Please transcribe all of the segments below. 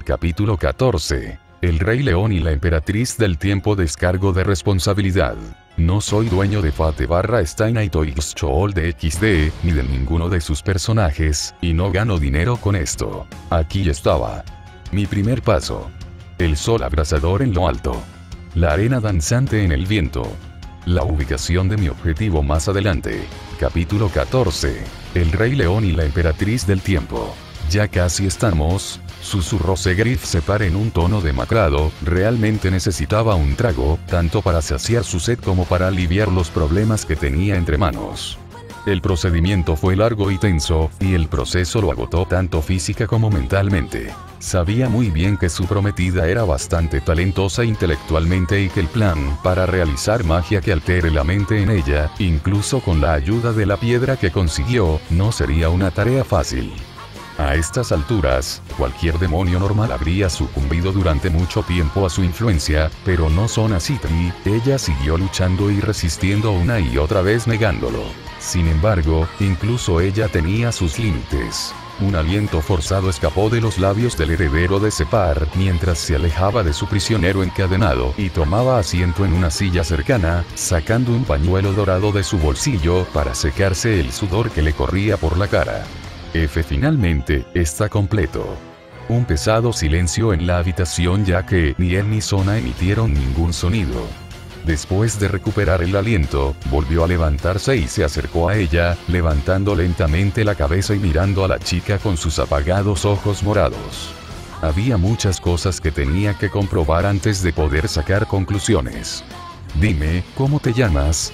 Capítulo 14. El Rey León y la Emperatriz del Tiempo. Descargo de responsabilidad. No soy dueño de Fate/Stein Toys Chool de XD, ni de ninguno de sus personajes, y no gano dinero con esto. Aquí estaba. Mi primer paso. El sol abrasador en lo alto. La arena danzante en el viento. La ubicación de mi objetivo más adelante. Capítulo 14. El Rey León y la Emperatriz del Tiempo. Ya casi estamos, susurró Segrif Separ en un tono demacrado. Realmente necesitaba un trago, tanto para saciar su sed como para aliviar los problemas que tenía entre manos. El procedimiento fue largo y tenso, y el proceso lo agotó tanto física como mentalmente. Sabía muy bien que su prometida era bastante talentosa intelectualmente y que el plan para realizar magia que altere la mente en ella, incluso con la ayuda de la piedra que consiguió, no sería una tarea fácil. A estas alturas, cualquier demonio normal habría sucumbido durante mucho tiempo a su influencia, pero no Sona Citri. Ella siguió luchando y resistiendo una y otra vez negándolo. Sin embargo, incluso ella tenía sus límites. Un aliento forzado escapó de los labios del heredero de Separ mientras se alejaba de su prisionero encadenado y tomaba asiento en una silla cercana, sacando un pañuelo dorado de su bolsillo para secarse el sudor que le corría por la cara. Finalmente, está completo. Un pesado silencio en la habitación ya que ni él ni Sona emitieron ningún sonido. Después de recuperar el aliento, volvió a levantarse y se acercó a ella, levantando lentamente la cabeza y mirando a la chica con sus apagados ojos morados. Había muchas cosas que tenía que comprobar antes de poder sacar conclusiones. Dime, ¿cómo te llamas?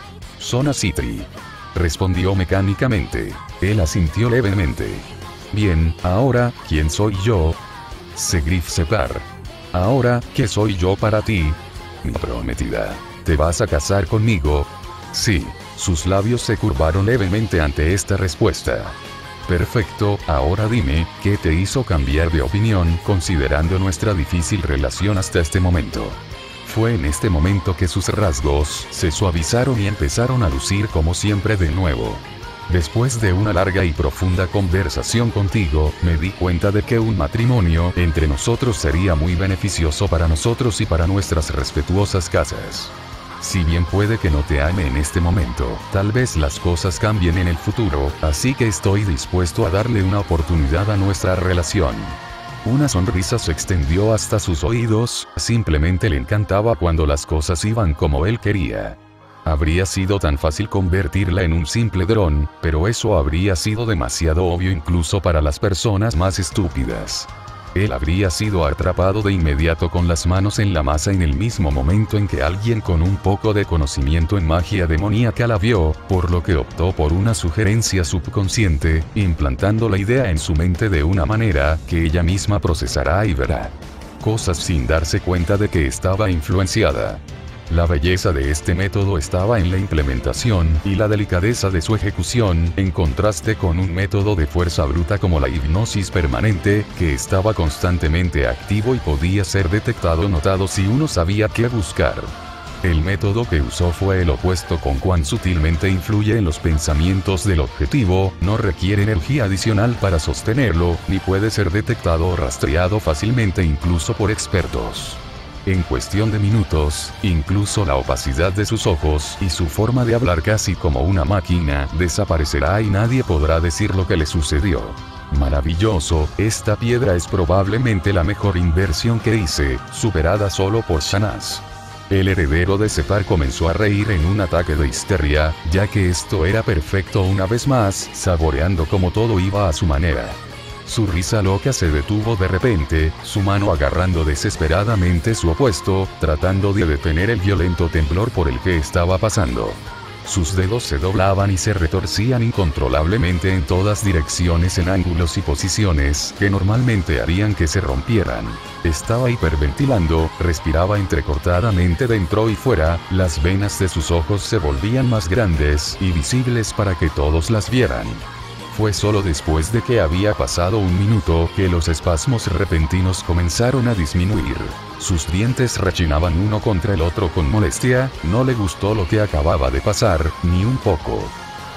Sona Citri. Respondió mecánicamente. Él asintió levemente. Bien, ahora, ¿quién soy yo? Segrif Separ. Ahora, ¿qué soy yo para ti? Mi prometida. ¿Te vas a casar conmigo? Sí. Sus labios se curvaron levemente ante esta respuesta. Perfecto, ahora dime, ¿qué te hizo cambiar de opinión considerando nuestra difícil relación hasta este momento? Fue en este momento que sus rasgos se suavizaron y empezaron a lucir como siempre de nuevo. Después de una larga y profunda conversación contigo, me di cuenta de que un matrimonio entre nosotros sería muy beneficioso para nosotros y para nuestras respetuosas casas. Si bien puede que no te ame en este momento, tal vez las cosas cambien en el futuro, así que estoy dispuesto a darle una oportunidad a nuestra relación. Una sonrisa se extendió hasta sus oídos, simplemente le encantaba cuando las cosas iban como él quería. Habría sido tan fácil convertirla en un simple dron, pero eso habría sido demasiado obvio incluso para las personas más estúpidas. Él habría sido atrapado de inmediato con las manos en la masa en el mismo momento en que alguien con un poco de conocimiento en magia demoníaca la vio, por lo que optó por una sugerencia subconsciente, implantando la idea en su mente de una manera que ella misma procesará y verá cosas sin darse cuenta de que estaba influenciada. La belleza de este método estaba en la implementación y la delicadeza de su ejecución, en contraste con un método de fuerza bruta como la hipnosis permanente, que estaba constantemente activo y podía ser detectado o notado si uno sabía qué buscar. El método que usó fue el opuesto, con cuán sutilmente influye en los pensamientos del objetivo, no requiere energía adicional para sostenerlo, ni puede ser detectado o rastreado fácilmente incluso por expertos. En cuestión de minutos, incluso la opacidad de sus ojos y su forma de hablar casi como una máquina desaparecerá y nadie podrá decir lo que le sucedió. Maravilloso, esta piedra es probablemente la mejor inversión que hice, superada solo por Shanaz. El heredero de Separ comenzó a reír en un ataque de histeria, ya que esto era perfecto una vez más, saboreando cómo todo iba a su manera. Su risa loca se detuvo de repente, su mano agarrando desesperadamente su opuesto, tratando de detener el violento temblor por el que estaba pasando. Sus dedos se doblaban y se retorcían incontrolablemente en todas direcciones en ángulos y posiciones que normalmente harían que se rompieran. Estaba hiperventilando, respiraba entrecortadamente dentro y fuera, las venas de sus ojos se volvían más grandes y visibles para que todos las vieran. Fue solo después de que había pasado un minuto que los espasmos repentinos comenzaron a disminuir. Sus dientes rechinaban uno contra el otro con molestia, no le gustó lo que acababa de pasar, ni un poco.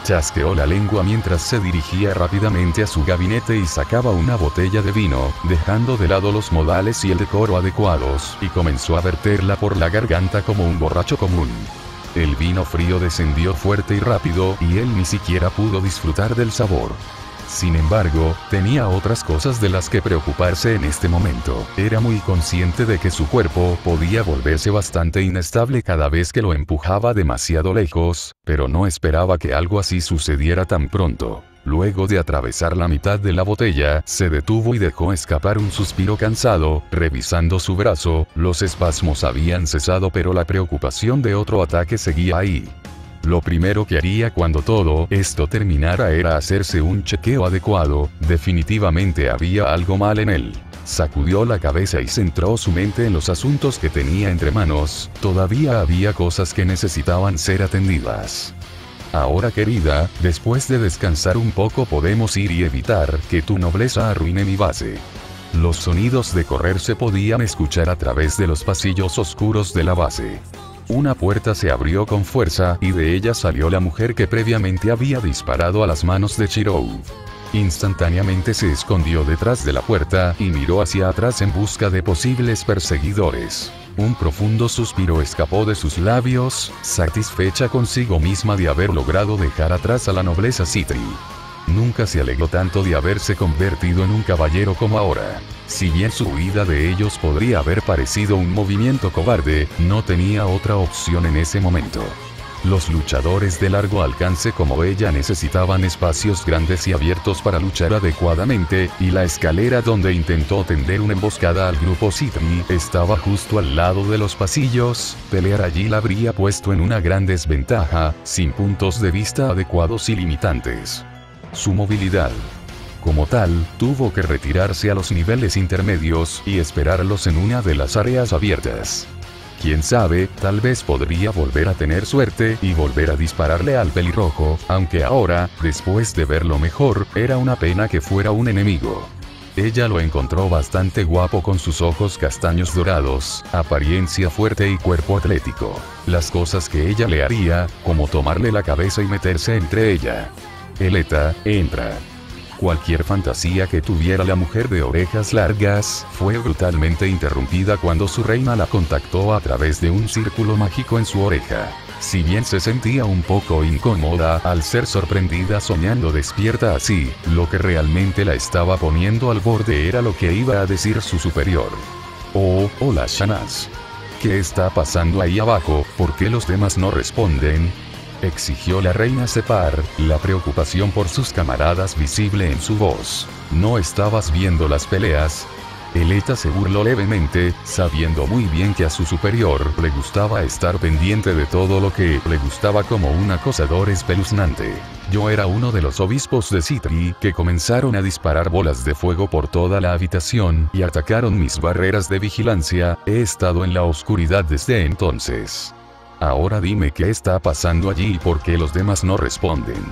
Chasqueó la lengua mientras se dirigía rápidamente a su gabinete y sacaba una botella de vino, dejando de lado los modales y el decoro adecuados, y comenzó a verterla por la garganta como un borracho común. El vino frío descendió fuerte y rápido, y él ni siquiera pudo disfrutar del sabor. Sin embargo, tenía otras cosas de las que preocuparse en este momento. Era muy consciente de que su cuerpo podía volverse bastante inestable cada vez que lo empujaba demasiado lejos, pero no esperaba que algo así sucediera tan pronto. Luego de atravesar la mitad de la botella, se detuvo y dejó escapar un suspiro cansado. Revisando su brazo, los espasmos habían cesado, pero la preocupación de otro ataque seguía ahí. Lo primero que haría cuando todo esto terminara era hacerse un chequeo adecuado. Definitivamente había algo mal en él. Sacudió la cabeza y centró su mente en los asuntos que tenía entre manos. Todavía había cosas que necesitaban ser atendidas. Ahora, querida, después de descansar un poco podemos ir y evitar que tu nobleza arruine mi base. Los sonidos de correr se podían escuchar a través de los pasillos oscuros de la base. Una puerta se abrió con fuerza y de ella salió la mujer que previamente había disparado a las manos de Chirou. Instantáneamente se escondió detrás de la puerta y miró hacia atrás en busca de posibles perseguidores. Un profundo suspiro escapó de sus labios, satisfecha consigo misma de haber logrado dejar atrás a la nobleza Citri. Nunca se alegró tanto de haberse convertido en un caballero como ahora. Si bien su huida de ellos podría haber parecido un movimiento cobarde, no tenía otra opción en ese momento. Los luchadores de largo alcance como ella necesitaban espacios grandes y abiertos para luchar adecuadamente, y la escalera donde intentó tender una emboscada al grupo Citri estaba justo al lado de los pasillos. Pelear allí la habría puesto en una gran desventaja, sin puntos de vista adecuados y limitantes. Su movilidad, como tal, tuvo que retirarse a los niveles intermedios y esperarlos en una de las áreas abiertas. Quién sabe, tal vez podría volver a tener suerte y volver a dispararle al pelirrojo, aunque ahora, después de verlo mejor, era una pena que fuera un enemigo. Ella lo encontró bastante guapo con sus ojos castaños dorados, apariencia fuerte y cuerpo atlético. Las cosas que ella le haría, como tomarle la cabeza y meterse entre ella. Eleta, entra. Cualquier fantasía que tuviera la mujer de orejas largas, fue brutalmente interrumpida cuando su reina la contactó a través de un círculo mágico en su oreja. Si bien se sentía un poco incómoda al ser sorprendida soñando despierta así, lo que realmente la estaba poniendo al borde era lo que iba a decir su superior. Oh, hola Shanaz. ¿Qué está pasando ahí abajo? ¿Por qué los demás no responden?, exigió la reina Separ, la preocupación por sus camaradas visible en su voz. ¿No estabas viendo las peleas? Eleta se burló levemente, sabiendo muy bien que a su superior le gustaba estar pendiente de todo lo que le gustaba como un acosador espeluznante. Yo era uno de los obispos de Citri que comenzaron a disparar bolas de fuego por toda la habitación y atacaron mis barreras de vigilancia. He estado en la oscuridad desde entonces. Ahora dime qué está pasando allí y por qué los demás no responden.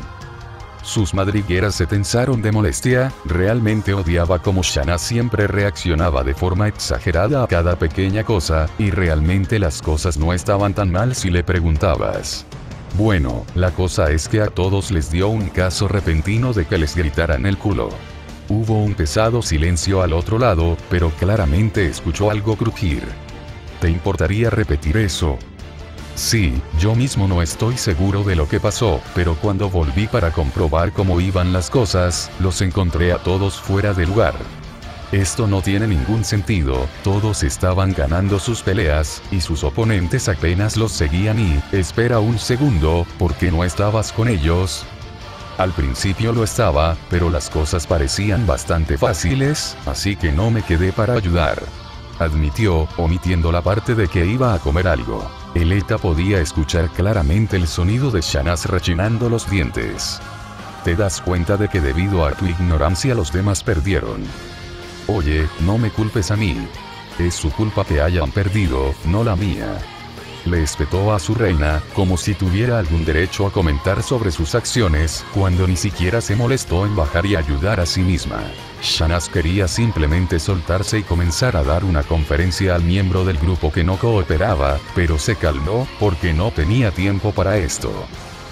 Sus madrigueras se tensaron de molestia. Realmente odiaba cómo Shanaz siempre reaccionaba de forma exagerada a cada pequeña cosa, y realmente las cosas no estaban tan mal si le preguntabas. Bueno, la cosa es que a todos les dio un caso repentino de que les gritaran el culo. Hubo un pesado silencio al otro lado, pero claramente escuchó algo crujir. ¿Te importaría repetir eso? Sí, yo mismo no estoy seguro de lo que pasó, pero cuando volví para comprobar cómo iban las cosas, los encontré a todos fuera de lugar. Esto no tiene ningún sentido, todos estaban ganando sus peleas, y sus oponentes apenas los seguían y, espera un segundo, ¿por qué no estabas con ellos? Al principio lo estaba, pero las cosas parecían bastante fáciles, así que no me quedé para ayudar. Admitió, omitiendo la parte de que iba a comer algo. Eleta podía escuchar claramente el sonido de Shanaz rechinando los dientes. ¿Te das cuenta de que debido a tu ignorancia los demás perdieron? Oye, no me culpes a mí. Es su culpa que hayan perdido, no la mía. Le espetó a su reina, como si tuviera algún derecho a comentar sobre sus acciones, cuando ni siquiera se molestó en bajar y ayudar a sí misma. Shanaz quería simplemente soltarse y comenzar a dar una conferencia al miembro del grupo que no cooperaba, pero se calmó, porque no tenía tiempo para esto.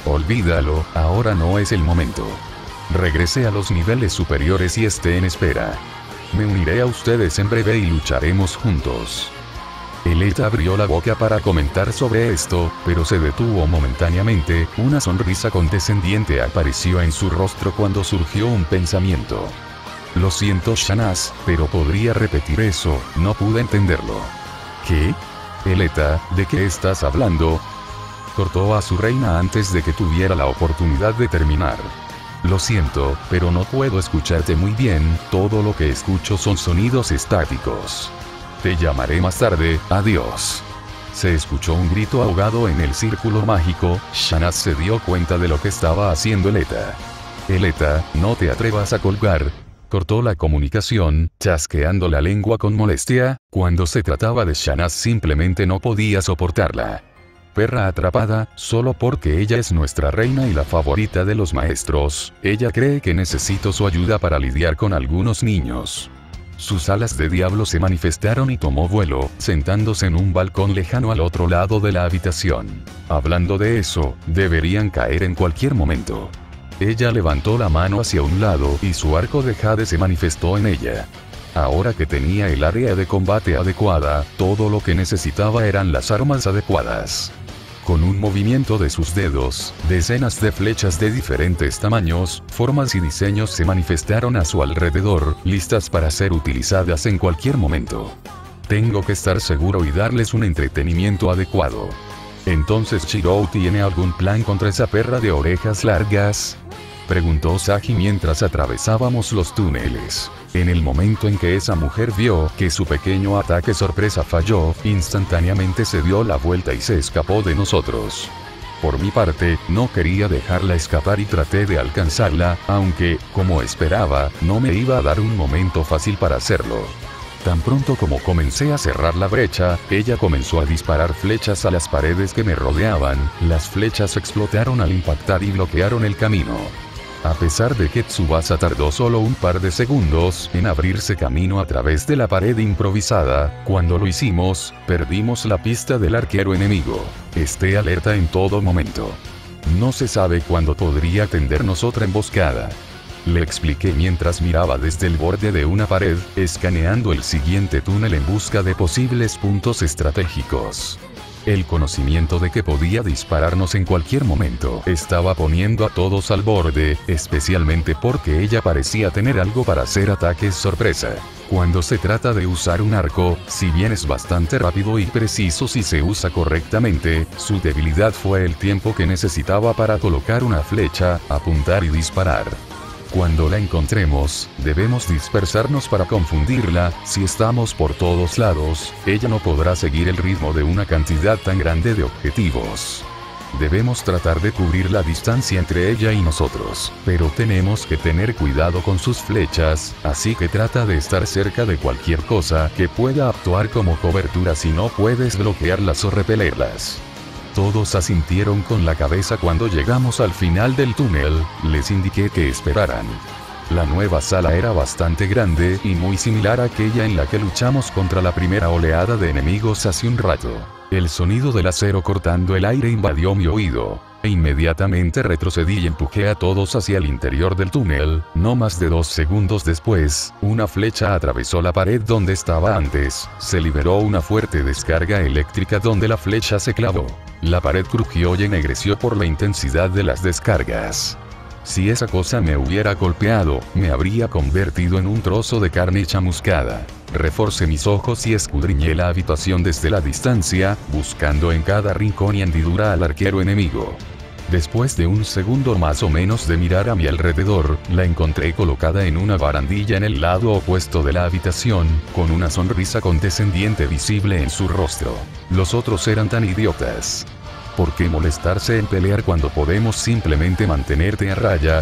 Olvídalo, ahora no es el momento. Regrese a los niveles superiores y esté en espera. Me uniré a ustedes en breve y lucharemos juntos. Eleta abrió la boca para comentar sobre esto, pero se detuvo momentáneamente. Una sonrisa condescendiente apareció en su rostro cuando surgió un pensamiento. Lo siento Shanaz, pero podría repetir eso, no pude entenderlo. ¿Qué? Eleta, ¿de qué estás hablando? Cortó a su reina antes de que tuviera la oportunidad de terminar. Lo siento, pero no puedo escucharte muy bien, todo lo que escucho son sonidos estáticos. Te llamaré más tarde, adiós. Se escuchó un grito ahogado en el círculo mágico. Shanaz se dio cuenta de lo que estaba haciendo Eleta. Eleta, no te atrevas a colgar. Cortó la comunicación, chasqueando la lengua con molestia. Cuando se trataba de Shanaz simplemente no podía soportarla. Perra atrapada, solo porque ella es nuestra reina y la favorita de los maestros, ella cree que necesito su ayuda para lidiar con algunos niños. Sus alas de diablo se manifestaron y tomó vuelo, sentándose en un balcón lejano al otro lado de la habitación. Hablando de eso, deberían caer en cualquier momento. Ella levantó la mano hacia un lado y su arco de jade se manifestó en ella. Ahora que tenía el área de combate adecuada, todo lo que necesitaba eran las armas adecuadas. Con un movimiento de sus dedos, decenas de flechas de diferentes tamaños, formas y diseños se manifestaron a su alrededor, listas para ser utilizadas en cualquier momento. Tengo que estar seguro y darles un entretenimiento adecuado. ¿Entonces Shirou tiene algún plan contra esa perra de orejas largas? Preguntó Sagi mientras atravesábamos los túneles. En el momento en que esa mujer vio que su pequeño ataque sorpresa falló, instantáneamente se dio la vuelta y se escapó de nosotros. Por mi parte, no quería dejarla escapar y traté de alcanzarla, aunque, como esperaba, no me iba a dar un momento fácil para hacerlo. Tan pronto como comencé a cerrar la brecha, ella comenzó a disparar flechas a las paredes que me rodeaban. Las flechas explotaron al impactar y bloquearon el camino. A pesar de que Tsubasa tardó solo un par de segundos en abrirse camino a través de la pared improvisada, cuando lo hicimos, perdimos la pista del arquero enemigo. Esté alerta en todo momento. No se sabe cuándo podría tendernos otra emboscada. Le expliqué mientras miraba desde el borde de una pared, escaneando el siguiente túnel en busca de posibles puntos estratégicos. El conocimiento de que podía dispararnos en cualquier momento estaba poniendo a todos al borde, especialmente porque ella parecía tener algo para hacer ataques sorpresa. Cuando se trata de usar un arco, si bien es bastante rápido y preciso si se usa correctamente, su debilidad fue el tiempo que necesitaba para colocar una flecha, apuntar y disparar. Cuando la encontremos, debemos dispersarnos para confundirla. Si estamos por todos lados, ella no podrá seguir el ritmo de una cantidad tan grande de objetivos. Debemos tratar de cubrir la distancia entre ella y nosotros, pero tenemos que tener cuidado con sus flechas, así que trata de estar cerca de cualquier cosa que pueda actuar como cobertura si no puedes bloquearlas o repelerlas. Todos asintieron con la cabeza cuando llegamos al final del túnel. Les indiqué que esperaran. La nueva sala era bastante grande y muy similar a aquella en la que luchamos contra la primera oleada de enemigos hace un rato. El sonido del acero cortando el aire invadió mi oído. E inmediatamente retrocedí y empujé a todos hacia el interior del túnel. No más de 2 segundos después, una flecha atravesó la pared donde estaba antes. Se liberó una fuerte descarga eléctrica donde la flecha se clavó. La pared crujió y ennegreció por la intensidad de las descargas. Si esa cosa me hubiera golpeado, me habría convertido en un trozo de carne chamuscada. Reforcé mis ojos y escudriñé la habitación desde la distancia, buscando en cada rincón y hendidura al arquero enemigo. Después de un segundo más o menos de mirar a mi alrededor, la encontré colocada en una barandilla en el lado opuesto de la habitación, con una sonrisa condescendiente visible en su rostro. Los otros eran tan idiotas. ¿Por qué molestarse en pelear cuando podemos simplemente mantenerte a raya?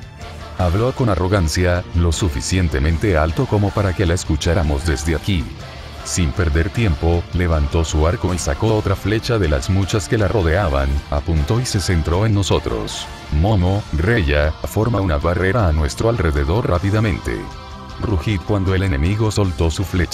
Habló con arrogancia, lo suficientemente alto como para que la escucháramos desde aquí. Sin perder tiempo, levantó su arco y sacó otra flecha de las muchas que la rodeaban, apuntó y se centró en nosotros. Momo, Reya, forma una barrera a nuestro alrededor rápidamente. Rugí cuando el enemigo soltó su flecha.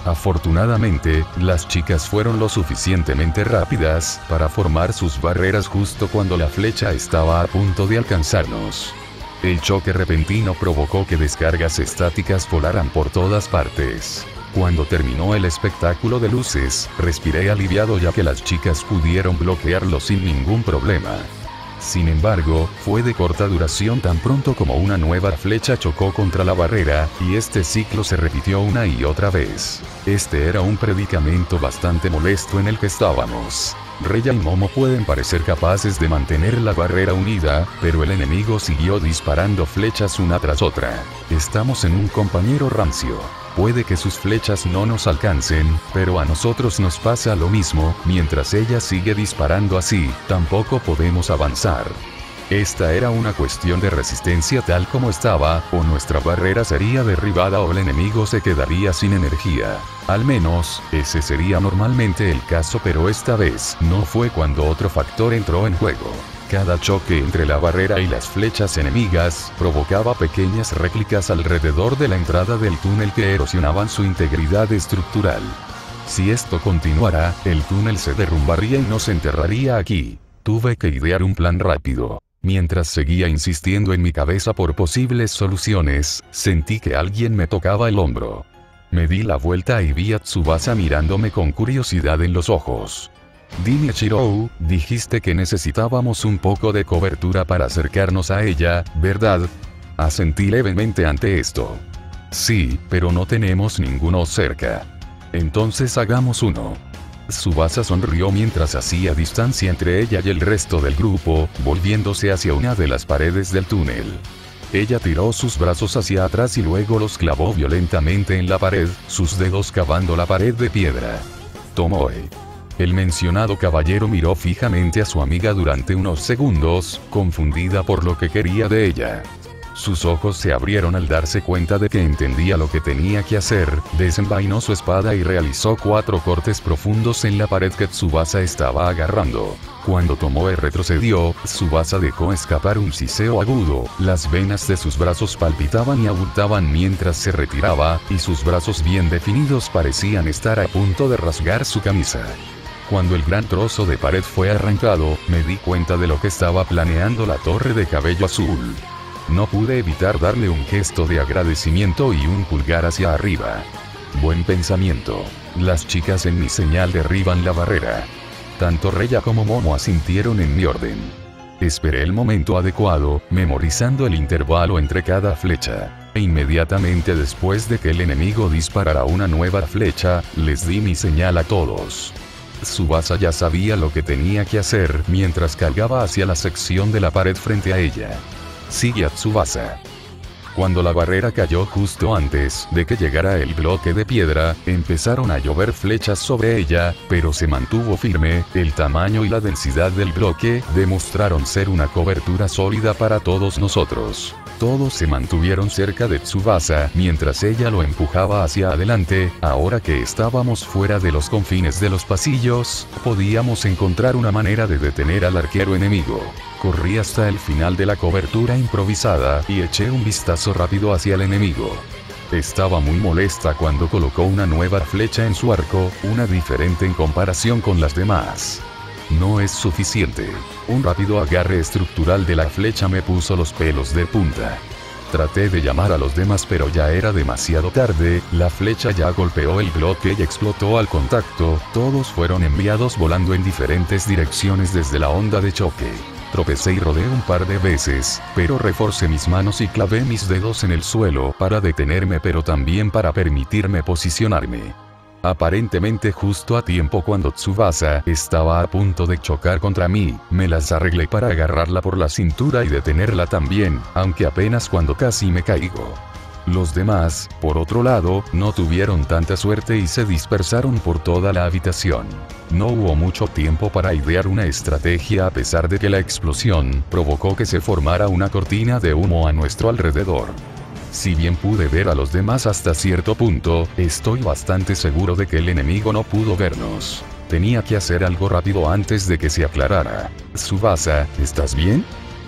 Afortunadamente, las chicas fueron lo suficientemente rápidas para formar sus barreras justo cuando la flecha estaba a punto de alcanzarnos. El choque repentino provocó que descargas estáticas volaran por todas partes. Cuando terminó el espectáculo de luces, respiré aliviado ya que las chicas pudieron bloquearlo sin ningún problema. Sin embargo, fue de corta duración tan pronto como una nueva flecha chocó contra la barrera, y este ciclo se repitió una y otra vez. Este era un predicamento bastante molesto en el que estábamos. Reya y Momo pueden parecer capaces de mantener la barrera unida, pero el enemigo siguió disparando flechas una tras otra. Estamos en un compañero rancio. Puede que sus flechas no nos alcancen, pero a nosotros nos pasa lo mismo, mientras ella sigue disparando así, tampoco podemos avanzar. Esta era una cuestión de resistencia tal como estaba, o nuestra barrera sería derribada o el enemigo se quedaría sin energía. Al menos, ese sería normalmente el caso, pero esta vez no fue cuando otro factor entró en juego. Cada choque entre la barrera y las flechas enemigas provocaba pequeñas réplicas alrededor de la entrada del túnel que erosionaban su integridad estructural. Si esto continuara, el túnel se derrumbaría y nos enterraría aquí. Tuve que idear un plan rápido. Mientras seguía insistiendo en mi cabeza por posibles soluciones, sentí que alguien me tocaba el hombro. Me di la vuelta y vi a Tsubasa mirándome con curiosidad en los ojos. Dime Shirou, dijiste que necesitábamos un poco de cobertura para acercarnos a ella, ¿verdad? Asentí levemente ante esto. Sí, pero no tenemos ninguno cerca. Entonces hagamos uno. Tsubasa sonrió mientras hacía distancia entre ella y el resto del grupo, volviéndose hacia una de las paredes del túnel. Ella tiró sus brazos hacia atrás y luego los clavó violentamente en la pared, sus dedos cavando la pared de piedra. Tomoe. El mencionado caballero miró fijamente a su amiga durante unos segundos, confundida por lo que quería de ella. Sus ojos se abrieron al darse cuenta de que entendía lo que tenía que hacer, desenvainó su espada y realizó 4 cortes profundos en la pared que Tsubasa estaba agarrando. Cuando Tomoe retrocedió, Tsubasa dejó escapar un siseo agudo, las venas de sus brazos palpitaban y abultaban mientras se retiraba, y sus brazos bien definidos parecían estar a punto de rasgar su camisa. Cuando el gran trozo de pared fue arrancado, me di cuenta de lo que estaba planeando la torre de cabello azul. No pude evitar darle un gesto de agradecimiento y un pulgar hacia arriba. Buen pensamiento. Las chicas en mi señal derriban la barrera. Tanto Reya como Momo asintieron en mi orden. Esperé el momento adecuado, memorizando el intervalo entre cada flecha. E inmediatamente después de que el enemigo disparara una nueva flecha, les di mi señal a todos. Tsubasa ya sabía lo que tenía que hacer mientras cargaba hacia la sección de la pared frente a ella. Sigue a Tsubasa. Cuando la barrera cayó justo antes de que llegara el bloque de piedra, empezaron a llover flechas sobre ella, pero se mantuvo firme. El tamaño y la densidad del bloque demostraron ser una cobertura sólida para todos nosotros. Todos se mantuvieron cerca de Tsubasa mientras ella lo empujaba hacia adelante. Ahora que estábamos fuera de los confines de los pasillos, podíamos encontrar una manera de detener al arquero enemigo. Corrí hasta el final de la cobertura improvisada y eché un vistazo rápido hacia el enemigo. Estaba muy molesta cuando colocó una nueva flecha en su arco, una diferente en comparación con las demás. No es suficiente. Un rápido agarre estructural de la flecha me puso los pelos de punta. Traté de llamar a los demás pero ya era demasiado tarde, la flecha ya golpeó el bloque y explotó al contacto, todos fueron enviados volando en diferentes direcciones desde la onda de choque. Tropecé y rodé un par de veces, pero reforcé mis manos y clavé mis dedos en el suelo para detenerme pero también para permitirme posicionarme. Aparentemente justo a tiempo cuando Tsubasa estaba a punto de chocar contra mí, me las arreglé para agarrarla por la cintura y detenerla también, aunque apenas cuando casi me caigo. Los demás, por otro lado, no tuvieron tanta suerte y se dispersaron por toda la habitación. No hubo mucho tiempo para idear una estrategia a pesar de que la explosión provocó que se formara una cortina de humo a nuestro alrededor. Si bien pude ver a los demás hasta cierto punto, estoy bastante seguro de que el enemigo no pudo vernos. Tenía que hacer algo rápido antes de que se aclarara. Tsubasa, ¿estás bien?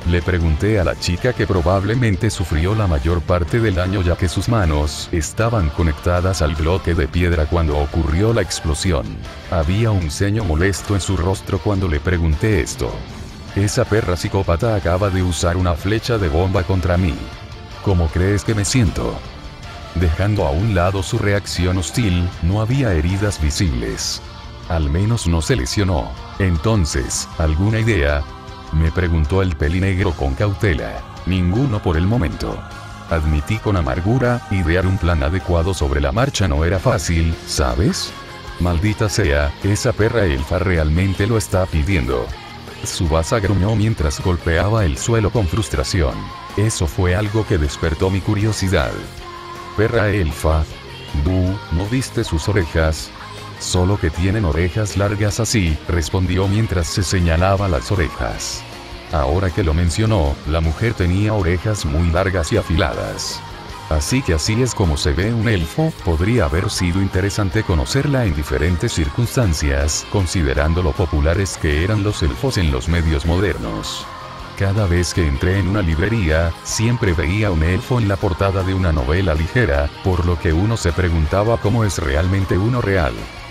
Le pregunté a la chica que probablemente sufrió la mayor parte del daño ya que sus manos estaban conectadas al bloque de piedra cuando ocurrió la explosión. Había un ceño molesto en su rostro cuando le pregunté esto. Esa perra psicópata acaba de usar una flecha de bomba contra mí. ¿Cómo crees que me siento? Dejando a un lado su reacción hostil, no había heridas visibles. Al menos no se lesionó. Entonces, ¿alguna idea? Me preguntó el pelinegro con cautela. Ninguno por el momento. Admití con amargura, idear un plan adecuado sobre la marcha no era fácil, ¿sabes? Maldita sea, esa perra elfa realmente lo está pidiendo. Tsubasa gruñó mientras golpeaba el suelo con frustración. Eso fue algo que despertó mi curiosidad. Perra elfa. ¿No viste sus orejas? Solo que tienen orejas largas así, respondió mientras se señalaba las orejas. Ahora que lo mencionó, la mujer tenía orejas muy largas y afiladas. Así que así es como se ve un elfo. Podría haber sido interesante conocerla en diferentes circunstancias, considerando lo populares que eran los elfos en los medios modernos. Cada vez que entré en una librería, siempre veía un elfo en la portada de una novela ligera, por lo que uno se preguntaba cómo es realmente uno real.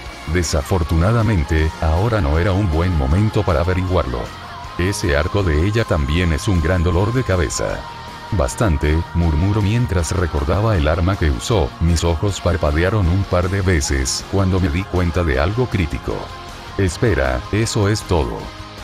Desafortunadamente, ahora no era un buen momento para averiguarlo. Ese arco de ella también es un gran dolor de cabeza. Bastante, murmuró mientras recordaba el arma que usó. Mis ojos parpadearon un par de veces cuando me di cuenta de algo crítico. Espera, ¿eso es todo?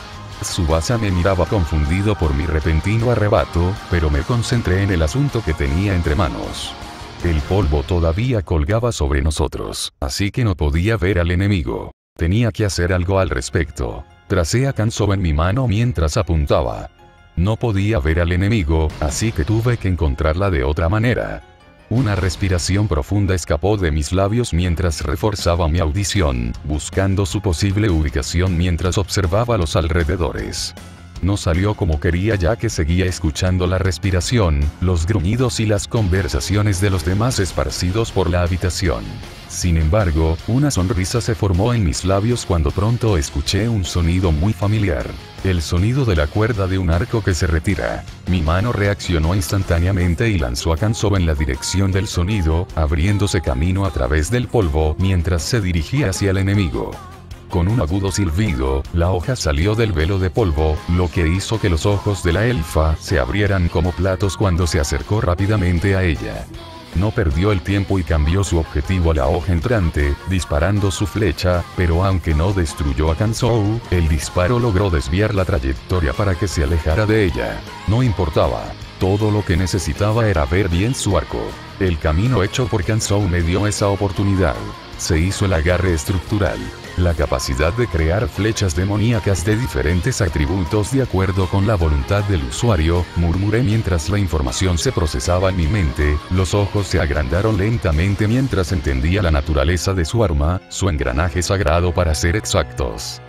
Tsubasa me miraba confundido por mi repentino arrebato, pero me concentré en el asunto que tenía entre manos. El polvo todavía colgaba sobre nosotros, así que no podía ver al enemigo. Tenía que hacer algo al respecto. Tracé a Kanzo en mi mano mientras apuntaba. No podía ver al enemigo, así que tuve que encontrarla de otra manera. Una respiración profunda escapó de mis labios mientras reforzaba mi audición, buscando su posible ubicación mientras observaba los alrededores. No salió como quería ya que seguía escuchando la respiración, los gruñidos y las conversaciones de los demás esparcidos por la habitación. Sin embargo, una sonrisa se formó en mis labios cuando pronto escuché un sonido muy familiar. El sonido de la cuerda de un arco que se retira. Mi mano reaccionó instantáneamente y lanzó a Kanzo en la dirección del sonido, abriéndose camino a través del polvo mientras se dirigía hacia el enemigo. Con un agudo silbido, la hoja salió del velo de polvo, lo que hizo que los ojos de la elfa se abrieran como platos cuando se acercó rápidamente a ella. No perdió el tiempo y cambió su objetivo a la hoja entrante, disparando su flecha, pero aunque no destruyó a Kanzo, el disparo logró desviar la trayectoria para que se alejara de ella. No importaba. Todo lo que necesitaba era ver bien su arco. El camino hecho por Kanzo me dio esa oportunidad. Se hizo el agarre estructural. La capacidad de crear flechas demoníacas de diferentes atributos de acuerdo con la voluntad del usuario, murmuré mientras la información se procesaba en mi mente. Los ojos se agrandaron lentamente mientras entendía la naturaleza de su arma, su engranaje sagrado para ser exactos.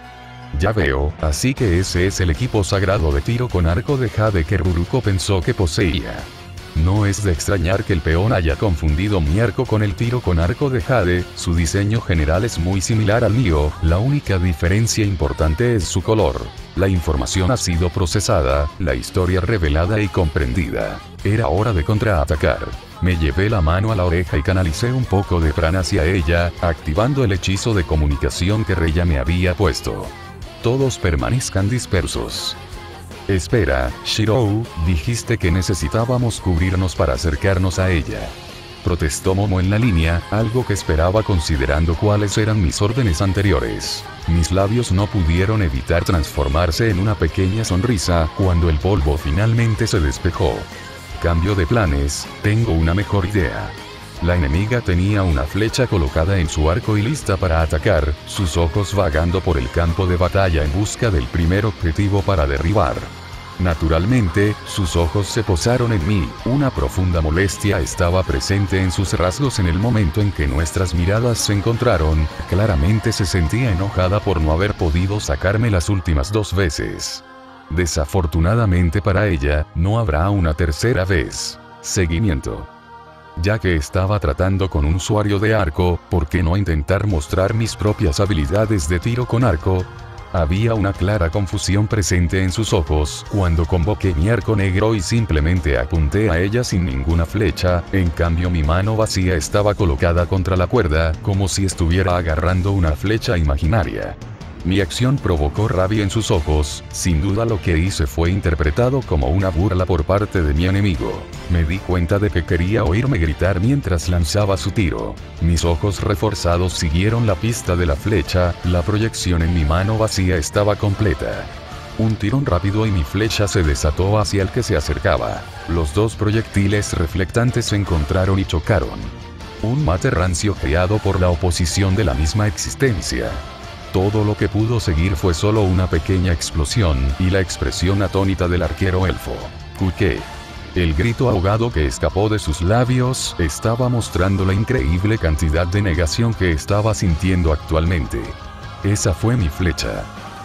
Ya veo, así que ese es el equipo sagrado de tiro con arco de Jade que Ruruko pensó que poseía. No es de extrañar que el peón haya confundido mi arco con el tiro con arco de Jade, su diseño general es muy similar al mío, la única diferencia importante es su color. La información ha sido procesada, la historia revelada y comprendida. Era hora de contraatacar. Me llevé la mano a la oreja y canalicé un poco de prana hacia ella, activando el hechizo de comunicación que Reya me había puesto. Todos permanezcan dispersos. Espera, Shirou, dijiste que necesitábamos cubrirnos para acercarnos a ella. Protestó Momo en la línea, algo que esperaba considerando cuáles eran mis órdenes anteriores. Mis labios no pudieron evitar transformarse en una pequeña sonrisa cuando el polvo finalmente se despejó. Cambio de planes, tengo una mejor idea. La enemiga tenía una flecha colocada en su arco y lista para atacar, sus ojos vagando por el campo de batalla en busca del primer objetivo para derribar. Naturalmente, sus ojos se posaron en mí, una profunda molestia estaba presente en sus rasgos en el momento en que nuestras miradas se encontraron, claramente se sentía enojada por no haber podido sacarme las últimas 2 veces. Desafortunadamente para ella, no habrá una tercera vez. Seguimiento. Ya que estaba tratando con un usuario de arco, ¿por qué no intentar mostrar mis propias habilidades de tiro con arco? Había una clara confusión presente en sus ojos cuando convoqué mi arco negro y simplemente apunté a ella sin ninguna flecha, en cambio mi mano vacía estaba colocada contra la cuerda, como si estuviera agarrando una flecha imaginaria. Mi acción provocó rabia en sus ojos, sin duda lo que hice fue interpretado como una burla por parte de mi enemigo. Me di cuenta de que quería oírme gritar mientras lanzaba su tiro. Mis ojos reforzados siguieron la pista de la flecha, la proyección en mi mano vacía estaba completa. Un tirón rápido y mi flecha se desató hacia el que se acercaba. Los dos proyectiles reflectantes se encontraron y chocaron. Un mate rancio creado por la oposición de la misma existencia. Todo lo que pudo seguir fue solo una pequeña explosión, y la expresión atónita del arquero elfo. ¿Qué? El grito ahogado que escapó de sus labios estaba mostrando la increíble cantidad de negación que estaba sintiendo actualmente. Esa fue mi flecha.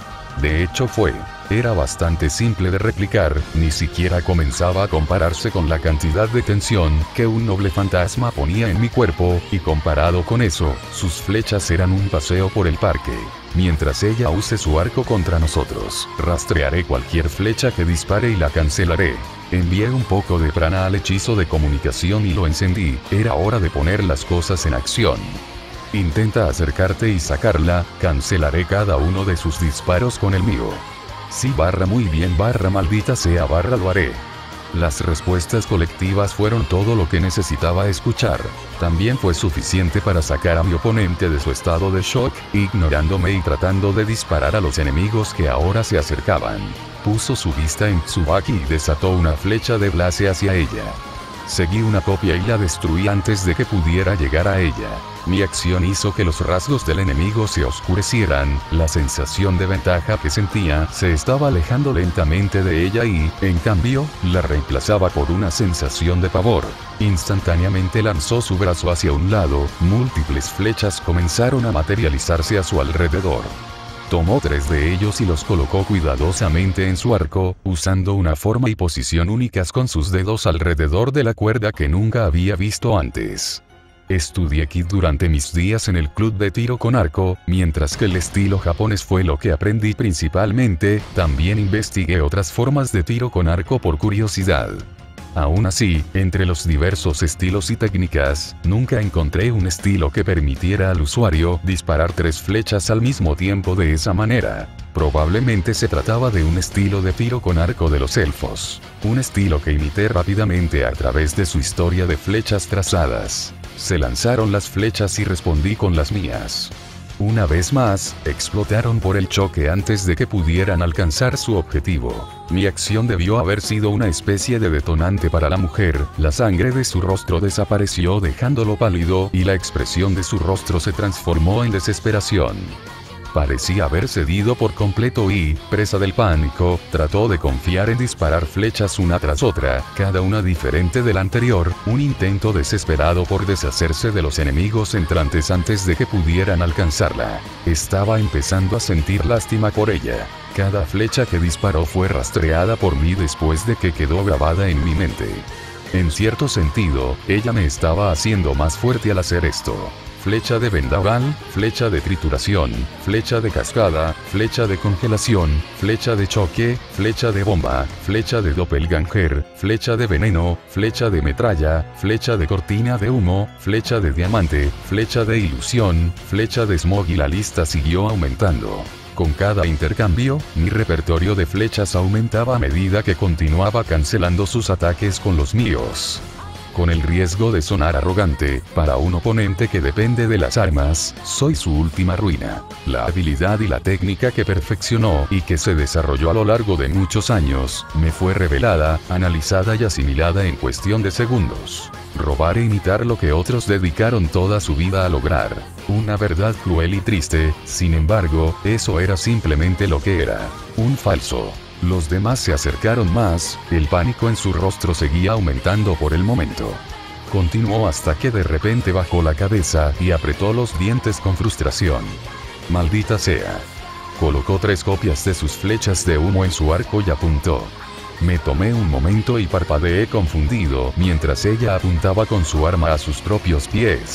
De hecho era bastante simple de replicar, ni siquiera comenzaba a compararse con la cantidad de tensión que un noble fantasma ponía en mi cuerpo, y comparado con eso, sus flechas eran un paseo por el parque. Mientras ella use su arco contra nosotros, rastrearé cualquier flecha que dispare y la cancelaré. Envié un poco de prana al hechizo de comunicación y lo encendí, era hora de poner las cosas en acción. Intenta acercarte y sacarla, cancelaré cada uno de sus disparos con el mío. Sí, muy bien, maldita sea, lo haré. Las respuestas colectivas fueron todo lo que necesitaba escuchar. También fue suficiente para sacar a mi oponente de su estado de shock, ignorándome y tratando de disparar a los enemigos que ahora se acercaban. Puso su vista en Tsubaki y desató una flecha de Blaze hacia ella. Seguí una copia y la destruí antes de que pudiera llegar a ella. Mi acción hizo que los rasgos del enemigo se oscurecieran, la sensación de ventaja que sentía se estaba alejando lentamente de ella y, en cambio, la reemplazaba por una sensación de pavor. Instantáneamente lanzó su brazo hacia un lado, múltiples flechas comenzaron a materializarse a su alrededor. Tomó 3 de ellos y los colocó cuidadosamente en su arco, usando una forma y posición únicas con sus dedos alrededor de la cuerda que nunca había visto antes. Estudié Ki durante mis días en el club de tiro con arco, mientras que el estilo japonés fue lo que aprendí principalmente, también investigué otras formas de tiro con arco por curiosidad. Aún así, entre los diversos estilos y técnicas, nunca encontré un estilo que permitiera al usuario disparar 3 flechas al mismo tiempo de esa manera. Probablemente se trataba de un estilo de tiro con arco de los elfos. Un estilo que imité rápidamente a través de su historia de flechas trazadas. Se lanzaron las flechas y respondí con las mías. Una vez más, explotaron por el choque antes de que pudieran alcanzar su objetivo. Mi acción debió haber sido una especie de detonante para la mujer, la sangre de su rostro desapareció dejándolo pálido y la expresión de su rostro se transformó en desesperación. Parecía haber cedido por completo y, presa del pánico, trató de confiar en disparar flechas una tras otra, cada una diferente de la anterior, un intento desesperado por deshacerse de los enemigos entrantes antes de que pudieran alcanzarla. Estaba empezando a sentir lástima por ella. Cada flecha que disparó fue rastreada por mí después de que quedó grabada en mi mente. En cierto sentido, ella me estaba haciendo más fuerte al hacer esto. Flecha de vendaval, flecha de trituración, flecha de cascada, flecha de congelación, flecha de choque, flecha de bomba, flecha de doppelganger, flecha de veneno, flecha de metralla, flecha de cortina de humo, flecha de diamante, flecha de ilusión, flecha de smog y la lista siguió aumentando. Con cada intercambio, mi repertorio de flechas aumentaba a medida que continuaba cancelando sus ataques con los míos. Con el riesgo de sonar arrogante, para un oponente que depende de las armas, soy su última ruina. La habilidad y la técnica que perfeccionó y que se desarrolló a lo largo de muchos años, me fue revelada, analizada y asimilada en cuestión de segundos. Robar e imitar lo que otros dedicaron toda su vida a lograr. Una verdad cruel y triste, sin embargo, eso era simplemente lo que era. Un falso. Los demás se acercaron más, el pánico en su rostro seguía aumentando por el momento. Continuó hasta que de repente bajó la cabeza y apretó los dientes con frustración. Maldita sea. Colocó 3 copias de sus flechas de humo en su arco y apuntó. Me tomé un momento y parpadeé confundido mientras ella apuntaba con su arma a sus propios pies.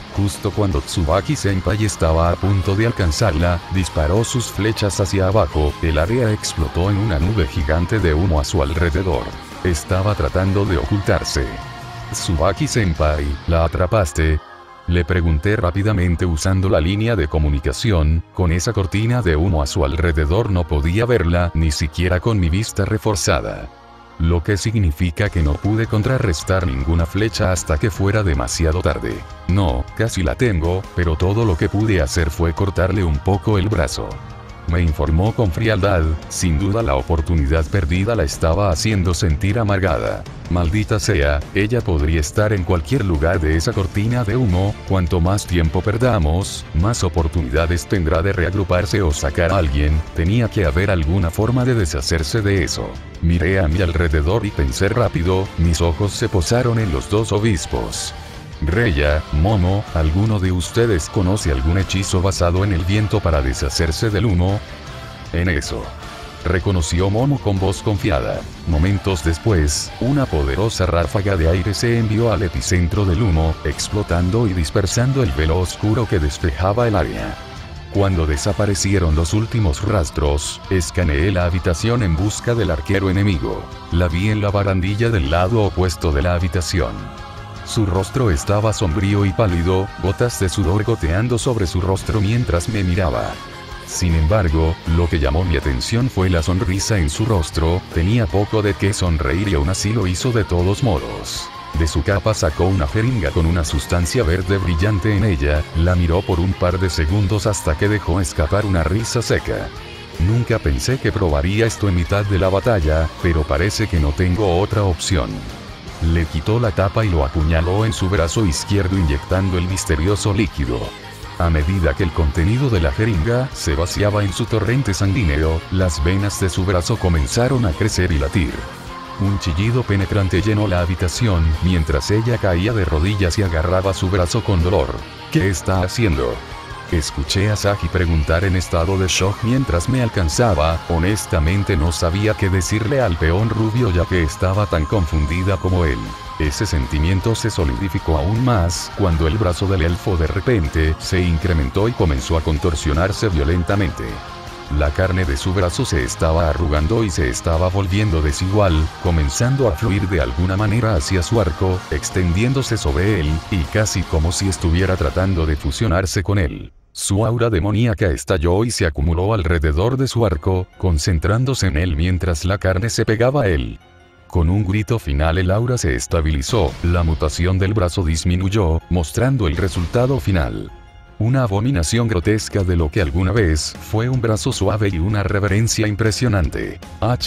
Justo cuando Tsubaki-senpai estaba a punto de alcanzarla, disparó sus flechas hacia abajo, el área explotó en una nube gigante de humo a su alrededor. Estaba tratando de ocultarse. Tsubaki-senpai, ¿la atrapaste? Le pregunté rápidamente usando la línea de comunicación. Con esa cortina de humo a su alrededor no podía verla, ni siquiera con mi vista reforzada. Lo que significa que no pude contrarrestar ninguna flecha hasta que fuera demasiado tarde. No, casi la tengo, pero todo lo que pude hacer fue cortarle un poco el brazo. Me informó con frialdad, sin duda la oportunidad perdida la estaba haciendo sentir amargada. Maldita sea, ella podría estar en cualquier lugar de esa cortina de humo. Cuanto más tiempo perdamos, más oportunidades tendrá de reagruparse o sacar a alguien. Tenía que haber alguna forma de deshacerse de eso. Miré a mi alrededor y pensé rápido, mis ojos se posaron en los dos obispos. Reya, Momo, ¿alguno de ustedes conoce algún hechizo basado en el viento para deshacerse del humo? En eso. Reconoció Momo con voz confiada. Momentos después, una poderosa ráfaga de aire se envió al epicentro del humo, explotando y dispersando el velo oscuro que despejaba el área. Cuando desaparecieron los últimos rastros, escaneé la habitación en busca del arquero enemigo. La vi en la barandilla del lado opuesto de la habitación. Su rostro estaba sombrío y pálido, gotas de sudor goteando sobre su rostro mientras me miraba. Sin embargo, lo que llamó mi atención fue la sonrisa en su rostro. Tenía poco de qué sonreír y aún así lo hizo de todos modos. De su capa sacó una jeringa con una sustancia verde brillante en ella, la miró por un par de segundos hasta que dejó escapar una risa seca. Nunca pensé que probaría esto en mitad de la batalla, pero parece que no tengo otra opción. Le quitó la tapa y lo apuñaló en su brazo izquierdo inyectando el misterioso líquido. A medida que el contenido de la jeringa se vaciaba en su torrente sanguíneo, las venas de su brazo comenzaron a crecer y latir. Un chillido penetrante llenó la habitación, mientras ella caía de rodillas y agarraba su brazo con dolor. ¿Qué está haciendo? Escuché a Saki preguntar en estado de shock mientras me alcanzaba. Honestamente no sabía qué decirle al peón rubio ya que estaba tan confundida como él. Ese sentimiento se solidificó aún más cuando el brazo del elfo de repente se incrementó y comenzó a contorsionarse violentamente. La carne de su brazo se estaba arrugando y se estaba volviendo desigual, comenzando a fluir de alguna manera hacia su arco, extendiéndose sobre él, y casi como si estuviera tratando de fusionarse con él. Su aura demoníaca estalló y se acumuló alrededor de su arco, concentrándose en él mientras la carne se pegaba a él. Con un grito final el aura se estabilizó, la mutación del brazo disminuyó, mostrando el resultado final. Una abominación grotesca de lo que alguna vez fue un brazo suave y una reverencia impresionante.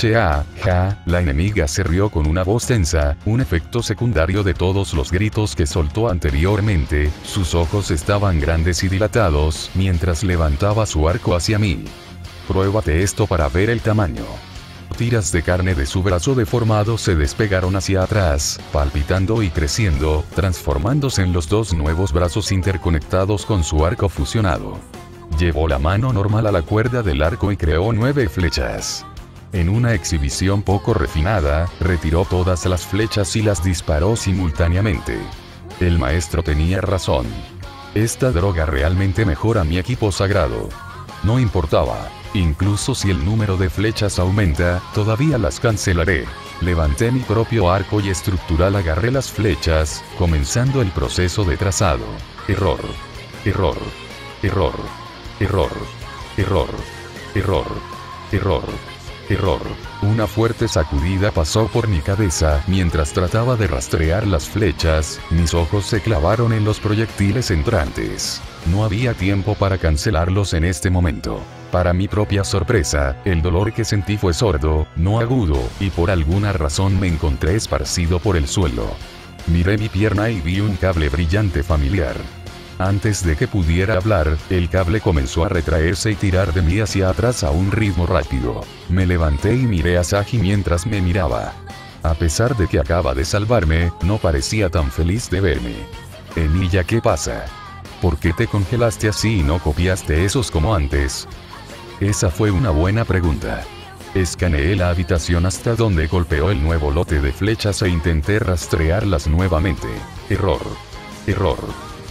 Ja, la enemiga se rió con una voz tensa, un efecto secundario de todos los gritos que soltó anteriormente. Sus ojos estaban grandes y dilatados, mientras levantaba su arco hacia mí. Pruébate esto para ver el tamaño. Tiras de carne de su brazo deformado se despegaron hacia atrás, palpitando y creciendo, transformándose en los dos nuevos brazos interconectados con su arco fusionado. Llevó la mano normal a la cuerda del arco y creó 9 flechas. En una exhibición poco refinada, retiró todas las flechas y las disparó simultáneamente. El maestro tenía razón. Esta droga realmente mejora mi equipo sagrado. No importaba. Incluso si el número de flechas aumenta, todavía las cancelaré. Levanté mi propio arco y estructural agarré las flechas, comenzando el proceso de trazado. Error. Error. Error. Error. Error. Error. Error. Error. Una fuerte sacudida pasó por mi cabeza mientras trataba de rastrear las flechas. Mis ojos se clavaron en los proyectiles entrantes. No había tiempo para cancelarlos en este momento. Para mi propia sorpresa, el dolor que sentí fue sordo, no agudo, y por alguna razón me encontré esparcido por el suelo. Miré mi pierna y vi un cable brillante familiar. Antes de que pudiera hablar, el cable comenzó a retraerse y tirar de mí hacia atrás a un ritmo rápido. Me levanté y miré a Saki mientras me miraba. A pesar de que acaba de salvarme, no parecía tan feliz de verme. Emilia, ¿qué pasa? ¿Por qué te congelaste así y no copiaste esos como antes? Esa fue una buena pregunta. Escaneé la habitación hasta donde golpeó el nuevo lote de flechas e intenté rastrearlas nuevamente. Error. Error.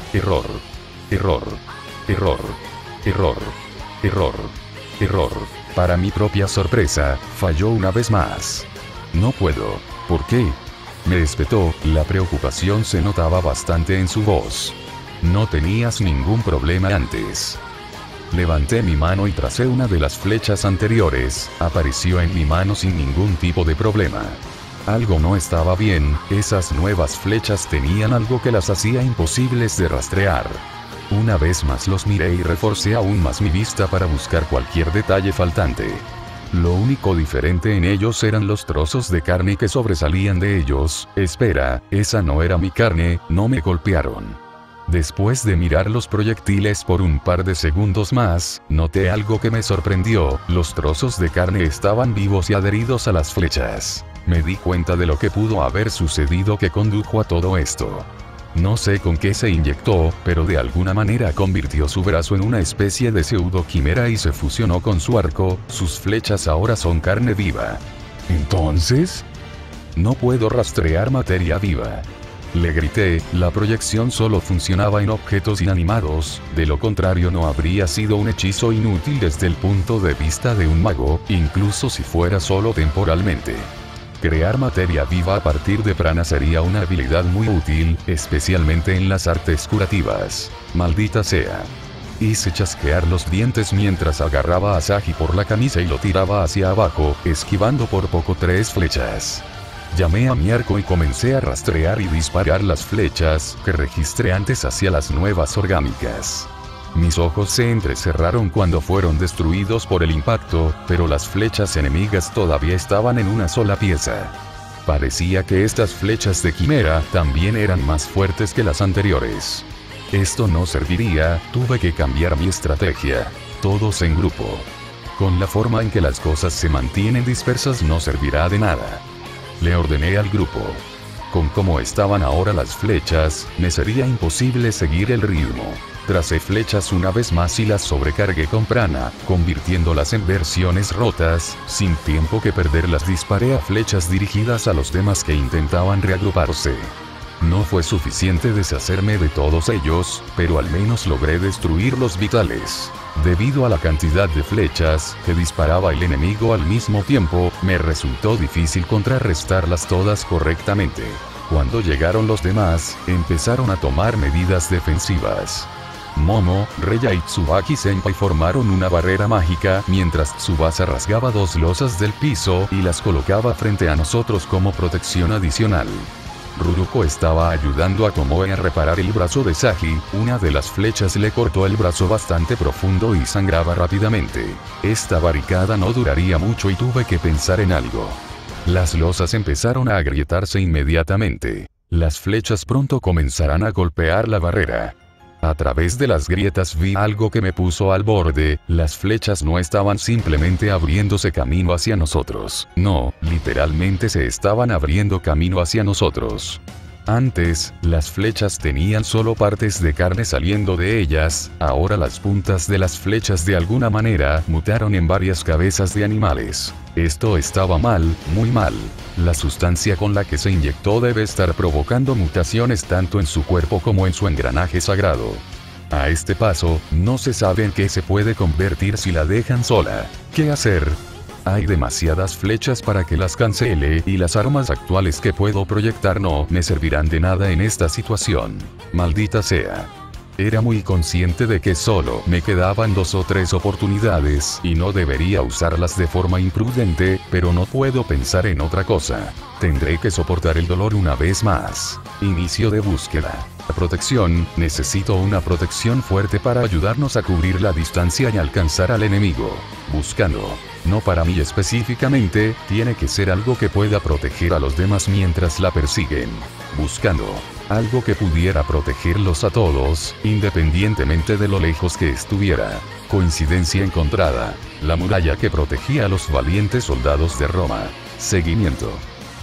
Error. Error. Error. Error. Error. Error. Para mi propia sorpresa, falló una vez más. No puedo. ¿Por qué? Me espetó, la preocupación se notaba bastante en su voz. No tenías ningún problema antes. Levanté mi mano y tracé una de las flechas anteriores, apareció en mi mano sin ningún tipo de problema. Algo no estaba bien, esas nuevas flechas tenían algo que las hacía imposibles de rastrear. Una vez más los miré y reforcé aún más mi vista para buscar cualquier detalle faltante. Lo único diferente en ellos eran los trozos de carne que sobresalían de ellos. Espera, esa no era mi carne, no me golpearon. Después de mirar los proyectiles por un par de segundos más, noté algo que me sorprendió, los trozos de carne estaban vivos y adheridos a las flechas. Me di cuenta de lo que pudo haber sucedido que condujo a todo esto. No sé con qué se inyectó, pero de alguna manera convirtió su brazo en una especie de pseudo quimera y se fusionó con su arco, sus flechas ahora son carne viva. ¿Entonces? No puedo rastrear materia viva. Le grité, la proyección solo funcionaba en objetos inanimados, de lo contrario no habría sido un hechizo inútil desde el punto de vista de un mago, incluso si fuera solo temporalmente. Crear materia viva a partir de prana sería una habilidad muy útil, especialmente en las artes curativas. Maldita sea. Hice chasquear los dientes mientras agarraba a Sagi por la camisa y lo tiraba hacia abajo, esquivando por poco 3 flechas. Llamé a mi arco y comencé a rastrear y disparar las flechas que registré antes hacia las nuevas orgánicas. Mis ojos se entrecerraron cuando fueron destruidos por el impacto, pero las flechas enemigas todavía estaban en una sola pieza. Parecía que estas flechas de quimera también eran más fuertes que las anteriores. Esto no serviría, tuve que cambiar mi estrategia. Todos en grupo. Con la forma en que las cosas se mantienen dispersas no servirá de nada. Le ordené al grupo. Con cómo estaban ahora las flechas, me sería imposible seguir el ritmo. Tracé flechas una vez más y las sobrecargué con prana, convirtiéndolas en versiones rotas. Sin tiempo que perder las disparé a flechas dirigidas a los demás que intentaban reagruparse. No fue suficiente deshacerme de todos ellos, pero al menos logré destruir los vitales. Debido a la cantidad de flechas que disparaba el enemigo al mismo tiempo, me resultó difícil contrarrestarlas todas correctamente. Cuando llegaron los demás, empezaron a tomar medidas defensivas. Momo, Reya y Tsubaki Senpai formaron una barrera mágica, mientras Tsubasa rasgaba 2 losas del piso y las colocaba frente a nosotros como protección adicional. Ruruko estaba ayudando a Tomoe a reparar el brazo de Sagi, una de las flechas le cortó el brazo bastante profundo y sangraba rápidamente. Esta barricada no duraría mucho y tuve que pensar en algo. Las losas empezaron a agrietarse inmediatamente. Las flechas pronto comenzarán a golpear la barrera. A través de las grietas vi algo que me puso al borde, las flechas no estaban simplemente abriéndose camino hacia nosotros, no, literalmente se estaban abriendo camino hacia nosotros. Antes, las flechas tenían solo partes de carne saliendo de ellas, ahora las puntas de las flechas de alguna manera mutaron en varias cabezas de animales. Esto estaba mal, muy mal. La sustancia con la que se inyectó debe estar provocando mutaciones tanto en su cuerpo como en su engranaje sagrado. A este paso, no se sabe en qué se puede convertir si la dejan sola. ¿Qué hacer? Hay demasiadas flechas para que las cancele y las armas actuales que puedo proyectar no me servirán de nada en esta situación. Maldita sea. Era muy consciente de que solo me quedaban 2 o 3 oportunidades y no debería usarlas de forma imprudente, pero no puedo pensar en otra cosa. Tendré que soportar el dolor una vez más. Inicio de búsqueda. Protección, necesito una protección fuerte para ayudarnos a cubrir la distancia y alcanzar al enemigo. Buscando. No para mí específicamente, tiene que ser algo que pueda proteger a los demás mientras la persiguen. Buscando. Algo que pudiera protegerlos a todos, independientemente de lo lejos que estuviera. Coincidencia encontrada. La muralla que protegía a los valientes soldados de Roma. Seguimiento.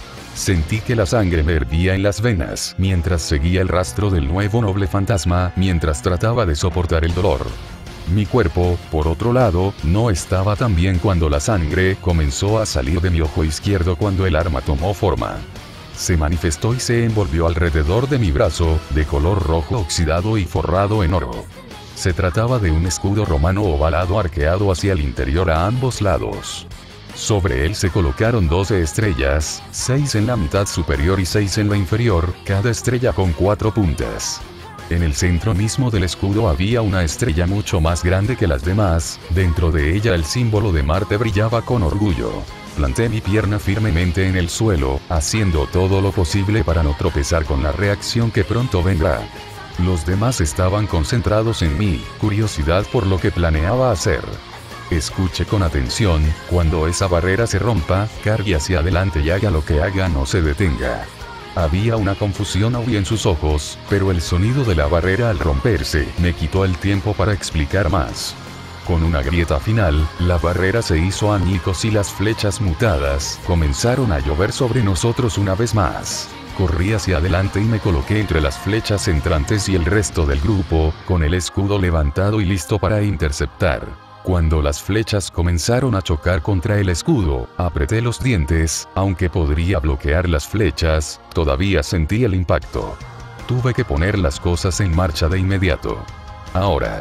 Sentí que la sangre me hervía en las venas mientras seguía el rastro del nuevo noble fantasma, mientras trataba de soportar el dolor. Mi cuerpo, por otro lado, no estaba tan bien cuando la sangre comenzó a salir de mi ojo izquierdo cuando el arma tomó forma. se manifestó y se envolvió alrededor de mi brazo, de color rojo oxidado y forrado en oro. Se trataba de un escudo romano ovalado arqueado hacia el interior a ambos lados. Sobre él se colocaron 12 estrellas, 6 en la mitad superior y 6 en la inferior, cada estrella con 4 puntas. En el centro mismo del escudo había una estrella mucho más grande que las demás, dentro de ella el símbolo de Marte brillaba con orgullo. Planté mi pierna firmemente en el suelo, haciendo todo lo posible para no tropezar con la reacción que pronto vendrá. Los demás estaban concentrados en mi curiosidad por lo que planeaba hacer. Escuche con atención, cuando esa barrera se rompa, cargue hacia adelante y haga lo que haga, no se detenga. Había una confusión aún en sus ojos, pero el sonido de la barrera al romperse me quitó el tiempo para explicar más. Con una grieta final, la barrera se hizo añicos y las flechas mutadas comenzaron a llover sobre nosotros una vez más. Corrí hacia adelante y me coloqué entre las flechas entrantes y el resto del grupo, con el escudo levantado y listo para interceptar. Cuando las flechas comenzaron a chocar contra el escudo, apreté los dientes, aunque podría bloquear las flechas, todavía sentí el impacto. Tuve que poner las cosas en marcha de inmediato. Ahora,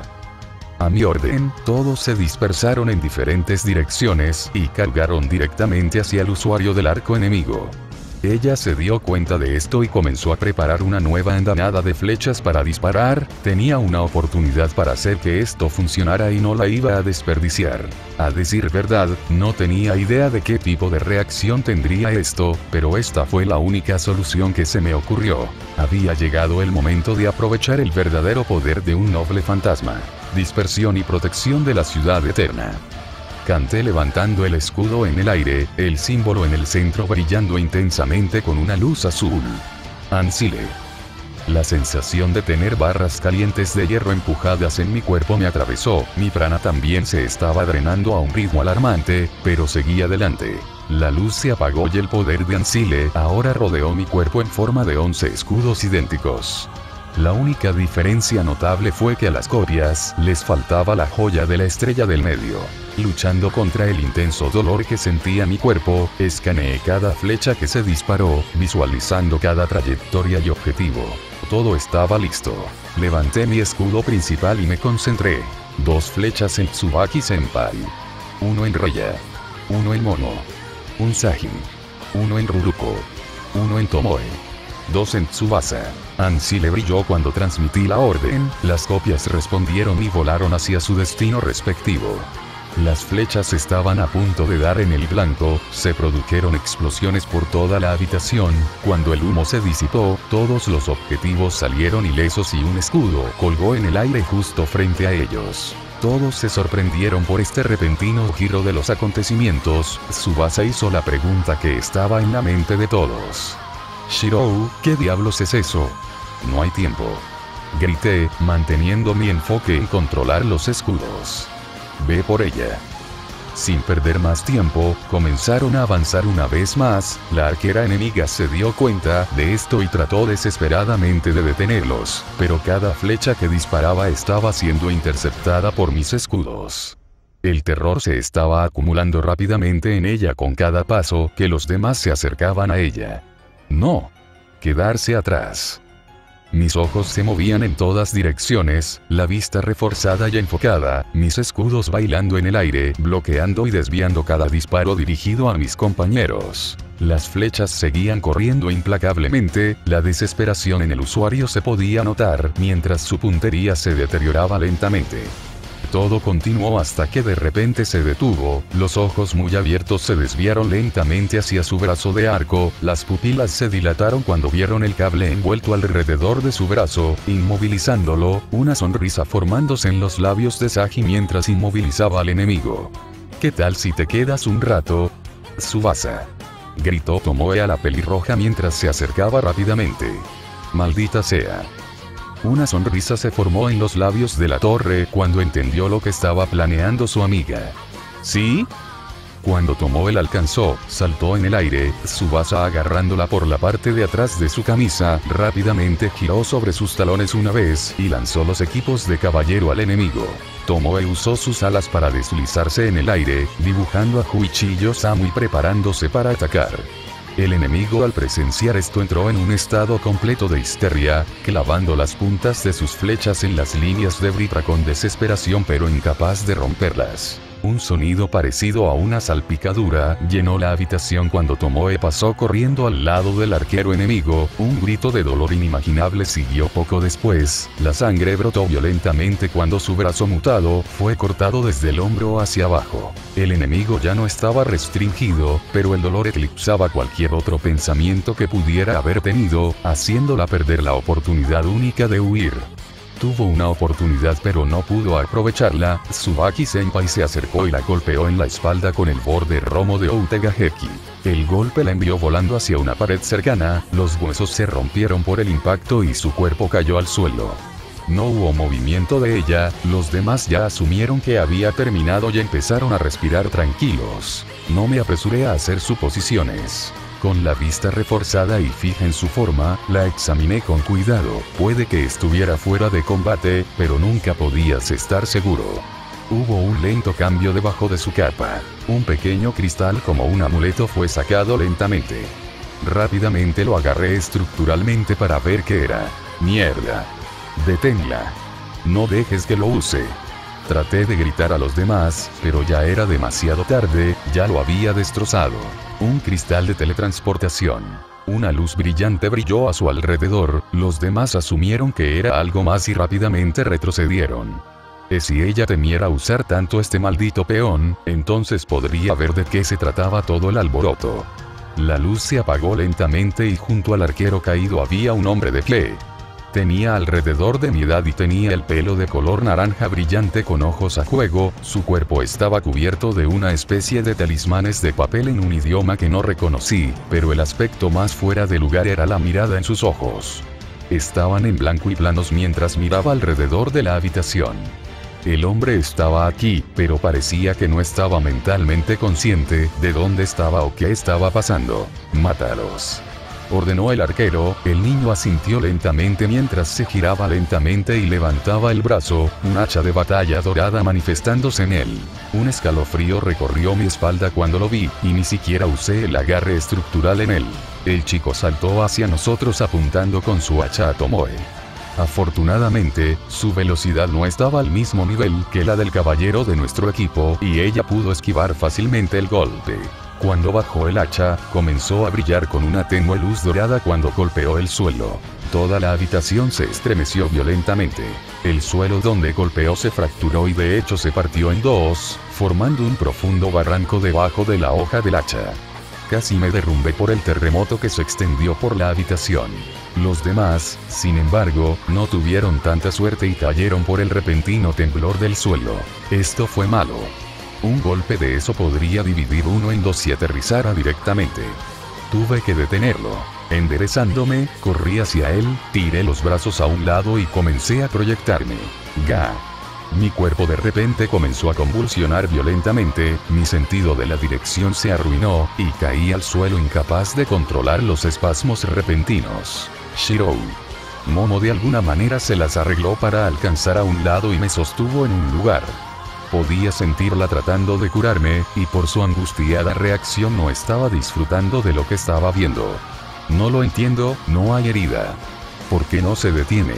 a mi orden, todos se dispersaron en diferentes direcciones y cargaron directamente hacia el usuario del arco enemigo. Ella se dio cuenta de esto y comenzó a preparar una nueva andanada de flechas para disparar. Tenía una oportunidad para hacer que esto funcionara y no la iba a desperdiciar. A decir verdad, no tenía idea de qué tipo de reacción tendría esto, pero esta fue la única solución que se me ocurrió. Había llegado el momento de aprovechar el verdadero poder de un noble fantasma. Dispersión y protección de la ciudad eterna. Canté levantando el escudo en el aire, el símbolo en el centro brillando intensamente con una luz azul. Ancile. La sensación de tener barras calientes de hierro empujadas en mi cuerpo me atravesó, mi prana también se estaba drenando a un ritmo alarmante, pero seguí adelante. La luz se apagó y el poder de Ancile ahora rodeó mi cuerpo en forma de 11 escudos idénticos. La única diferencia notable fue que a las copias les faltaba la joya de la estrella del medio. Luchando contra el intenso dolor que sentía mi cuerpo, escaneé cada flecha que se disparó, visualizando cada trayectoria y objetivo. Todo estaba listo. Levanté mi escudo principal y me concentré. 2 flechas en Tsubaki Senpai. 1 en Reya. 1 en Mono. 1 Sajin. 1 en Ruruko. 1 en Tomoe. 2 en Tsubasa. Ancile brilló cuando transmití la orden, las copias respondieron y volaron hacia su destino respectivo. Las flechas estaban a punto de dar en el blanco, se produjeron explosiones por toda la habitación, cuando el humo se disipó, todos los objetivos salieron ilesos y un escudo colgó en el aire justo frente a ellos. Todos se sorprendieron por este repentino giro de los acontecimientos. Tsubasa hizo la pregunta que estaba en la mente de todos. Shirou, ¿qué diablos es eso? No hay tiempo. Grité, manteniendo mi enfoque en controlar los escudos. Ve por ella. Sin perder más tiempo, comenzaron a avanzar una vez más. La arquera enemiga se dio cuenta de esto y trató desesperadamente de detenerlos, pero cada flecha que disparaba estaba siendo interceptada por mis escudos. El terror se estaba acumulando rápidamente en ella con cada paso que los demás se acercaban a ella. No. Quedarse atrás. Mis ojos se movían en todas direcciones, la vista reforzada y enfocada, mis escudos bailando en el aire, bloqueando y desviando cada disparo dirigido a mis compañeros. Las flechas seguían corriendo implacablemente, la desesperación en el usuario se podía notar mientras su puntería se deterioraba lentamente. Todo continuó hasta que de repente se detuvo, los ojos muy abiertos se desviaron lentamente hacia su brazo de arco, las pupilas se dilataron cuando vieron el cable envuelto alrededor de su brazo, inmovilizándolo, una sonrisa formándose en los labios de Saji mientras inmovilizaba al enemigo. ¿Qué tal si te quedas un rato? Tsubasa. Gritó Tomoe a la pelirroja mientras se acercaba rápidamente. Maldita sea. Una sonrisa se formó en los labios de la torre cuando entendió lo que estaba planeando su amiga. ¿Sí? Cuando Tomoe la alcanzó, saltó en el aire, Tsubasa agarrándola por la parte de atrás de su camisa, rápidamente giró sobre sus talones una vez y lanzó los equipos de caballero al enemigo. Tomoe usó sus alas para deslizarse en el aire, dibujando a Huichi y Osamu y preparándose para atacar. El enemigo al presenciar esto entró en un estado completo de histeria, clavando las puntas de sus flechas en las líneas de Britra con desesperación pero incapaz de romperlas. Un sonido parecido a una salpicadura llenó la habitación cuando Tomoe pasó corriendo al lado del arquero enemigo. Un grito de dolor inimaginable siguió poco después. La sangre brotó violentamente cuando su brazo mutado fue cortado desde el hombro hacia abajo. El enemigo ya no estaba restringido, pero el dolor eclipsaba cualquier otro pensamiento que pudiera haber tenido, haciéndola perder la oportunidad única de huir. Tuvo una oportunidad pero no pudo aprovecharla. Tsubaki Senpai se acercó y la golpeó en la espalda con el borde romo de Outegaheki. El golpe la envió volando hacia una pared cercana, los huesos se rompieron por el impacto y su cuerpo cayó al suelo. No hubo movimiento de ella, los demás ya asumieron que había terminado y empezaron a respirar tranquilos. No me apresuré a hacer suposiciones. Con la vista reforzada y fija en su forma, la examiné con cuidado. Puede que estuviera fuera de combate, pero nunca podías estar seguro. Hubo un lento cambio debajo de su capa. Un pequeño cristal como un amuleto fue sacado lentamente. Rápidamente lo agarré estructuralmente para ver qué era. ¡Mierda! ¡Deténla! No dejes que lo use. Traté de gritar a los demás, pero ya era demasiado tarde, ya lo había destrozado. Un cristal de teletransportación. Una luz brillante brilló a su alrededor, los demás asumieron que era algo más y rápidamente retrocedieron. Si ella temiera usar tanto este maldito peón, entonces podría ver de qué se trataba todo el alboroto. La luz se apagó lentamente y junto al arquero caído había un hombre de pie. Tenía alrededor de mi edad y tenía el pelo de color naranja brillante con ojos a juego, su cuerpo estaba cubierto de una especie de talismanes de papel en un idioma que no reconocí, pero el aspecto más fuera de lugar era la mirada en sus ojos. Estaban en blanco y planos mientras miraba alrededor de la habitación. El hombre estaba aquí, pero parecía que no estaba mentalmente consciente de dónde estaba o qué estaba pasando. ¡Mátalos!, ordenó el arquero. El niño asintió lentamente mientras se giraba lentamente y levantaba el brazo, un hacha de batalla dorada manifestándose en él. Un escalofrío recorrió mi espalda cuando lo vi, y ni siquiera usé el agarre estructural en él. El chico saltó hacia nosotros apuntando con su hacha a Tomoe. Afortunadamente, su velocidad no estaba al mismo nivel que la del caballero de nuestro equipo, y ella pudo esquivar fácilmente el golpe. Cuando bajó el hacha, comenzó a brillar con una tenue luz dorada cuando golpeó el suelo. Toda la habitación se estremeció violentamente. El suelo donde golpeó se fracturó y de hecho se partió en dos, formando un profundo barranco debajo de la hoja del hacha. Casi me derrumbé por el terremoto que se extendió por la habitación. Los demás, sin embargo, no tuvieron tanta suerte y cayeron por el repentino temblor del suelo. Esto fue malo. Un golpe de eso podría dividir uno en dos si aterrizara directamente. Tuve que detenerlo. Enderezándome, corrí hacia él, tiré los brazos a un lado y comencé a proyectarme. ¡Ga! Mi cuerpo de repente comenzó a convulsionar violentamente, mi sentido de la dirección se arruinó, y caí al suelo incapaz de controlar los espasmos repentinos. Shirou. Momo de alguna manera se las arregló para alcanzar a un lado y me sostuvo en un lugar. Podía sentirla tratando de curarme, y por su angustiada reacción no estaba disfrutando de lo que estaba viendo. No lo entiendo, no hay herida. ¿Por qué no se detiene?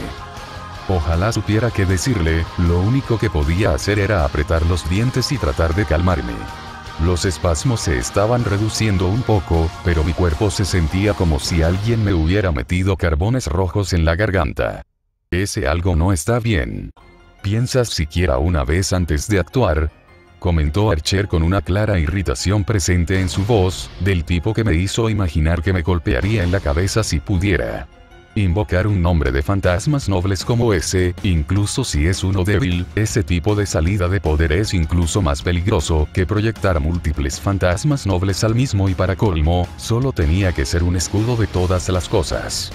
Ojalá supiera qué decirle, lo único que podía hacer era apretar los dientes y tratar de calmarme. Los espasmos se estaban reduciendo un poco, pero mi cuerpo se sentía como si alguien me hubiera metido carbones rojos en la garganta. Ese algo no está bien. ¿Piensas siquiera una vez antes de actuar?, comentó Archer con una clara irritación presente en su voz, del tipo que me hizo imaginar que me golpearía en la cabeza si pudiera. Invocar un nombre de fantasmas nobles como ese, incluso si es uno débil, ese tipo de salida de poder es incluso más peligroso que proyectar múltiples fantasmas nobles al mismo y para colmo, solo tenía que ser un escudo de todas las cosas.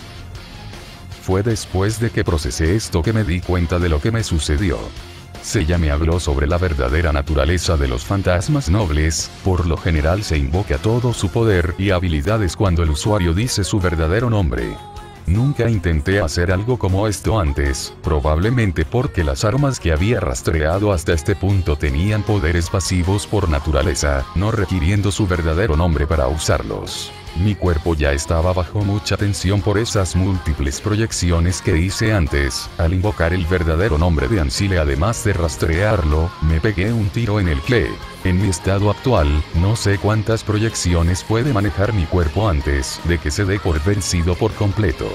Fue después de que procesé esto que me di cuenta de lo que me sucedió. Seiya me habló sobre la verdadera naturaleza de los fantasmas nobles. Por lo general se invoca todo su poder y habilidades cuando el usuario dice su verdadero nombre. Nunca intenté hacer algo como esto antes, probablemente porque las armas que había rastreado hasta este punto tenían poderes pasivos por naturaleza, no requiriendo su verdadero nombre para usarlos. Mi cuerpo ya estaba bajo mucha tensión por esas múltiples proyecciones que hice antes. Al invocar el verdadero nombre de Ancile, además de rastrearlo, me pegué un tiro en el cle. En mi estado actual, no sé cuántas proyecciones puede manejar mi cuerpo antes de que se dé por vencido por completo.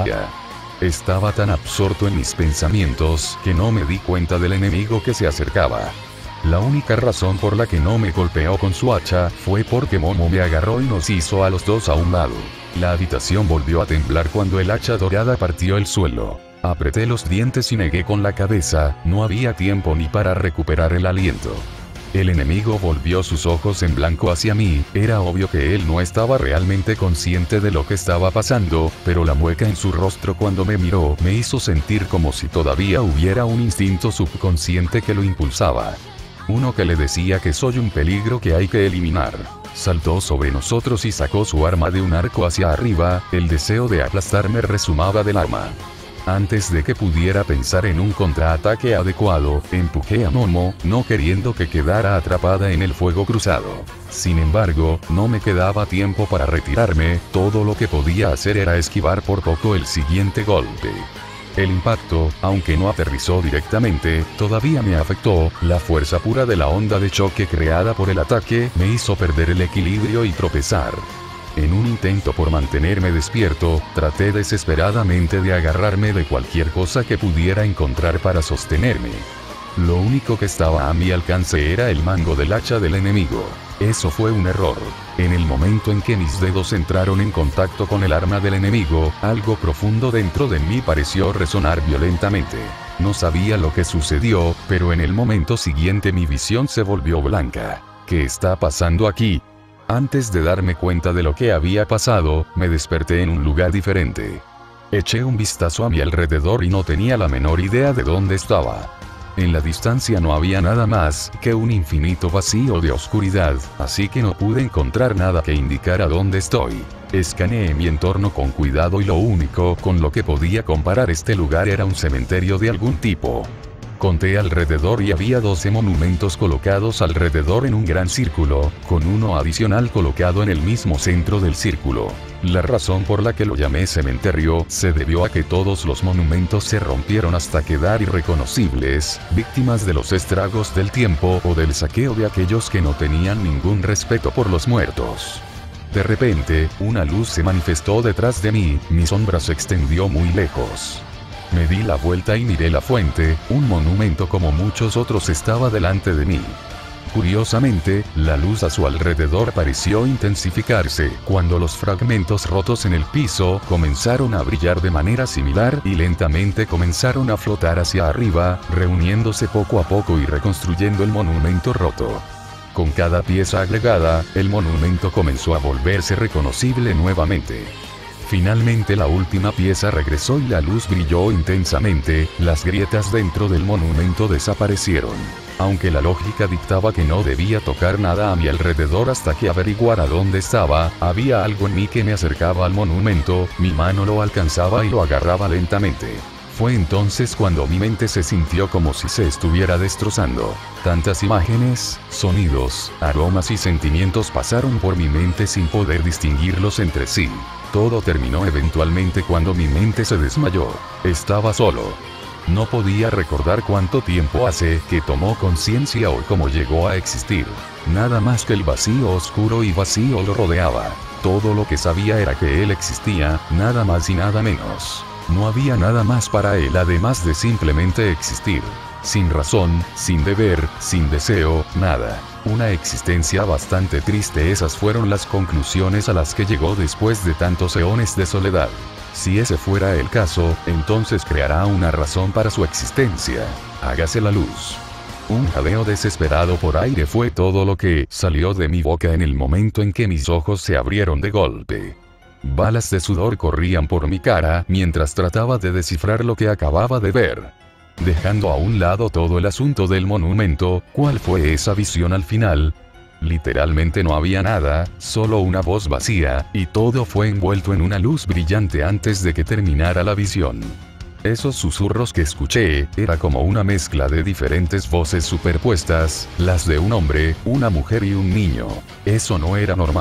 Estaba tan absorto en mis pensamientos que no me di cuenta del enemigo que se acercaba. La única razón por la que no me golpeó con su hacha fue porque Momo me agarró y nos hizo a los dos a un lado. La habitación volvió a temblar cuando el hacha dorada partió el suelo. Apreté los dientes y negué con la cabeza, no había tiempo ni para recuperar el aliento. El enemigo volvió sus ojos en blanco hacia mí. Era obvio que él no estaba realmente consciente de lo que estaba pasando, pero la mueca en su rostro cuando me miró me hizo sentir como si todavía hubiera un instinto subconsciente que lo impulsaba. Uno que le decía que soy un peligro que hay que eliminar. Saltó sobre nosotros y sacó su arma de un arco hacia arriba. El deseo de aplastarme resumaba del arma. Antes de que pudiera pensar en un contraataque adecuado, empujé a Momo, no queriendo que quedara atrapada en el fuego cruzado. Sin embargo, no me quedaba tiempo para retirarme, todo lo que podía hacer era esquivar por poco el siguiente golpe. El impacto, aunque no aterrizó directamente, todavía me afectó. La fuerza pura de la onda de choque creada por el ataque me hizo perder el equilibrio y tropezar. En un intento por mantenerme despierto, traté desesperadamente de agarrarme de cualquier cosa que pudiera encontrar para sostenerme. Lo único que estaba a mi alcance era el mango del hacha del enemigo. Eso fue un error. En el momento en que mis dedos entraron en contacto con el arma del enemigo, algo profundo dentro de mí pareció resonar violentamente. No sabía lo que sucedió, pero en el momento siguiente mi visión se volvió blanca. ¿Qué está pasando aquí? Antes de darme cuenta de lo que había pasado, me desperté en un lugar diferente. Eché un vistazo a mi alrededor y no tenía la menor idea de dónde estaba. En la distancia no había nada más que un infinito vacío de oscuridad, así que no pude encontrar nada que indicara dónde estoy. Escaneé mi entorno con cuidado y lo único con lo que podía comparar este lugar era un cementerio de algún tipo. Conté alrededor y había 12 monumentos colocados alrededor en un gran círculo, con uno adicional colocado en el mismo centro del círculo. La razón por la que lo llamé cementerio se debió a que todos los monumentos se rompieron hasta quedar irreconocibles, víctimas de los estragos del tiempo o del saqueo de aquellos que no tenían ningún respeto por los muertos. De repente, una luz se manifestó detrás de mí, mi sombra se extendió muy lejos. Me di la vuelta y miré la fuente, un monumento como muchos otros estaba delante de mí. Curiosamente, la luz a su alrededor pareció intensificarse cuando los fragmentos rotos en el piso comenzaron a brillar de manera similar y lentamente comenzaron a flotar hacia arriba, reuniéndose poco a poco y reconstruyendo el monumento roto. Con cada pieza agregada, el monumento comenzó a volverse reconocible nuevamente. Finalmente la última pieza regresó y la luz brilló intensamente, las grietas dentro del monumento desaparecieron. Aunque la lógica dictaba que no debía tocar nada a mi alrededor hasta que averiguara dónde estaba, había algo en mí que me acercaba al monumento, mi mano lo alcanzaba y lo agarraba lentamente. Fue entonces cuando mi mente se sintió como si se estuviera destrozando. Tantas imágenes, sonidos, aromas y sentimientos pasaron por mi mente sin poder distinguirlos entre sí. Todo terminó eventualmente cuando mi mente se desmayó. Estaba solo. No podía recordar cuánto tiempo hace que tomó conciencia o cómo llegó a existir. Nada más que el vacío oscuro y vacío lo rodeaba. Todo lo que sabía era que él existía, nada más y nada menos. No había nada más para él además de simplemente existir. Sin razón, sin deber, sin deseo, nada. Una existencia bastante triste. Esas fueron las conclusiones a las que llegó después de tantos eones de soledad. Si ese fuera el caso, entonces creará una razón para su existencia. Hágase la luz. Un jadeo desesperado por aire fue todo lo que salió de mi boca en el momento en que mis ojos se abrieron de golpe. Balas de sudor corrían por mi cara mientras trataba de descifrar lo que acababa de ver. Dejando a un lado todo el asunto del monumento, ¿cuál fue esa visión al final? Literalmente no había nada, solo una voz vacía, y todo fue envuelto en una luz brillante antes de que terminara la visión. Esos susurros que escuché, era como una mezcla de diferentes voces superpuestas, las de un hombre, una mujer y un niño. Eso no era normal.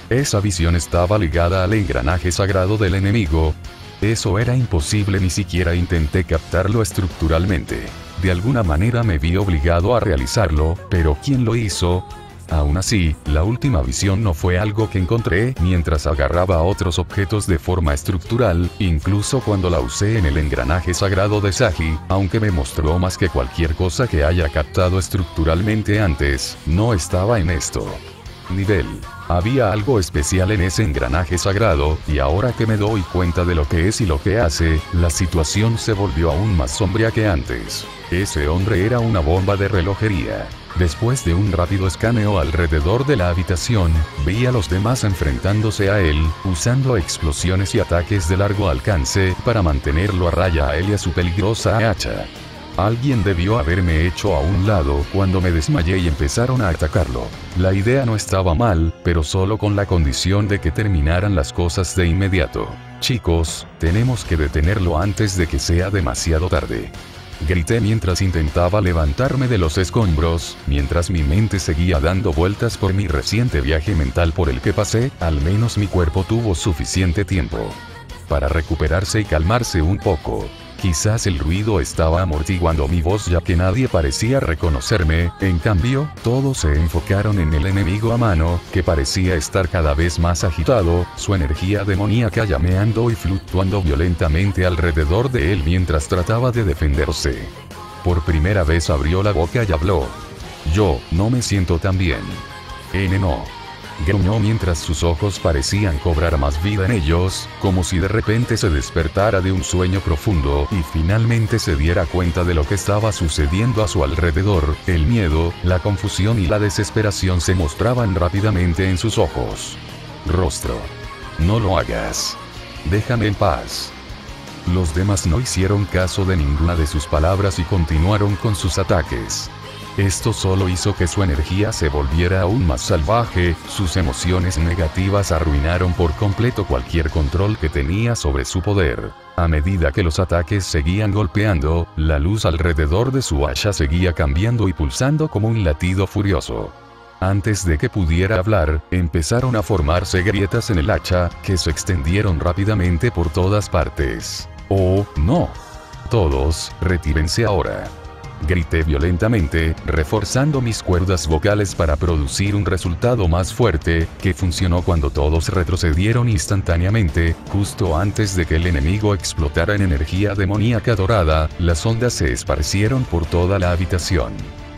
Esa visión estaba ligada al engranaje sagrado del enemigo. Eso era imposible, ni siquiera intenté captarlo estructuralmente. De alguna manera me vi obligado a realizarlo, pero ¿quién lo hizo? Aún así, la última visión no fue algo que encontré mientras agarraba a otros objetos de forma estructural, incluso cuando la usé en el engranaje sagrado de Saji, aunque me mostró más que cualquier cosa que haya captado estructuralmente antes, no estaba en esto. Nivel. Había algo especial en ese engranaje sagrado, y ahora que me doy cuenta de lo que es y lo que hace, la situación se volvió aún más sombría que antes. Ese hombre era una bomba de relojería. Después de un rápido escaneo alrededor de la habitación, vi a los demás enfrentándose a él, usando explosiones y ataques de largo alcance para mantenerlo a raya a él y a su peligrosa hacha. Alguien debió haberme hecho a un lado cuando me desmayé y empezaron a atacarlo. La idea no estaba mal, pero solo con la condición de que terminaran las cosas de inmediato. Chicos, tenemos que detenerlo antes de que sea demasiado tarde. Grité mientras intentaba levantarme de los escombros, mientras mi mente seguía dando vueltas por mi reciente viaje mental por el que pasé. Al menos mi cuerpo tuvo suficiente tiempo para recuperarse y calmarse un poco. Quizás el ruido estaba amortiguando mi voz ya que nadie parecía reconocerme, en cambio, todos se enfocaron en el enemigo a mano, que parecía estar cada vez más agitado, su energía demoníaca llameando y fluctuando violentamente alrededor de él mientras trataba de defenderse. Por primera vez abrió la boca y habló. Yo, no me siento tan bien. No. Gruñó mientras sus ojos parecían cobrar más vida en ellos, como si de repente se despertara de un sueño profundo y finalmente se diera cuenta de lo que estaba sucediendo a su alrededor. El miedo, la confusión y la desesperación se mostraban rápidamente en sus ojos. Rostro. No lo hagas. Déjame en paz. Los demás no hicieron caso de ninguna de sus palabras y continuaron con sus ataques. Esto solo hizo que su energía se volviera aún más salvaje, sus emociones negativas arruinaron por completo cualquier control que tenía sobre su poder. A medida que los ataques seguían golpeando, la luz alrededor de su hacha seguía cambiando y pulsando como un latido furioso. Antes de que pudiera hablar, empezaron a formarse grietas en el hacha, que se extendieron rápidamente por todas partes. ¡Oh, no! Todos, retírense ahora. Grité violentamente, reforzando mis cuerdas vocales para producir un resultado más fuerte, que funcionó cuando todos retrocedieron instantáneamente. Justo antes de que el enemigo explotara en energía demoníaca dorada, las ondas se esparcieron por toda la habitación.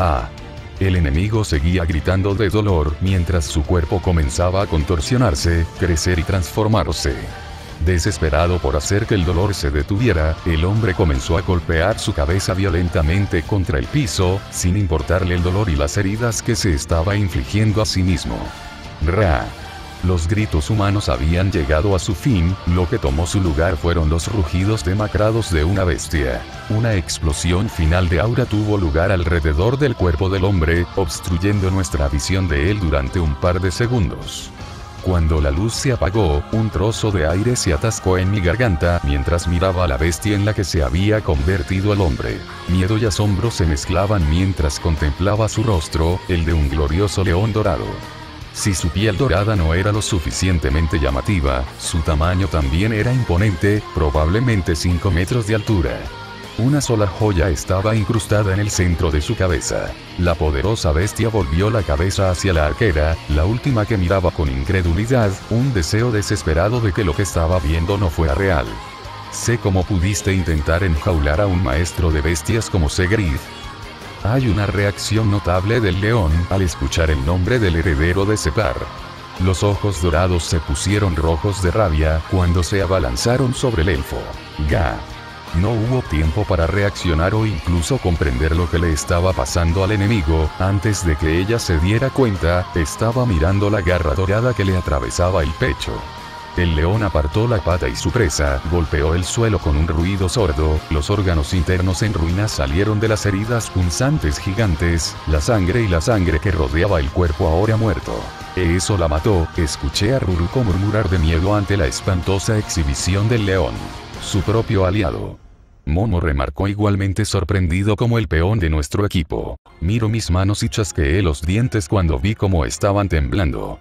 El enemigo seguía gritando de dolor mientras su cuerpo comenzaba a contorsionarse, crecer y transformarse. Desesperado por hacer que el dolor se detuviera, el hombre comenzó a golpear su cabeza violentamente contra el piso, sin importarle el dolor y las heridas que se estaba infligiendo a sí mismo. Ra. Los gritos humanos habían llegado a su fin, lo que tomó su lugar fueron los rugidos demacrados de una bestia. Una explosión final de aura tuvo lugar alrededor del cuerpo del hombre, obstruyendo nuestra visión de él durante un par de segundos. Cuando la luz se apagó, un trozo de aire se atascó en mi garganta mientras miraba a la bestia en la que se había convertido el hombre. Miedo y asombro se mezclaban mientras contemplaba su rostro, el de un glorioso león dorado. Si su piel dorada no era lo suficientemente llamativa, su tamaño también era imponente, probablemente 5 metros de altura. Una sola joya estaba incrustada en el centro de su cabeza. La poderosa bestia volvió la cabeza hacia la arquera, la última que miraba con incredulidad, un deseo desesperado de que lo que estaba viendo no fuera real. Sé cómo pudiste intentar enjaular a un maestro de bestias como Segrith. Hay una reacción notable del león al escuchar el nombre del heredero de Separ. Los ojos dorados se pusieron rojos de rabia cuando se abalanzaron sobre el elfo. No hubo tiempo para reaccionar o incluso comprender lo que le estaba pasando al enemigo. Antes de que ella se diera cuenta, estaba mirando la garra dorada que le atravesaba el pecho. El león apartó la pata y su presa golpeó el suelo con un ruido sordo, los órganos internos en ruinas salieron de las heridas punzantes gigantes, la sangre que rodeaba el cuerpo ahora muerto. Eso la mató, escuché a Ruruko murmurar de miedo ante la espantosa exhibición del león. Su propio aliado. Momo remarcó igualmente sorprendido como el peón de nuestro equipo. Miro mis manos y chasqueé los dientes cuando vi cómo estaban temblando.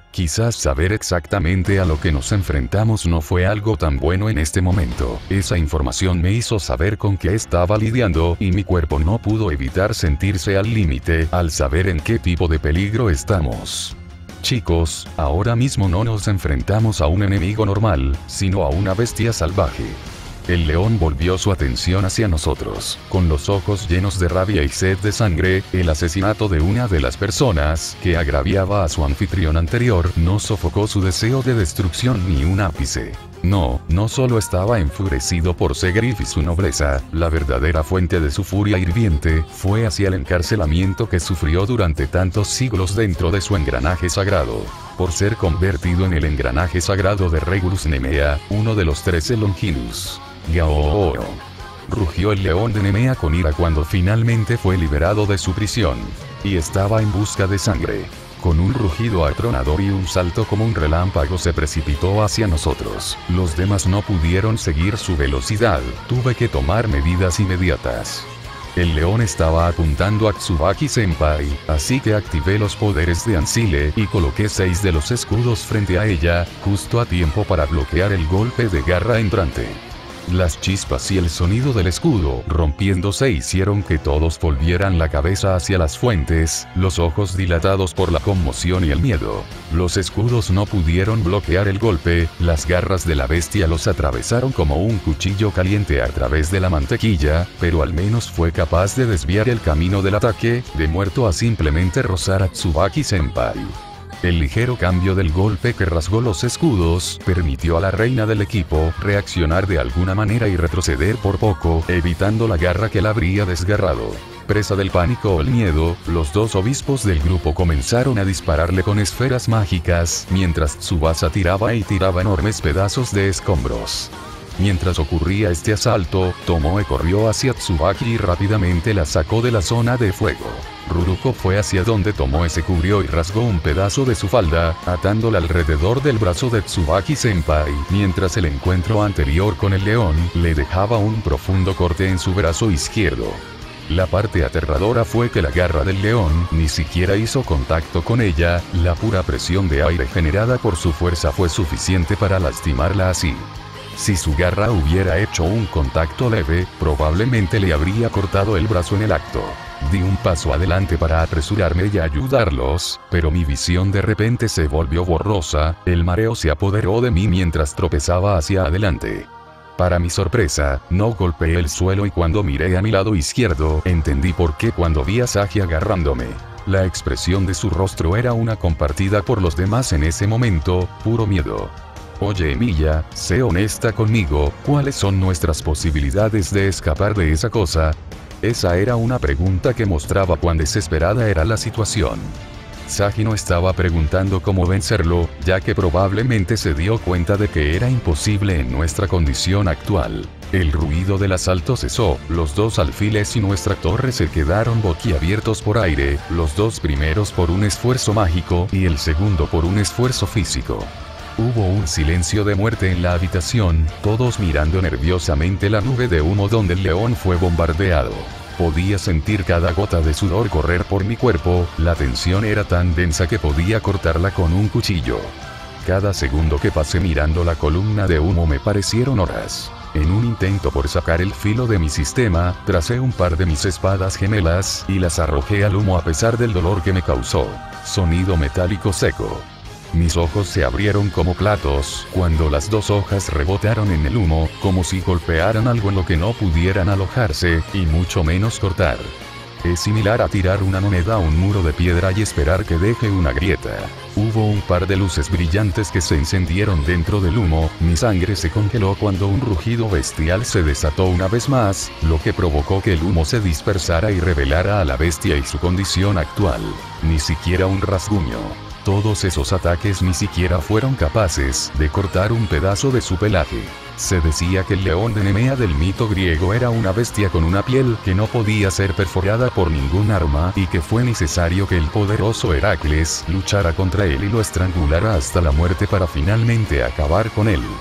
Quizás saber exactamente a lo que nos enfrentamos no fue algo tan bueno en este momento. Esa información me hizo saber con qué estaba lidiando y mi cuerpo no pudo evitar sentirse al límite al saber en qué tipo de peligro estamos. Chicos, ahora mismo no nos enfrentamos a un enemigo normal, sino a una bestia salvaje. El león volvió su atención hacia nosotros, con los ojos llenos de rabia y sed de sangre. El asesinato de una de las personas que agraviaba a su anfitrión anterior no sofocó su deseo de destrucción ni un ápice. No solo estaba enfurecido por Segrif y su nobleza, la verdadera fuente de su furia hirviente fue hacia el encarcelamiento que sufrió durante tantos siglos dentro de su engranaje sagrado. Por ser convertido en el engranaje sagrado de Regulus Nemea, uno de los 13 Longinus. ¡Gao! Rugió el león de Nemea con ira cuando finalmente fue liberado de su prisión. Y estaba en busca de sangre. Con un rugido atronador y un salto como un relámpago se precipitó hacia nosotros. Los demás no pudieron seguir su velocidad. Tuve que tomar medidas inmediatas. El león estaba apuntando a Tsubaki-senpai, así que activé los poderes de Ancile y coloqué 6 de los escudos frente a ella, justo a tiempo para bloquear el golpe de garra entrante. Las chispas y el sonido del escudo rompiéndose hicieron que todos volvieran la cabeza hacia las fuentes, los ojos dilatados por la conmoción y el miedo. Los escudos no pudieron bloquear el golpe, las garras de la bestia los atravesaron como un cuchillo caliente a través de la mantequilla, pero al menos fue capaz de desviar el camino del ataque, de muerto a simplemente rozar a Tsubaki-senpai. El ligero cambio del golpe que rasgó los escudos permitió a la reina del equipo reaccionar de alguna manera y retroceder por poco, evitando la garra que la habría desgarrado. Presa del pánico o el miedo, los dos obispos del grupo comenzaron a dispararle con esferas mágicas, mientras Tsubasa tiraba enormes pedazos de escombros. Mientras ocurría este asalto, Tomoe corrió hacia Tsubaki y rápidamente la sacó de la zona de fuego. Ruruko fue hacia donde Tomoe se cubrió y rasgó un pedazo de su falda, atándola alrededor del brazo de Tsubaki-senpai, mientras el encuentro anterior con el león le dejaba un profundo corte en su brazo izquierdo. La parte aterradora fue que la garra del león ni siquiera hizo contacto con ella, la pura presión de aire generada por su fuerza fue suficiente para lastimarla así. Si su garra hubiera hecho un contacto leve, probablemente le habría cortado el brazo en el acto. Di un paso adelante para apresurarme y ayudarlos, pero mi visión de repente se volvió borrosa, el mareo se apoderó de mí mientras tropezaba hacia adelante. Para mi sorpresa, no golpeé el suelo y cuando miré a mi lado izquierdo, entendí por qué cuando vi a Sagi agarrándome. La expresión de su rostro era una compartida por los demás en ese momento, puro miedo. Oye Emilia, sé honesta conmigo, ¿cuáles son nuestras posibilidades de escapar de esa cosa? Esa era una pregunta que mostraba cuán desesperada era la situación. Sagi no estaba preguntando cómo vencerlo, ya que probablemente se dio cuenta de que era imposible en nuestra condición actual. El ruido del asalto cesó, los dos alfiles y nuestra torre se quedaron boquiabiertos por aire, los dos primeros por un esfuerzo mágico y el segundo por un esfuerzo físico. Hubo un silencio de muerte en la habitación, todos mirando nerviosamente la nube de humo donde el león fue bombardeado. Podía sentir cada gota de sudor correr por mi cuerpo, la tensión era tan densa que podía cortarla con un cuchillo. Cada segundo que pasé mirando la columna de humo me parecieron horas. En un intento por sacar el filo de mi sistema, tracé un par de mis espadas gemelas y las arrojé al humo a pesar del dolor que me causó. Sonido metálico seco. Mis ojos se abrieron como platos, cuando las dos hojas rebotaron en el humo, como si golpearan algo en lo que no pudieran alojarse, y mucho menos cortar. Es similar a tirar una moneda a un muro de piedra y esperar que deje una grieta. Hubo un par de luces brillantes que se encendieron dentro del humo, mi sangre se congeló cuando un rugido bestial se desató una vez más, lo que provocó que el humo se dispersara y revelara a la bestia y su condición actual. Ni siquiera un rasguño. Todos esos ataques ni siquiera fueron capaces de cortar un pedazo de su pelaje. Se decía que el león de Nemea del mito griego era una bestia con una piel que no podía ser perforada por ningún arma y que fue necesario que el poderoso Heracles luchara contra él y lo estrangulara hasta la muerte para finalmente acabar con él.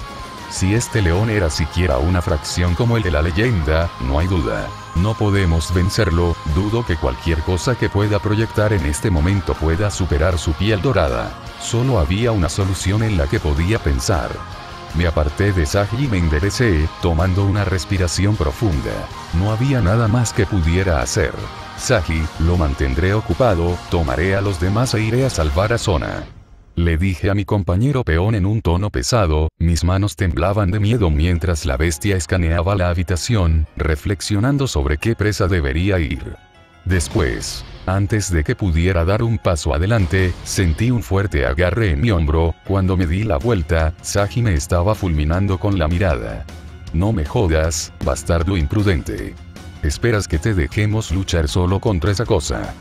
Si este león era siquiera una fracción como el de la leyenda, no hay duda. No podemos vencerlo, dudo que cualquier cosa que pueda proyectar en este momento pueda superar su piel dorada. Solo había una solución en la que podía pensar. Me aparté de Saji y me enderecé, tomando una respiración profunda. No había nada más que pudiera hacer. Saji, lo mantendré ocupado, tomaré a los demás e iré a salvar a Sona. Le dije a mi compañero peón en un tono pesado, mis manos temblaban de miedo mientras la bestia escaneaba la habitación, reflexionando sobre qué presa debería ir. Después, antes de que pudiera dar un paso adelante, sentí un fuerte agarre en mi hombro. Cuando me di la vuelta, Saji me estaba fulminando con la mirada. No me jodas, bastardo imprudente. ¿Esperas que te dejemos luchar solo contra esa cosa?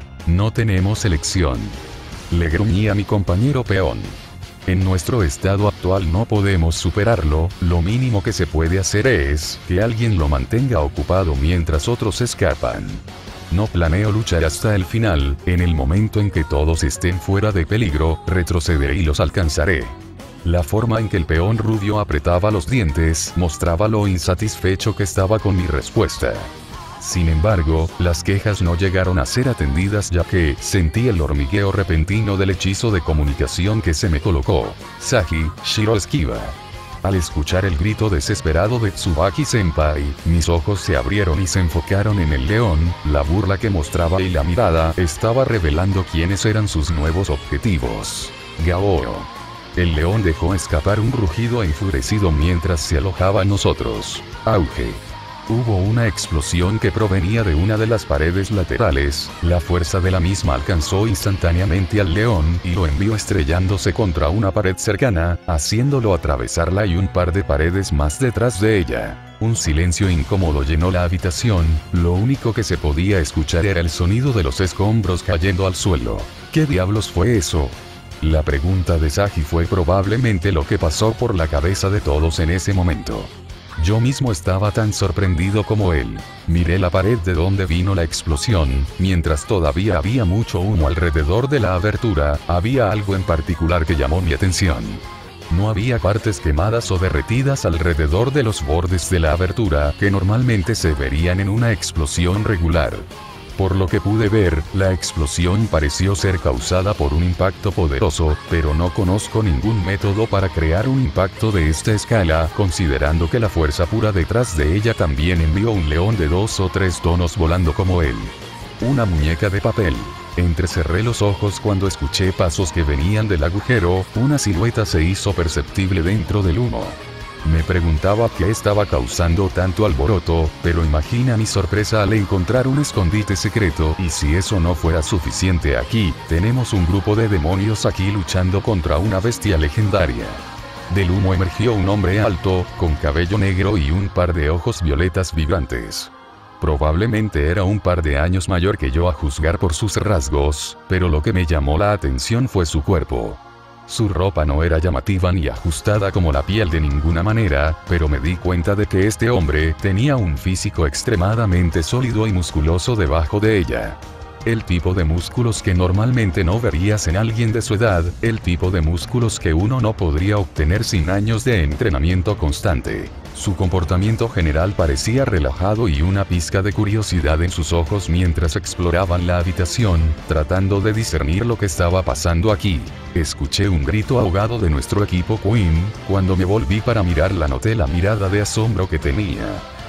No tenemos elección. Le gruñí a mi compañero peón. En nuestro estado actual no podemos superarlo, lo mínimo que se puede hacer es que alguien lo mantenga ocupado mientras otros escapan. No planeo luchar hasta el final, en el momento en que todos estén fuera de peligro, retrocederé y los alcanzaré. La forma en que el peón rubio apretaba los dientes mostraba lo insatisfecho que estaba con mi respuesta. Sin embargo, las quejas no llegaron a ser atendidas ya que sentí el hormigueo repentino del hechizo de comunicación que se me colocó. Saji, Shiro esquiva. Al escuchar el grito desesperado de Tsubaki-senpai, mis ojos se abrieron y se enfocaron en el león. La burla que mostraba y la mirada estaba revelando quiénes eran sus nuevos objetivos. Gao. El león dejó escapar un rugido enfurecido mientras se alojaba en nosotros. Auge. Hubo una explosión que provenía de una de las paredes laterales, la fuerza de la misma alcanzó instantáneamente al león y lo envió estrellándose contra una pared cercana, haciéndolo atravesarla y un par de paredes más detrás de ella. Un silencio incómodo llenó la habitación, lo único que se podía escuchar era el sonido de los escombros cayendo al suelo. ¿Qué diablos fue eso? La pregunta de Saji fue probablemente lo que pasó por la cabeza de todos en ese momento. Yo mismo estaba tan sorprendido como él. Miré la pared de donde vino la explosión, mientras todavía había mucho humo alrededor de la abertura, había algo en particular que llamó mi atención. No había partes quemadas o derretidas alrededor de los bordes de la abertura que normalmente se verían en una explosión regular. Por lo que pude ver, la explosión pareció ser causada por un impacto poderoso, pero no conozco ningún método para crear un impacto de esta escala, considerando que la fuerza pura detrás de ella también envió un león de 2 o 3 tonos volando como él. Una muñeca de papel. Entrecerré los ojos cuando escuché pasos que venían del agujero, una silueta se hizo perceptible dentro del humo. Me preguntaba qué estaba causando tanto alboroto, pero imagina mi sorpresa al encontrar un escondite secreto, y si eso no fuera suficiente aquí, tenemos un grupo de demonios aquí luchando contra una bestia legendaria. Del humo emergió un hombre alto, con cabello negro y un par de ojos violetas vibrantes. Probablemente era un par de años mayor que yo a juzgar por sus rasgos, pero lo que me llamó la atención fue su cuerpo. Su ropa no era llamativa ni ajustada como la piel de ninguna manera, pero me di cuenta de que este hombre tenía un físico extremadamente sólido y musculoso debajo de ella. El tipo de músculos que normalmente no verías en alguien de su edad, el tipo de músculos que uno no podría obtener sin años de entrenamiento constante. Su comportamiento general parecía relajado y una pizca de curiosidad en sus ojos mientras exploraban la habitación, tratando de discernir lo que estaba pasando aquí. Escuché un grito ahogado de nuestro equipo Queen, cuando me volví para mirarla noté la mirada de asombro que tenía.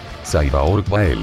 Cyborg Bael.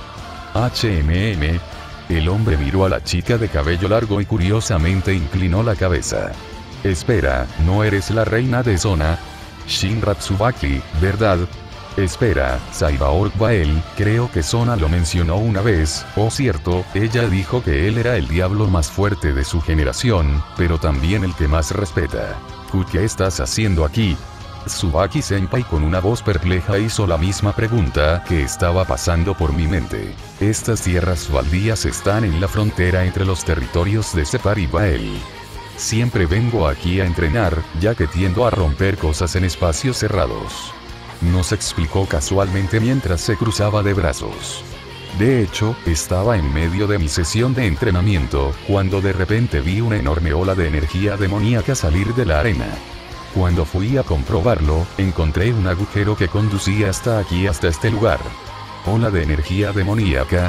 El hombre miró a la chica de cabello largo y curiosamente inclinó la cabeza. Espera, ¿no eres la reina de Sona? Shinra Tsubaki, ¿verdad? Espera, Cyborg Bael, creo que Sona lo mencionó una vez, oh cierto, ella dijo que él era el diablo más fuerte de su generación, pero también el que más respeta. ¿Qué estás haciendo aquí? Tsubaki-senpai con una voz perpleja hizo la misma pregunta que estaba pasando por mi mente. Estas tierras baldías están en la frontera entre los territorios de Separ y Bael. Siempre vengo aquí a entrenar, ya que tiendo a romper cosas en espacios cerrados. Nos explicó casualmente mientras se cruzaba de brazos. De hecho, estaba en medio de mi sesión de entrenamiento, cuando de repente vi una enorme ola de energía demoníaca salir de la arena. Cuando fui a comprobarlo, encontré un agujero que conducía hasta aquí, hasta este lugar. Ola de energía demoníaca.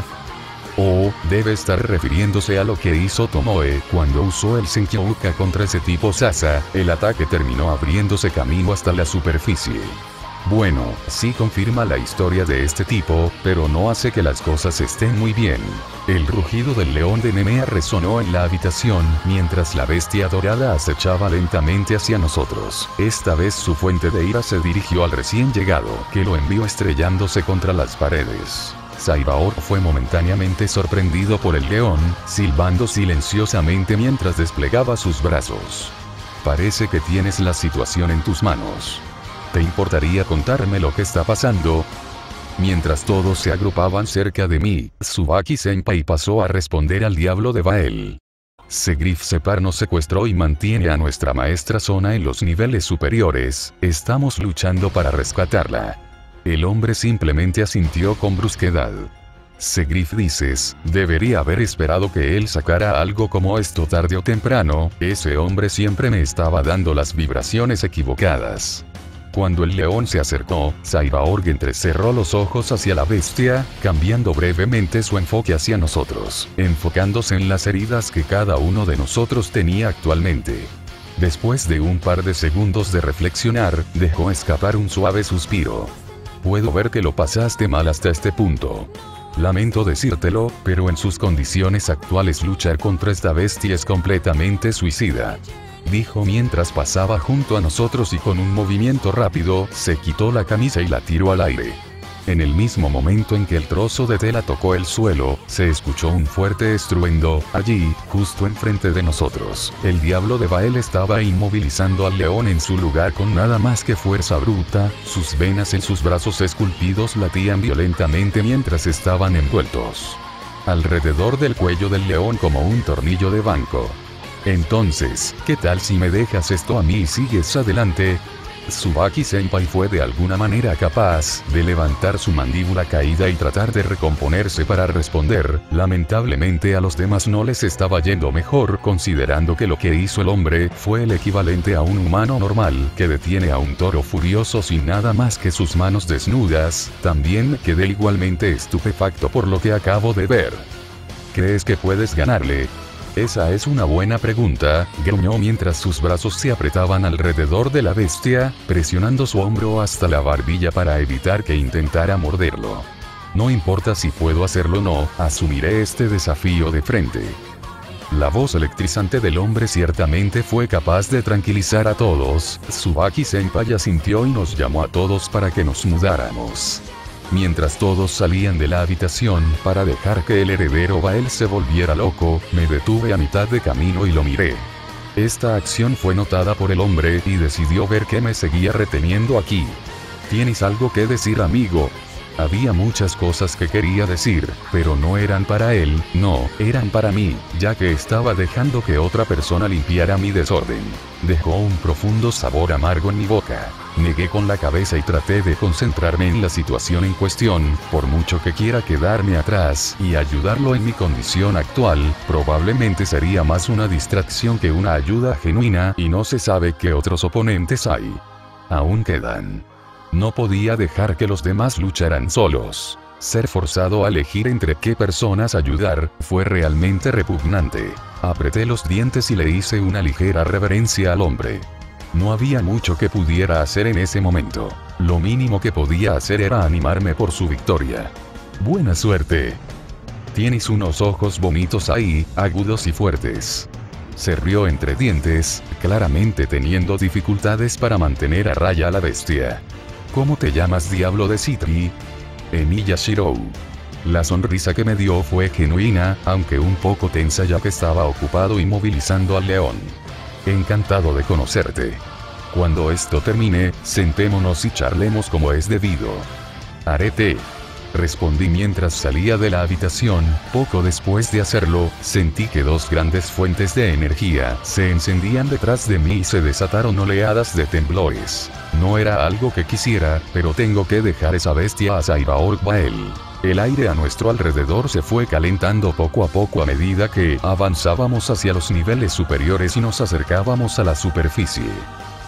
Oh, debe estar refiriéndose a lo que hizo Tomoe cuando usó el Senkyouka contra ese tipo Sasa. El ataque terminó abriéndose camino hasta la superficie. Bueno, sí confirma la historia de este tipo, pero no hace que las cosas estén muy bien. El rugido del león de Nemea resonó en la habitación, mientras la bestia dorada acechaba lentamente hacia nosotros. Esta vez su fuente de ira se dirigió al recién llegado, que lo envió estrellándose contra las paredes. Saibaor fue momentáneamente sorprendido por el león, silbando silenciosamente mientras desplegaba sus brazos. Parece que tienes la situación en tus manos. ¿Te importaría contarme lo que está pasando? Mientras todos se agrupaban cerca de mí, Tsubaki-senpai pasó a responder al diablo de Bael. Segrif Separ nos secuestró y mantiene a nuestra maestra Sona en los niveles superiores. Estamos luchando para rescatarla. El hombre simplemente asintió con brusquedad. Segrif, dices, debería haber esperado que él sacara algo como esto tarde o temprano. Ese hombre siempre me estaba dando las vibraciones equivocadas. Cuando el león se acercó, Saibaorg entrecerró los ojos hacia la bestia, cambiando brevemente su enfoque hacia nosotros, enfocándose en las heridas que cada uno de nosotros tenía actualmente. Después de un par de segundos de reflexionar, dejó escapar un suave suspiro. Puedo ver que lo pasaste mal hasta este punto. Lamento decírtelo, pero en sus condiciones actuales luchar contra esta bestia es completamente suicida. Dijo mientras pasaba junto a nosotros y con un movimiento rápido, se quitó la camisa y la tiró al aire. En el mismo momento en que el trozo de tela tocó el suelo, se escuchó un fuerte estruendo. Allí, justo enfrente de nosotros, el diablo de Bael estaba inmovilizando al león en su lugar con nada más que fuerza bruta. Sus venas en sus brazos esculpidos latían violentamente mientras estaban envueltos alrededor del cuello del león como un tornillo de banco. Entonces, ¿qué tal si me dejas esto a mí y sigues adelante? Tsubaki-senpai fue de alguna manera capaz de levantar su mandíbula caída y tratar de recomponerse para responder. Lamentablemente a los demás no les estaba yendo mejor, considerando que lo que hizo el hombre fue el equivalente a un humano normal que detiene a un toro furioso sin nada más que sus manos desnudas. También quedé igualmente estupefacto por lo que acabo de ver. ¿Crees que puedes ganarle? Esa es una buena pregunta, gruñó mientras sus brazos se apretaban alrededor de la bestia, presionando su hombro hasta la barbilla para evitar que intentara morderlo. No importa si puedo hacerlo o no, asumiré este desafío de frente. La voz electrizante del hombre ciertamente fue capaz de tranquilizar a todos. Tsubaki-senpai asintió y nos llamó a todos para que nos mudáramos. Mientras todos salían de la habitación para dejar que el heredero Bael se volviera loco, me detuve a mitad de camino y lo miré. Esta acción fue notada por el hombre y decidió ver que me seguía reteniendo aquí. ¿Tienes algo que decir, amigo? Había muchas cosas que quería decir, pero no eran para él, no, eran para mí, ya que estaba dejando que otra persona limpiara mi desorden. Dejó un profundo sabor amargo en mi boca. Negué con la cabeza y traté de concentrarme en la situación en cuestión. Por mucho que quiera quedarme atrás y ayudarlo en mi condición actual, probablemente sería más una distracción que una ayuda genuina, y no se sabe qué otros oponentes hay. Aún quedan. No podía dejar que los demás lucharan solos. Ser forzado a elegir entre qué personas ayudar, fue realmente repugnante. Apreté los dientes y le hice una ligera reverencia al hombre. No había mucho que pudiera hacer en ese momento. Lo mínimo que podía hacer era animarme por su victoria. Buena suerte. Tienes unos ojos bonitos ahí, agudos y fuertes. Se rió entre dientes, claramente teniendo dificultades para mantener a raya a la bestia. ¿Cómo te llamas, diablo de Citri? Emiya Shirou. La sonrisa que me dio fue genuina, aunque un poco tensa ya que estaba ocupado inmovilizando al león. Encantado de conocerte. Cuando esto termine, sentémonos y charlemos como es debido. Haré, respondí mientras salía de la habitación. Poco después de hacerlo, sentí que dos grandes fuentes de energía se encendían detrás de mí y se desataron oleadas de temblores. No era algo que quisiera, pero tengo que dejar esa bestia a Saibaorg Bael. El aire a nuestro alrededor se fue calentando poco a poco a medida que avanzábamos hacia los niveles superiores y nos acercábamos a la superficie.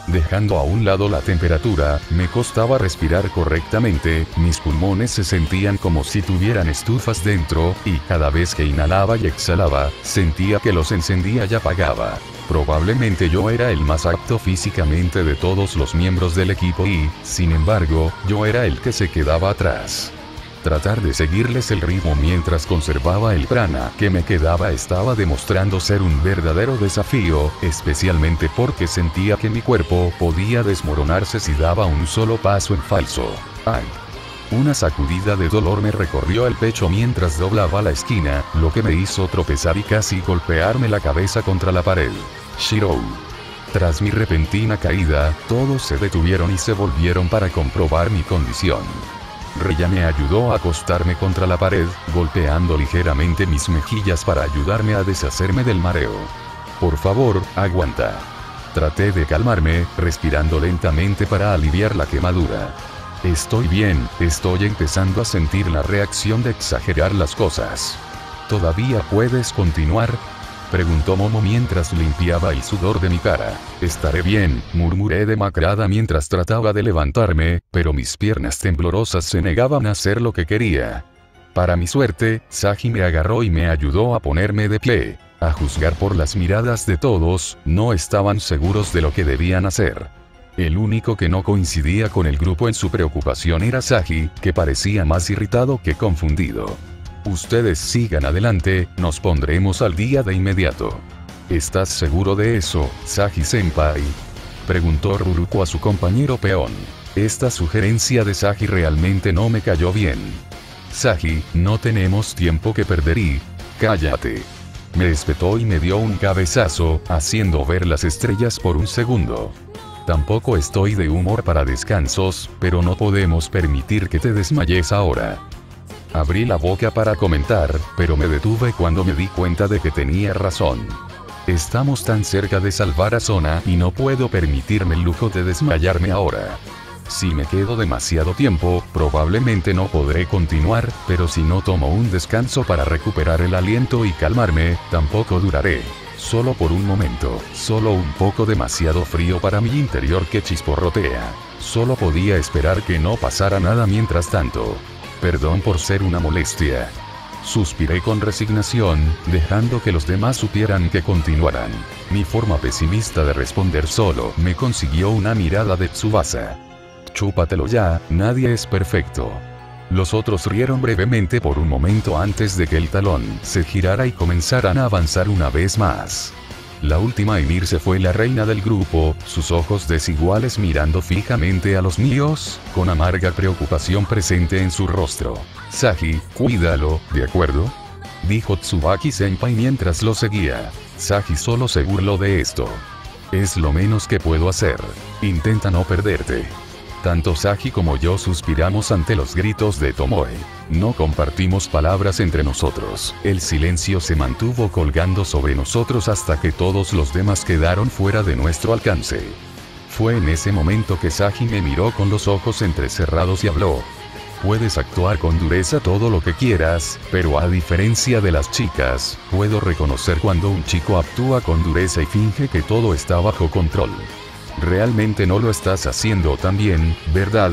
Dejando a un lado la temperatura, me costaba respirar correctamente, mis pulmones se sentían como si tuvieran estufas dentro, y cada vez que inhalaba y exhalaba, sentía que los encendía y apagaba. Probablemente yo era el más apto físicamente de todos los miembros del equipo y, sin embargo, yo era el que se quedaba atrás. Tratar de seguirles el ritmo mientras conservaba el prana que me quedaba estaba demostrando ser un verdadero desafío, especialmente porque sentía que mi cuerpo podía desmoronarse si daba un solo paso en falso. ¡Ay! Una sacudida de dolor me recorrió el pecho mientras doblaba la esquina, lo que me hizo tropezar y casi golpearme la cabeza contra la pared. Shirou. Tras mi repentina caída, todos se detuvieron y se volvieron para comprobar mi condición. Reya me ayudó a acostarme contra la pared, golpeando ligeramente mis mejillas para ayudarme a deshacerme del mareo. Por favor, aguanta. Traté de calmarme, respirando lentamente para aliviar la quemadura. Estoy bien, estoy empezando a sentir la reacción de exagerar las cosas. ¿Todavía puedes continuar?, preguntó Momo mientras limpiaba el sudor de mi cara. Estaré bien, murmuré demacrada mientras trataba de levantarme, pero mis piernas temblorosas se negaban a hacer lo que quería. Para mi suerte, Sagi me agarró y me ayudó a ponerme de pie. A juzgar por las miradas de todos, no estaban seguros de lo que debían hacer. El único que no coincidía con el grupo en su preocupación era Sagi, que parecía más irritado que confundido. Ustedes sigan adelante, nos pondremos al día de inmediato. ¿Estás seguro de eso, Sagi-senpai?, preguntó Ruruko a su compañero peón. Esta sugerencia de Sagi realmente no me cayó bien. Sagi, no tenemos tiempo que perder y... cállate. Me espetó y me dio un cabezazo, haciendo ver las estrellas por un segundo. Tampoco estoy de humor para descansos, pero no podemos permitir que te desmayes ahora. Abrí la boca para comentar, pero me detuve cuando me di cuenta de que tenía razón. Estamos tan cerca de salvar a Sona y no puedo permitirme el lujo de desmayarme ahora. Si me quedo demasiado tiempo, probablemente no podré continuar, pero si no tomo un descanso para recuperar el aliento y calmarme, tampoco duraré. Solo por un momento, solo un poco demasiado frío para mi interior que chisporrotea. Solo podía esperar que no pasara nada mientras tanto. Perdón por ser una molestia. Suspiré con resignación, dejando que los demás supieran que continuaran. Mi forma pesimista de responder solo me consiguió una mirada de Tsubasa. Chúpatelo ya, nadie es perfecto. Los otros rieron brevemente por un momento antes de que el talón se girara y comenzaran a avanzar una vez más. La última en irse fue la reina del grupo, sus ojos desiguales mirando fijamente a los míos, con amarga preocupación presente en su rostro. Sagi, cuídalo, ¿de acuerdo?, dijo Tsubaki-senpai mientras lo seguía. Sagi solo se burló de esto. Es lo menos que puedo hacer. Intenta no perderte. Tanto Sagi como yo suspiramos ante los gritos de Tomoe. No compartimos palabras entre nosotros. El silencio se mantuvo colgando sobre nosotros hasta que todos los demás quedaron fuera de nuestro alcance. Fue en ese momento que Sagi me miró con los ojos entrecerrados y habló. Puedes actuar con dureza todo lo que quieras, pero a diferencia de las chicas, puedo reconocer cuando un chico actúa con dureza y finge que todo está bajo control. Realmente no lo estás haciendo tan bien, ¿verdad?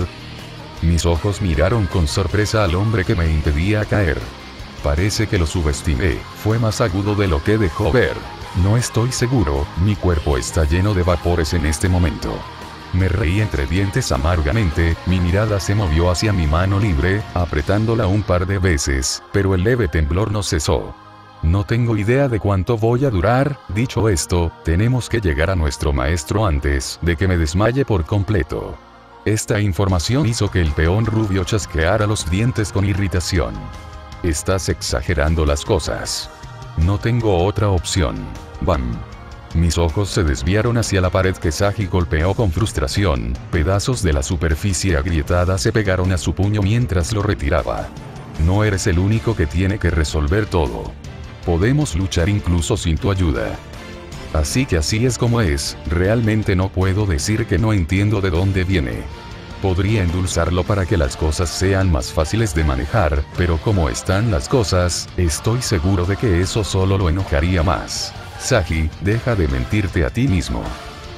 Mis ojos miraron con sorpresa al hombre que me impedía caer. Parece que lo subestimé, fue más agudo de lo que dejó ver. No estoy seguro, mi cuerpo está lleno de vapores en este momento. Me reí entre dientes amargamente, mi mirada se movió hacia mi mano libre, apretándola un par de veces, pero el leve temblor no cesó. No tengo idea de cuánto voy a durar. Dicho esto, tenemos que llegar a nuestro maestro antes de que me desmaye por completo. Esta información hizo que el peón rubio chasqueara los dientes con irritación. Estás exagerando las cosas. No tengo otra opción. ¡Bam! Mis ojos se desviaron hacia la pared que Sagi golpeó con frustración. Pedazos de la superficie agrietada se pegaron a su puño mientras lo retiraba. No eres el único que tiene que resolver todo. Podemos luchar incluso sin tu ayuda. Así que así es como es, realmente no puedo decir que no entiendo de dónde viene. Podría endulzarlo para que las cosas sean más fáciles de manejar, pero como están las cosas, estoy seguro de que eso solo lo enojaría más. Sagi, deja de mentirte a ti mismo.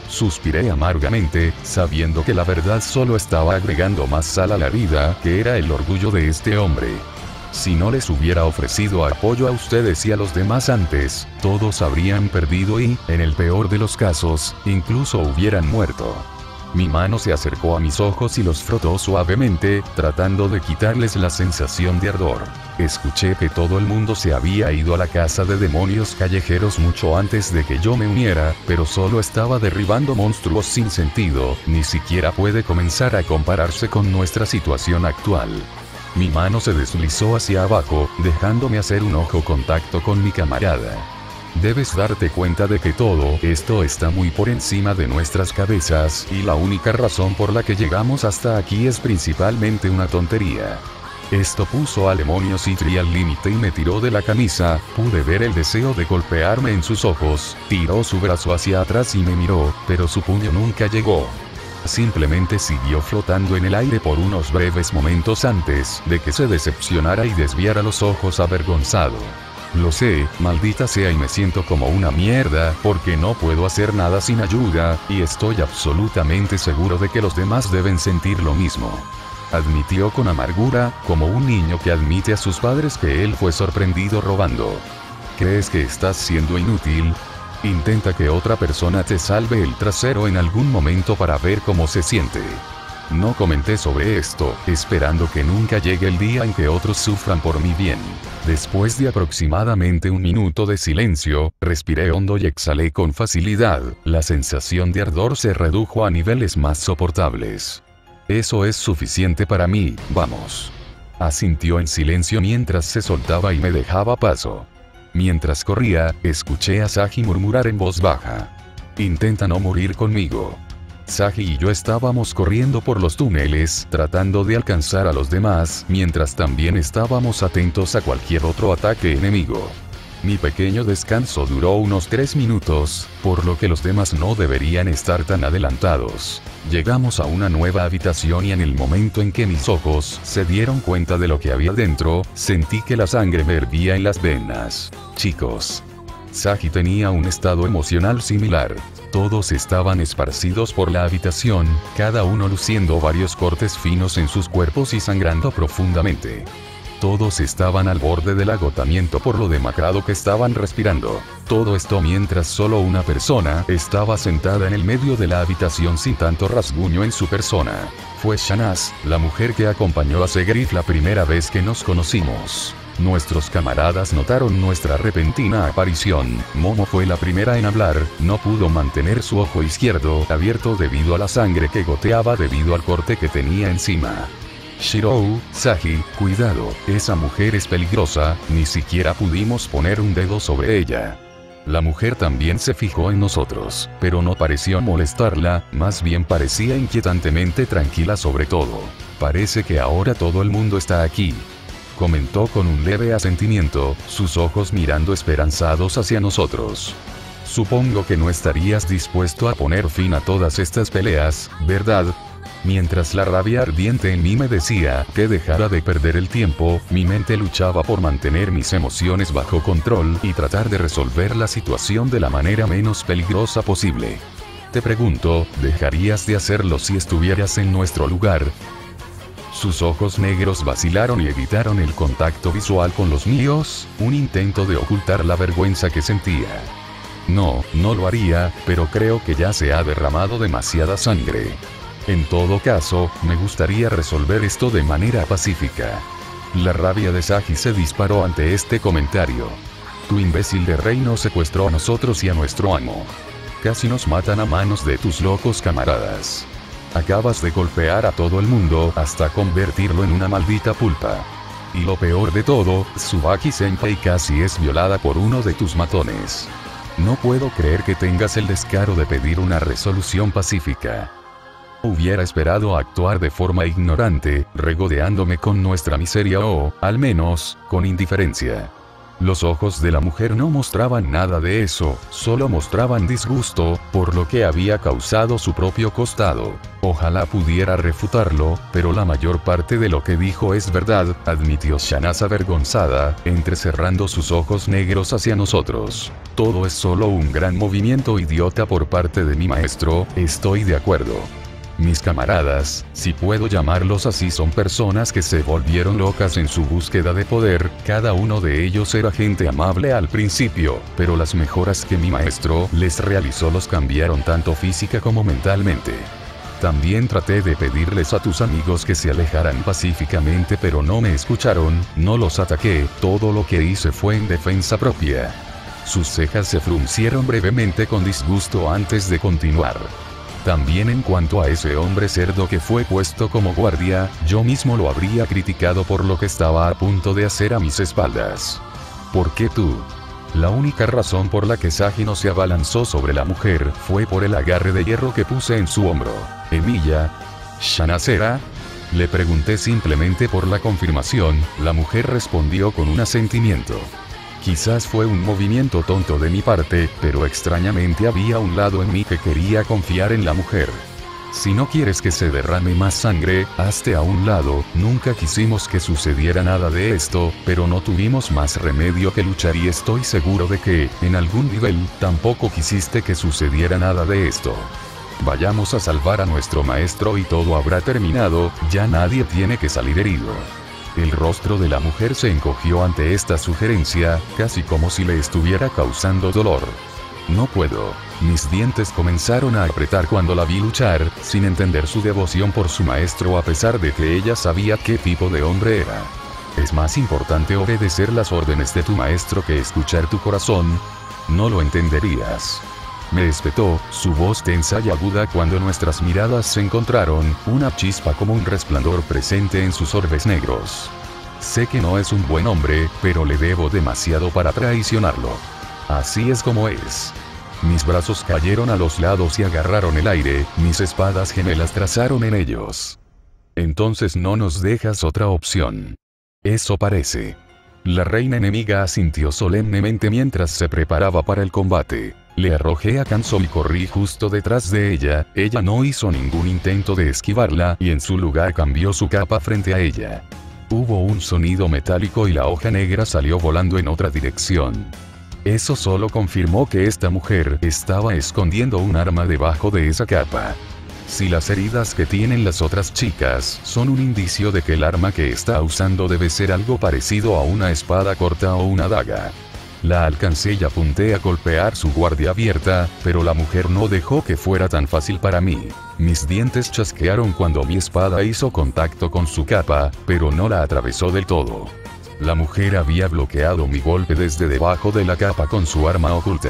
Suspiré amargamente, sabiendo que la verdad solo estaba agregando más sal a la herida, que era el orgullo de este hombre. Si no les hubiera ofrecido apoyo a ustedes y a los demás antes, todos habrían perdido y, en el peor de los casos, incluso hubieran muerto. Mi mano se acercó a mis ojos y los frotó suavemente, tratando de quitarles la sensación de ardor. Escuché que todo el mundo se había ido a la casa de demonios callejeros mucho antes de que yo me uniera, pero solo estaba derribando monstruos sin sentido, ni siquiera puede comenzar a compararse con nuestra situación actual. Mi mano se deslizó hacia abajo, dejándome hacer un ojo contacto con mi camarada. Debes darte cuenta de que todo esto está muy por encima de nuestras cabezas, y la única razón por la que llegamos hasta aquí es principalmente una tontería. Esto puso al demonio Citri al límite y me tiró de la camisa. Pude ver el deseo de golpearme en sus ojos. Tiró su brazo hacia atrás y me miró, pero su puño nunca llegó. Simplemente siguió flotando en el aire por unos breves momentos antes de que se decepcionara y desviara los ojos avergonzado. Lo sé, maldita sea, y me siento como una mierda, porque no puedo hacer nada sin ayuda, y estoy absolutamente seguro de que los demás deben sentir lo mismo. Admitió con amargura, como un niño que admite a sus padres que él fue sorprendido robando. ¿Crees que estás siendo inútil? Intenta que otra persona te salve el trasero en algún momento para ver cómo se siente. No comenté sobre esto, esperando que nunca llegue el día en que otros sufran por mi bien. Después de aproximadamente un minuto de silencio, respiré hondo y exhalé con facilidad. La sensación de ardor se redujo a niveles más soportables. Eso es suficiente para mí, vamos. Asintió en silencio mientras se soltaba y me dejaba paso. Mientras corría, escuché a Saji murmurar en voz baja. Intenta no morir conmigo. Saji y yo estábamos corriendo por los túneles, tratando de alcanzar a los demás, mientras también estábamos atentos a cualquier otro ataque enemigo. Mi pequeño descanso duró unos 3 minutos, por lo que los demás no deberían estar tan adelantados. Llegamos a una nueva habitación y en el momento en que mis ojos se dieron cuenta de lo que había dentro, sentí que la sangre me hervía en las venas. Chicos. Saji tenía un estado emocional similar. Todos estaban esparcidos por la habitación, cada uno luciendo varios cortes finos en sus cuerpos y sangrando profundamente. Todos estaban al borde del agotamiento por lo demacrado que estaban respirando. Todo esto mientras solo una persona estaba sentada en el medio de la habitación sin tanto rasguño en su persona. Fue Shanaz, la mujer que acompañó a Segrif la primera vez que nos conocimos. Nuestros camaradas notaron nuestra repentina aparición. Momo fue la primera en hablar, no pudo mantener su ojo izquierdo abierto debido a la sangre que goteaba debido al corte que tenía encima. Shirou, Saji, cuidado, esa mujer es peligrosa, ni siquiera pudimos poner un dedo sobre ella. La mujer también se fijó en nosotros, pero no pareció molestarla, más bien parecía inquietantemente tranquila sobre todo. Parece que ahora todo el mundo está aquí. Comentó con un leve asentimiento, sus ojos mirando esperanzados hacia nosotros. Supongo que no estarías dispuesto a poner fin a todas estas peleas, ¿verdad? Mientras la rabia ardiente en mí me decía que dejara de perder el tiempo, mi mente luchaba por mantener mis emociones bajo control y tratar de resolver la situación de la manera menos peligrosa posible. Te pregunto, ¿dejarías de hacerlo si estuvieras en nuestro lugar? Sus ojos negros vacilaron y evitaron el contacto visual con los míos, un intento de ocultar la vergüenza que sentía. No, no lo haría, pero creo que ya se ha derramado demasiada sangre. En todo caso, me gustaría resolver esto de manera pacífica. La rabia de Saji se disparó ante este comentario. Tu imbécil de rey nos secuestró a nosotros y a nuestro amo. Casi nos matan a manos de tus locos camaradas. Acabas de golpear a todo el mundo hasta convertirlo en una maldita pulpa. Y lo peor de todo, Tsubaki Senpai casi es violada por uno de tus matones. No puedo creer que tengas el descaro de pedir una resolución pacífica. Hubiera esperado actuar de forma ignorante, regodeándome con nuestra miseria o, al menos, con indiferencia. Los ojos de la mujer no mostraban nada de eso, solo mostraban disgusto, por lo que había causado su propio costado. Ojalá pudiera refutarlo, pero la mayor parte de lo que dijo es verdad, admitió Shanaz avergonzada, entrecerrando sus ojos negros hacia nosotros. Todo es solo un gran movimiento idiota por parte de mi maestro, estoy de acuerdo. Mis camaradas, si puedo llamarlos así, son personas que se volvieron locas en su búsqueda de poder. Cada uno de ellos era gente amable al principio, pero las mejoras que mi maestro les realizó los cambiaron tanto física como mentalmente. También traté de pedirles a tus amigos que se alejaran pacíficamente, pero no me escucharon, no los ataqué, todo lo que hice fue en defensa propia. Sus cejas se fruncieron brevemente con disgusto antes de continuar. También en cuanto a ese hombre cerdo que fue puesto como guardia, yo mismo lo habría criticado por lo que estaba a punto de hacer a mis espaldas. ¿Por qué tú? La única razón por la que Sagi no se abalanzó sobre la mujer fue por el agarre de hierro que puse en su hombro. ¿Emilia? ¿Shanaz era? Le pregunté simplemente por la confirmación, la mujer respondió con un asentimiento. Quizás fue un movimiento tonto de mi parte, pero extrañamente había un lado en mí que quería confiar en la mujer. Si no quieres que se derrame más sangre, hazte a un lado. Nunca quisimos que sucediera nada de esto, pero no tuvimos más remedio que luchar y estoy seguro de que, en algún nivel, tampoco quisiste que sucediera nada de esto. Vayamos a salvar a nuestro maestro y todo habrá terminado, ya nadie tiene que salir herido. El rostro de la mujer se encogió ante esta sugerencia, casi como si le estuviera causando dolor. No puedo. Mis dientes comenzaron a apretar cuando la vi luchar, sin entender su devoción por su maestro a pesar de que ella sabía qué tipo de hombre era. Es más importante obedecer las órdenes de tu maestro que escuchar tu corazón. No lo entenderías. Me espetó, su voz tensa y aguda cuando nuestras miradas se encontraron, una chispa como un resplandor presente en sus orbes negros. Sé que no es un buen hombre, pero le debo demasiado para traicionarlo. Así es como es. Mis brazos cayeron a los lados y agarraron el aire, mis espadas gemelas trazaron en ellos. Entonces no nos dejas otra opción. Eso parece. La reina enemiga asintió solemnemente mientras se preparaba para el combate. Le arrojé a Kanzo y corrí justo detrás de ella, ella no hizo ningún intento de esquivarla y en su lugar cambió su capa frente a ella. Hubo un sonido metálico y la hoja negra salió volando en otra dirección. Eso solo confirmó que esta mujer estaba escondiendo un arma debajo de esa capa. Si las heridas que tienen las otras chicas son un indicio de que el arma que está usando debe ser algo parecido a una espada corta o una daga. La alcancé y apunté a golpear su guardia abierta, pero la mujer no dejó que fuera tan fácil para mí. Mis dientes chasquearon cuando mi espada hizo contacto con su capa, pero no la atravesó del todo. La mujer había bloqueado mi golpe desde debajo de la capa con su arma oculta.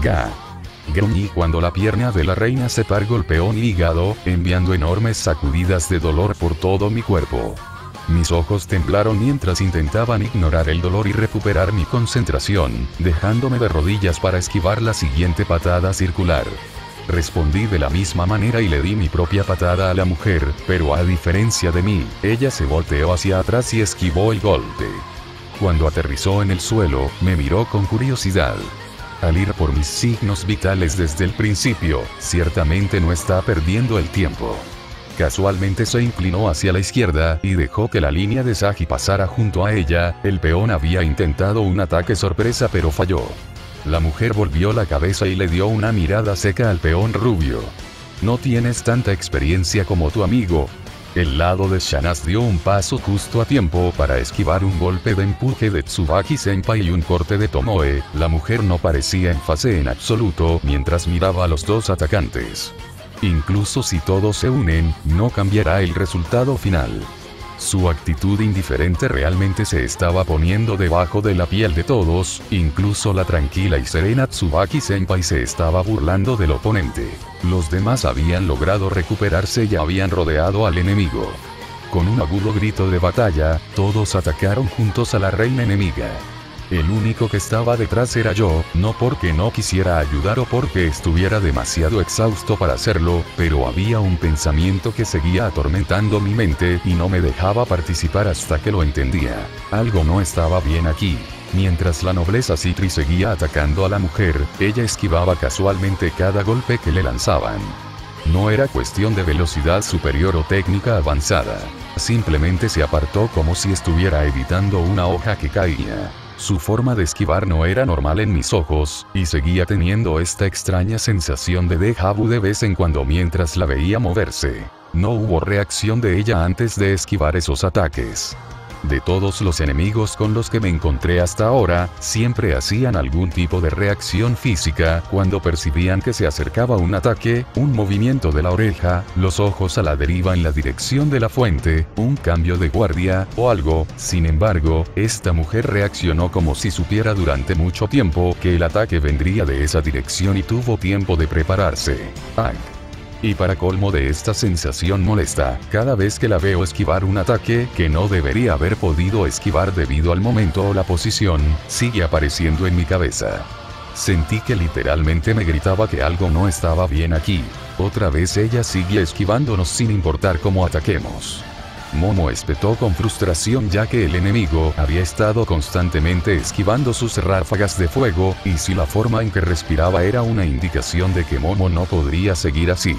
Gruñí cuando la pierna de la reina Separ golpeó mi hígado, enviando enormes sacudidas de dolor por todo mi cuerpo. Mis ojos temblaron mientras intentaban ignorar el dolor y recuperar mi concentración, dejándome de rodillas para esquivar la siguiente patada circular. Respondí de la misma manera y le di mi propia patada a la mujer, pero a diferencia de mí, ella se volteó hacia atrás y esquivó el golpe. Cuando aterrizó en el suelo, me miró con curiosidad. Al ir por mis signos vitales desde el principio, ciertamente no está perdiendo el tiempo. Casualmente se inclinó hacia la izquierda y dejó que la línea de Sagi pasara junto a ella. El peón había intentado un ataque sorpresa pero falló. La mujer volvió la cabeza y le dio una mirada seca al peón rubio. No tienes tanta experiencia como tu amigo. El lado de Shanaz dio un paso justo a tiempo para esquivar un golpe de empuje de Tsubaki Senpai y un corte de Tomoe. La mujer no parecía en fase en absoluto mientras miraba a los dos atacantes. Incluso si todos se unen, no cambiará el resultado final. Su actitud indiferente realmente se estaba poniendo debajo de la piel de todos, incluso la tranquila y serena Tsubaki Senpai se estaba burlando del oponente. Los demás habían logrado recuperarse y habían rodeado al enemigo. Con un agudo grito de batalla, todos atacaron juntos a la reina enemiga. El único que estaba detrás era yo, no porque no quisiera ayudar o porque estuviera demasiado exhausto para hacerlo, pero había un pensamiento que seguía atormentando mi mente y no me dejaba participar hasta que lo entendía. Algo no estaba bien aquí. Mientras la nobleza Citri seguía atacando a la mujer, ella esquivaba casualmente cada golpe que le lanzaban. No era cuestión de velocidad superior o técnica avanzada. Simplemente se apartó como si estuviera evitando una hoja que caía. Su forma de esquivar no era normal en mis ojos, y seguía teniendo esta extraña sensación de déjà vu de vez en cuando mientras la veía moverse. No hubo reacción de ella antes de esquivar esos ataques. De todos los enemigos con los que me encontré hasta ahora, siempre hacían algún tipo de reacción física cuando percibían que se acercaba un ataque, un movimiento de la oreja, los ojos a la deriva en la dirección de la fuente, un cambio de guardia, o algo. Sin embargo, esta mujer reaccionó como si supiera durante mucho tiempo que el ataque vendría de esa dirección y tuvo tiempo de prepararse. ¡Ay! Y para colmo de esta sensación molesta, cada vez que la veo esquivar un ataque que no debería haber podido esquivar debido al momento o la posición, sigue apareciendo en mi cabeza. Sentí que literalmente me gritaba que algo no estaba bien aquí. Otra vez ella sigue esquivándonos sin importar cómo ataquemos. Momo espetó con frustración ya que el enemigo había estado constantemente esquivando sus ráfagas de fuego, y si la forma en que respiraba era una indicación de que Momo no podría seguir así.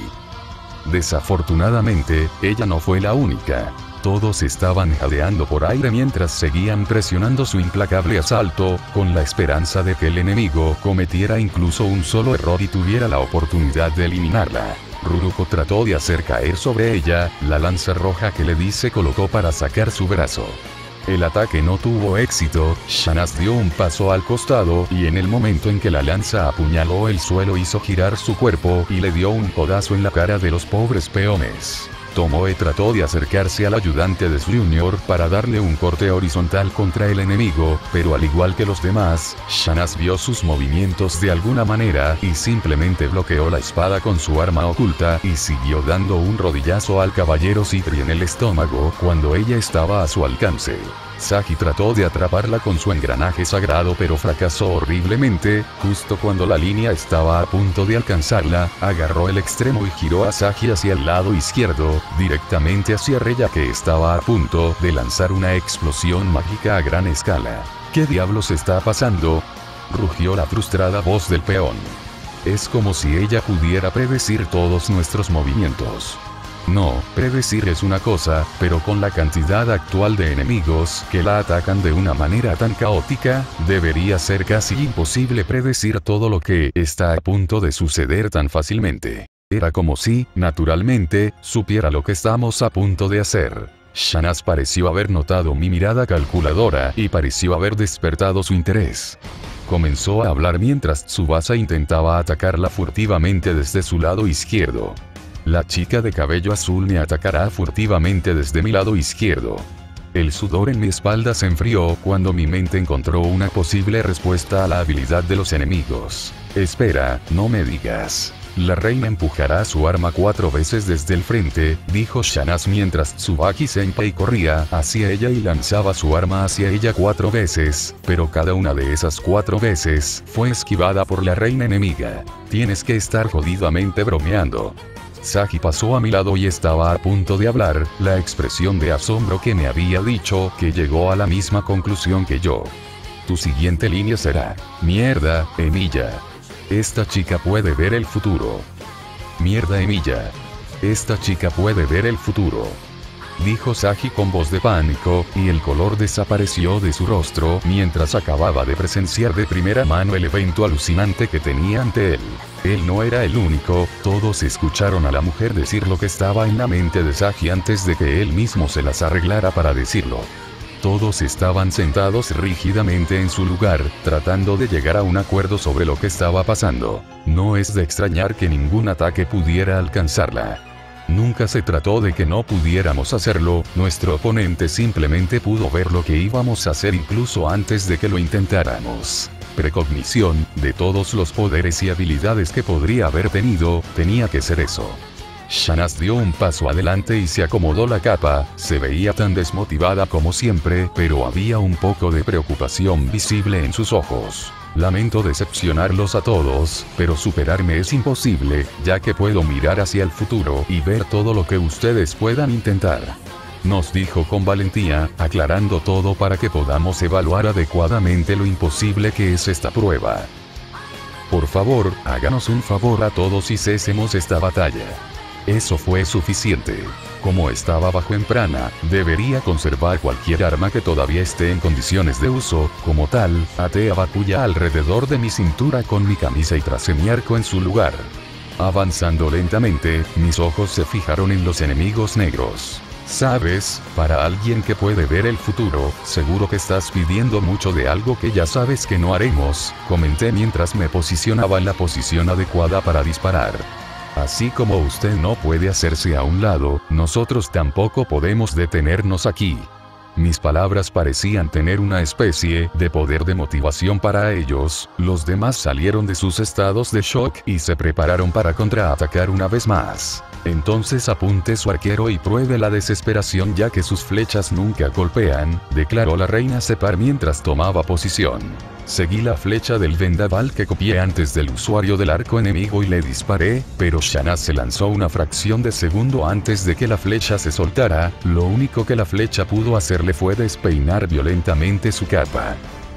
Desafortunadamente, ella no fue la única. Todos estaban jadeando por aire mientras seguían presionando su implacable asalto, con la esperanza de que el enemigo cometiera incluso un solo error y tuviera la oportunidad de eliminarla. Ruruko trató de hacer caer sobre ella la lanza roja que Lady se colocó para sacar su brazo. El ataque no tuvo éxito, Shanaz dio un paso al costado y en el momento en que la lanza apuñaló el suelo hizo girar su cuerpo y le dio un codazo en la cara de los pobres peones. Tomoe trató de acercarse al ayudante de Junior para darle un corte horizontal contra el enemigo, pero al igual que los demás, Shanaz vio sus movimientos de alguna manera y simplemente bloqueó la espada con su arma oculta y siguió dando un rodillazo al caballero Citri en el estómago cuando ella estaba a su alcance. Sagi trató de atraparla con su engranaje sagrado pero fracasó horriblemente. Justo cuando la línea estaba a punto de alcanzarla, agarró el extremo y giró a Sagi hacia el lado izquierdo, directamente hacia Reya que estaba a punto de lanzar una explosión mágica a gran escala. ¿Qué diablos está pasando?, rugió la frustrada voz del peón. Es como si ella pudiera predecir todos nuestros movimientos. No, predecir es una cosa, pero con la cantidad actual de enemigos que la atacan de una manera tan caótica, debería ser casi imposible predecir todo lo que está a punto de suceder tan fácilmente. Era como si, naturalmente, supiera lo que estamos a punto de hacer. Shanaz pareció haber notado mi mirada calculadora y pareció haber despertado su interés. Comenzó a hablar mientras Tsubasa intentaba atacarla furtivamente desde su lado izquierdo. La chica de cabello azul me atacará furtivamente desde mi lado izquierdo. El sudor en mi espalda se enfrió cuando mi mente encontró una posible respuesta a la habilidad de los enemigos. Espera, no me digas. La reina empujará su arma 4 veces desde el frente, dijo Shanaz mientras Tsubaki Senpai corría hacia ella y lanzaba su arma hacia ella 4 veces, pero cada una de esas 4 veces fue esquivada por la reina enemiga. Tienes que estar jodidamente bromeando. Sagi pasó a mi lado y estaba a punto de hablar, la expresión de asombro que me había dicho que llegó a la misma conclusión que yo. Tu siguiente línea será: mierda, Emilia. Esta chica puede ver el futuro. Mierda, Emilia. Esta chica puede ver el futuro. Dijo Sagi con voz de pánico, y el color desapareció de su rostro mientras acababa de presenciar de primera mano el evento alucinante que tenía ante él. Él no era el único, todos escucharon a la mujer decir lo que estaba en la mente de Sagi antes de que él mismo se las arreglara para decirlo. Todos estaban sentados rígidamente en su lugar, tratando de llegar a un acuerdo sobre lo que estaba pasando. No es de extrañar que ningún ataque pudiera alcanzarla. Nunca se trató de que no pudiéramos hacerlo, nuestro oponente simplemente pudo ver lo que íbamos a hacer incluso antes de que lo intentáramos. Precognición, de todos los poderes y habilidades que podría haber tenido, tenía que ser eso. Shanaz dio un paso adelante y se acomodó la capa, se veía tan desmotivada como siempre, pero había un poco de preocupación visible en sus ojos. Lamento decepcionarlos a todos, pero superarme es imposible, ya que puedo mirar hacia el futuro y ver todo lo que ustedes puedan intentar. nos dijo con valentía, aclarando todo para que podamos evaluar adecuadamente lo imposible que es esta prueba. Por favor, háganos un favor a todos y cesemos esta batalla. Eso fue suficiente. Como estaba bajo en prana, debería conservar cualquier arma que todavía esté en condiciones de uso, como tal, até a Bakuya alrededor de mi cintura con mi camisa y tracé mi arco en su lugar. Avanzando lentamente, mis ojos se fijaron en los enemigos negros. Sabes, para alguien que puede ver el futuro, seguro que estás pidiendo mucho de algo que ya sabes que no haremos, comenté mientras me posicionaba en la posición adecuada para disparar. Así como usted no puede hacerse a un lado, nosotros tampoco podemos detenernos aquí. Mis palabras parecían tener una especie de poder de motivación para ellos, los demás salieron de sus estados de shock y se prepararon para contraatacar una vez más. Entonces apunte su arquero y pruebe la desesperación ya que sus flechas nunca golpean, declaró la reina Separ mientras tomaba posición. Seguí la flecha del vendaval que copié antes del usuario del arco enemigo y le disparé, pero Shanaz se lanzó una fracción de segundo antes de que la flecha se soltara, lo único que la flecha pudo hacerle fue despeinar violentamente su capa.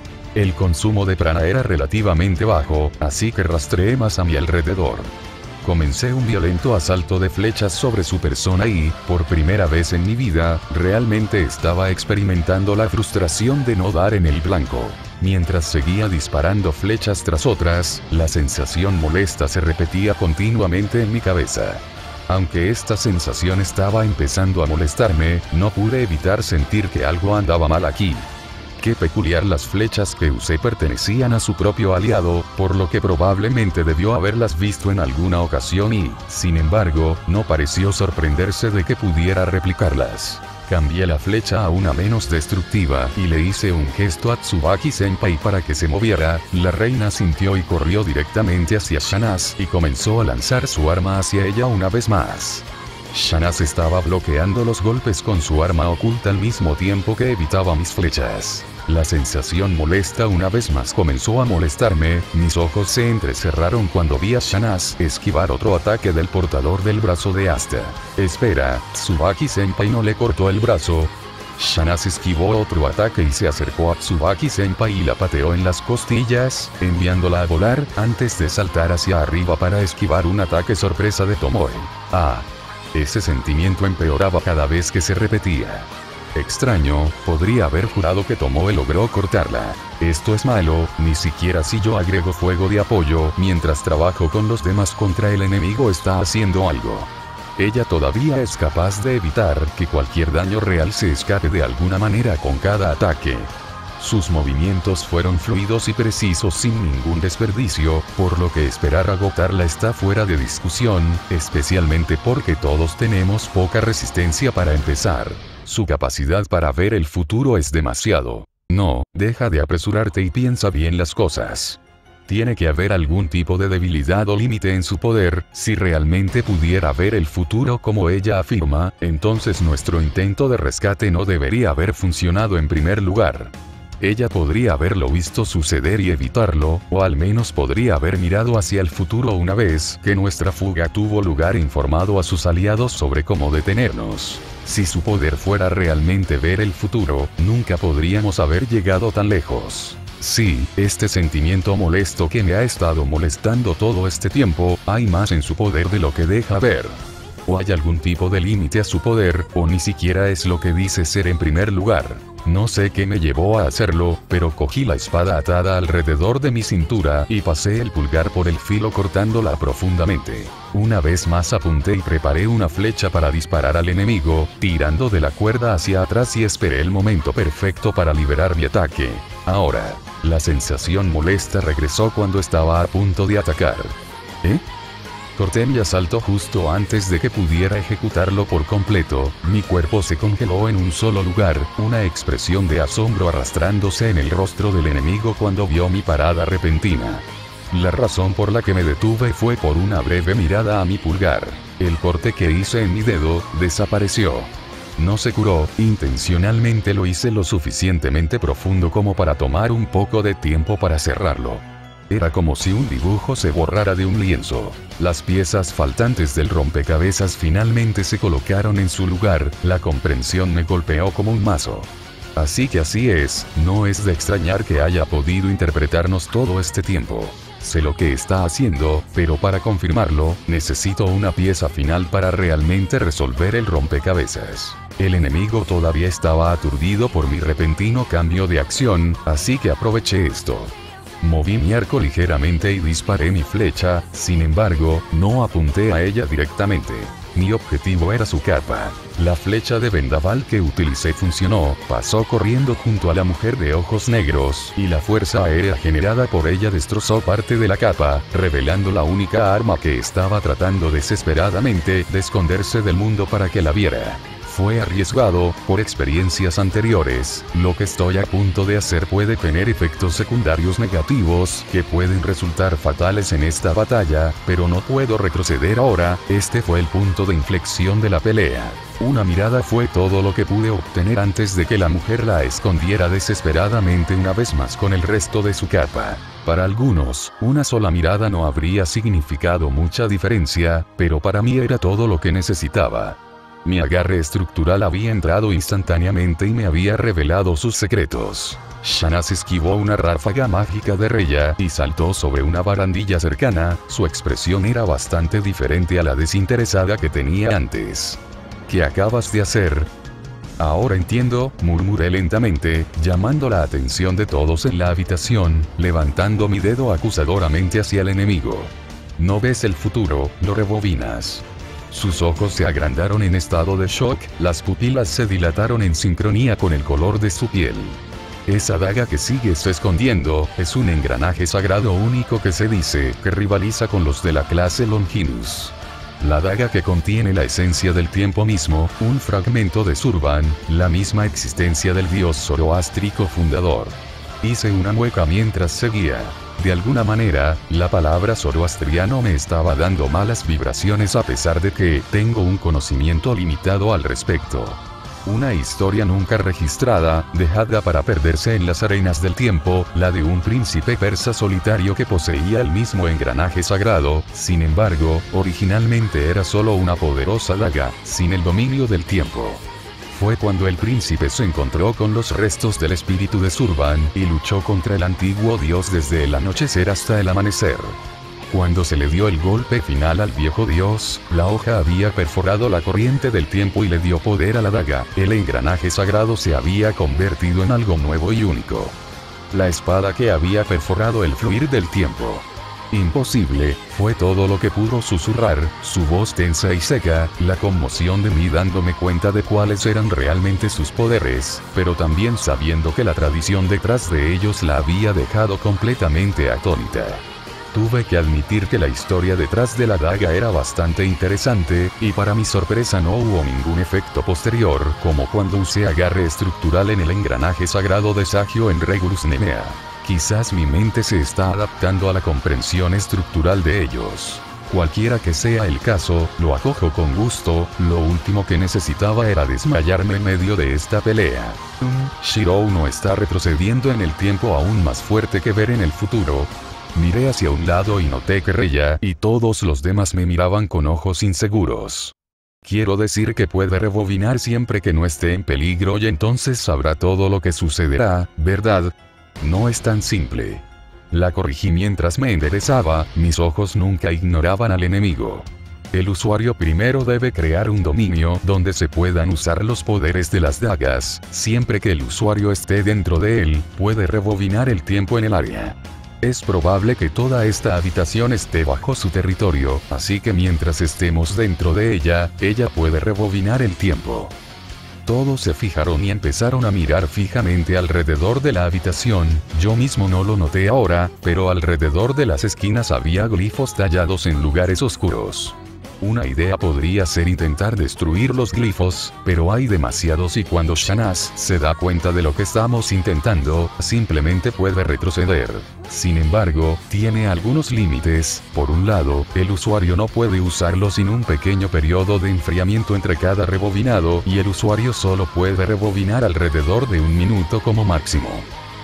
El consumo de prana era relativamente bajo, así que rastreé más a mi alrededor. Comencé un violento asalto de flechas sobre su persona y, por primera vez en mi vida, realmente estaba experimentando la frustración de no dar en el blanco. Mientras seguía disparando flechas tras otras, la sensación molesta se repetía continuamente en mi cabeza. Aunque esta sensación estaba empezando a molestarme, no pude evitar sentir que algo andaba mal aquí. Qué peculiar, las flechas que usé pertenecían a su propio aliado, por lo que probablemente debió haberlas visto en alguna ocasión y, sin embargo, no pareció sorprenderse de que pudiera replicarlas. Cambié la flecha a una menos destructiva y le hice un gesto a Tsubaki-senpai para que se moviera. La reina sintió y corrió directamente hacia Shanaz y comenzó a lanzar su arma hacia ella una vez más. Shanaz estaba bloqueando los golpes con su arma oculta al mismo tiempo que evitaba mis flechas. La sensación molesta una vez más comenzó a molestarme, mis ojos se entrecerraron cuando vi a Shanaz esquivar otro ataque del portador del brazo de Asta. Espera, Tsubaki-senpai no le cortó el brazo. Shanaz esquivó otro ataque y se acercó a Tsubaki-senpai y la pateó en las costillas, enviándola a volar, antes de saltar hacia arriba para esquivar un ataque sorpresa de Tomoe. Ese sentimiento empeoraba cada vez que se repetía. Extraño, podría haber jurado que Tomoe logró cortarla. Esto es malo, ni siquiera si yo agrego fuego de apoyo mientras trabajo con los demás contra el enemigo está haciendo algo. Ella todavía es capaz de evitar que cualquier daño real se escape de alguna manera con cada ataque. Sus movimientos fueron fluidos y precisos sin ningún desperdicio, por lo que esperar agotarla está fuera de discusión, especialmente porque todos tenemos poca resistencia para empezar. Su capacidad para ver el futuro es demasiado. No, deja de apresurarte y piensa bien las cosas. Tiene que haber algún tipo de debilidad o límite en su poder. Si realmente pudiera ver el futuro como ella afirma, entonces nuestro intento de rescate no debería haber funcionado en primer lugar. Ella podría haberlo visto suceder y evitarlo, o al menos podría haber mirado hacia el futuro una vez que nuestra fuga tuvo lugar e informado a sus aliados sobre cómo detenernos. Si su poder fuera realmente ver el futuro, nunca podríamos haber llegado tan lejos. Sí, este sentimiento molesto que me ha estado molestando todo este tiempo, hay más en su poder de lo que deja ver. O hay algún tipo de límite a su poder, o ni siquiera es lo que dice ser en primer lugar. No sé qué me llevó a hacerlo, pero cogí la espada atada alrededor de mi cintura y pasé el pulgar por el filo cortándola profundamente. Una vez más apunté y preparé una flecha para disparar al enemigo, tirando de la cuerda hacia atrás y esperé el momento perfecto para liberar mi ataque. Ahora, la sensación molesta regresó cuando estaba a punto de atacar. Corté mi asalto justo antes de que pudiera ejecutarlo por completo, mi cuerpo se congeló en un solo lugar, una expresión de asombro arrastrándose en el rostro del enemigo cuando vio mi parada repentina. La razón por la que me detuve fue por una breve mirada a mi pulgar. El corte que hice en mi dedo desapareció. No se curó, intencionalmente lo hice lo suficientemente profundo como para tomar un poco de tiempo para cerrarlo. Era como si un dibujo se borrara de un lienzo. Las piezas faltantes del rompecabezas finalmente se colocaron en su lugar, la comprensión me golpeó como un mazo. Así que así es, no es de extrañar que haya podido interpretarnos todo este tiempo. Sé lo que está haciendo, pero para confirmarlo, necesito una pieza final para realmente resolver el rompecabezas. El enemigo todavía estaba aturdido por mi repentino cambio de acción, así que aproveché esto. Moví mi arco ligeramente y disparé mi flecha, sin embargo, no apunté a ella directamente. Mi objetivo era su capa. La flecha de vendaval que utilicé funcionó, pasó corriendo junto a la mujer de ojos negros, y la fuerza aérea generada por ella destrozó parte de la capa, revelando la única arma que estaba tratando desesperadamente de esconderse del mundo para que la viera. Fue arriesgado, por experiencias anteriores, lo que estoy a punto de hacer puede tener efectos secundarios negativos, que pueden resultar fatales en esta batalla, pero no puedo retroceder ahora, este fue el punto de inflexión de la pelea. Una mirada fue todo lo que pude obtener antes de que la mujer la escondiera desesperadamente una vez más con el resto de su capa. Para algunos, una sola mirada no habría significado mucha diferencia, pero para mí era todo lo que necesitaba. Mi agarre estructural había entrado instantáneamente y me había revelado sus secretos. Shanaz esquivó una ráfaga mágica de Reya y saltó sobre una barandilla cercana, su expresión era bastante diferente a la desinteresada que tenía antes. ¿Qué acabas de hacer? Ahora entiendo, murmuré lentamente, llamando la atención de todos en la habitación, levantando mi dedo acusadoramente hacia el enemigo. No ves el futuro, lo rebobinas. Sus ojos se agrandaron en estado de shock, las pupilas se dilataron en sincronía con el color de su piel. Esa daga que sigues escondiendo, es un engranaje sagrado único que se dice que rivaliza con los de la clase Longinus. La daga que contiene la esencia del tiempo mismo, un fragmento de Zurvan, la misma existencia del dios zoroástrico fundador. Hice una mueca mientras seguía. De alguna manera, la palabra zoroastriano me estaba dando malas vibraciones a pesar de que tengo un conocimiento limitado al respecto. Una historia nunca registrada, dejada para perderse en las arenas del tiempo, la de un príncipe persa solitario que poseía el mismo engranaje sagrado, sin embargo, originalmente era solo una poderosa daga, sin el dominio del tiempo. Fue cuando el príncipe se encontró con los restos del espíritu de Zurvan y luchó contra el antiguo dios desde el anochecer hasta el amanecer. Cuando se le dio el golpe final al viejo dios, la hoja había perforado la corriente del tiempo y le dio poder a la daga, el engranaje sagrado se había convertido en algo nuevo y único. La espada que había perforado el fluir del tiempo. Imposible, fue todo lo que pudo susurrar, su voz tensa y seca, la conmoción de mí dándome cuenta de cuáles eran realmente sus poderes, pero también sabiendo que la tradición detrás de ellos la había dejado completamente atónita. Tuve que admitir que la historia detrás de la daga era bastante interesante, y para mi sorpresa no hubo ningún efecto posterior, como cuando usé agarre estructural en el engranaje sagrado de Sagio en Regulus Nemea. Quizás mi mente se está adaptando a la comprensión estructural de ellos. Cualquiera que sea el caso, lo acojo con gusto, lo último que necesitaba era desmayarme en medio de esta pelea. Shirou no está retrocediendo en el tiempo aún más fuerte que ver en el futuro. Miré hacia un lado y noté que Reya y todos los demás me miraban con ojos inseguros. Quiero decir que puede rebobinar siempre que no esté en peligro y entonces sabrá todo lo que sucederá, ¿verdad? No es tan simple. La corrigí mientras me enderezaba, mis ojos nunca ignoraban al enemigo. El usuario primero debe crear un dominio donde se puedan usar los poderes de las dagas, siempre que el usuario esté dentro de él, puede rebobinar el tiempo en el área. Es probable que toda esta habitación esté bajo su territorio, así que mientras estemos dentro de ella, ella puede rebobinar el tiempo. Todos se fijaron y empezaron a mirar fijamente alrededor de la habitación, yo mismo no lo noté ahora, pero alrededor de las esquinas había glifos tallados en lugares oscuros. Una idea podría ser intentar destruir los glifos, pero hay demasiados y cuando Shanaz se da cuenta de lo que estamos intentando, simplemente puede retroceder. Sin embargo, tiene algunos límites. Por un lado, el usuario no puede usarlo sin un pequeño periodo de enfriamiento entre cada rebobinado y el usuario solo puede rebobinar alrededor de 1 minuto como máximo.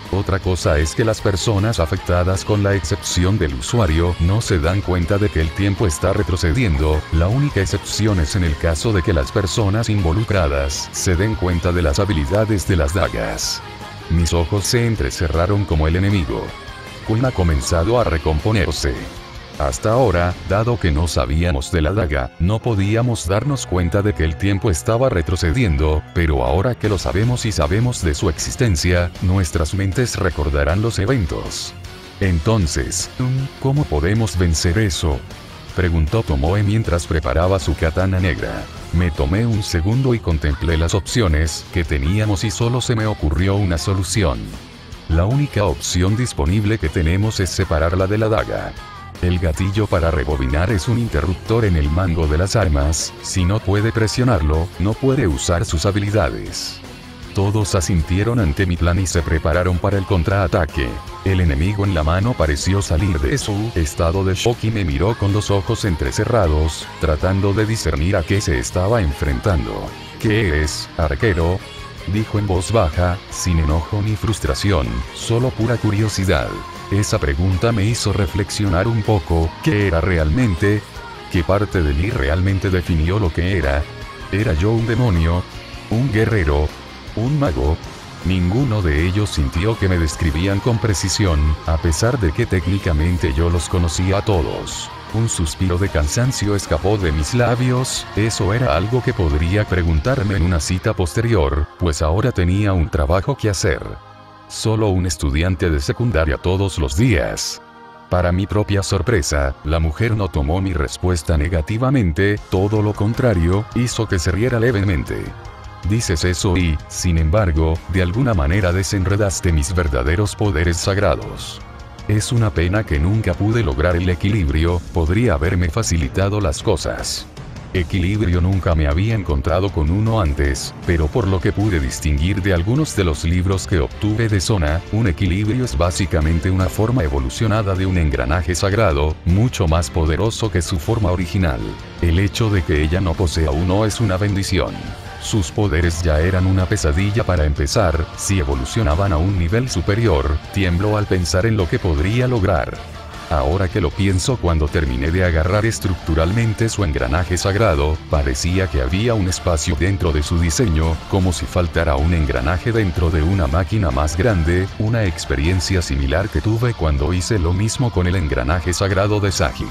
Otra cosa es que las personas afectadas, con la excepción del usuario, no se dan cuenta de que el tiempo está retrocediendo. La única excepción es en el caso de que las personas involucradas se den cuenta de las habilidades de las dagas. Mis ojos se entrecerraron como el enemigo. Quinn ha comenzado a recomponerse. Hasta ahora, dado que no sabíamos de la daga, no podíamos darnos cuenta de que el tiempo estaba retrocediendo, pero ahora que lo sabemos y sabemos de su existencia, nuestras mentes recordarán los eventos. Entonces, ¿cómo podemos vencer eso?, preguntó Tomoe mientras preparaba su katana negra. Me tomé un segundo y contemplé las opciones que teníamos y solo se me ocurrió una solución. La única opción disponible que tenemos es separarla de la daga. El gatillo para rebobinar es un interruptor en el mango de las armas. Si no puede presionarlo, no puede usar sus habilidades. Todos asintieron ante mi plan y se prepararon para el contraataque. El enemigo en la mano pareció salir de su estado de shock y me miró con los ojos entrecerrados, tratando de discernir a qué se estaba enfrentando. ¿Qué eres, arquero?, dijo en voz baja, sin enojo ni frustración, solo pura curiosidad. Esa pregunta me hizo reflexionar un poco. ¿Qué era realmente? ¿Qué parte de mí realmente definió lo que era? ¿Era yo un demonio? ¿Un guerrero? ¿Un mago? Ninguno de ellos sintió que me describían con precisión, a pesar de que técnicamente yo los conocía a todos. Un suspiro de cansancio escapó de mis labios. Eso era algo que podría preguntarme en una cita posterior, pues ahora tenía un trabajo que hacer. Solo un estudiante de secundaria todos los días. Para mi propia sorpresa, la mujer no tomó mi respuesta negativamente, todo lo contrario, hizo que se riera levemente. Dices eso y, sin embargo, de alguna manera desenredaste mis verdaderos poderes sagrados. Es una pena que nunca pude lograr el equilibrio, podría haberme facilitado las cosas. Equilibrio nunca me había encontrado con uno antes, pero por lo que pude distinguir de algunos de los libros que obtuve de Sona, un equilibrio es básicamente una forma evolucionada de un engranaje sagrado, mucho más poderoso que su forma original. El hecho de que ella no posea uno es una bendición. Sus poderes ya eran una pesadilla para empezar. Si evolucionaban a un nivel superior, tiemblo al pensar en lo que podría lograr. Ahora que lo pienso, cuando terminé de agarrar estructuralmente su engranaje sagrado, parecía que había un espacio dentro de su diseño, como si faltara un engranaje dentro de una máquina más grande, una experiencia similar que tuve cuando hice lo mismo con el engranaje sagrado de Sagi.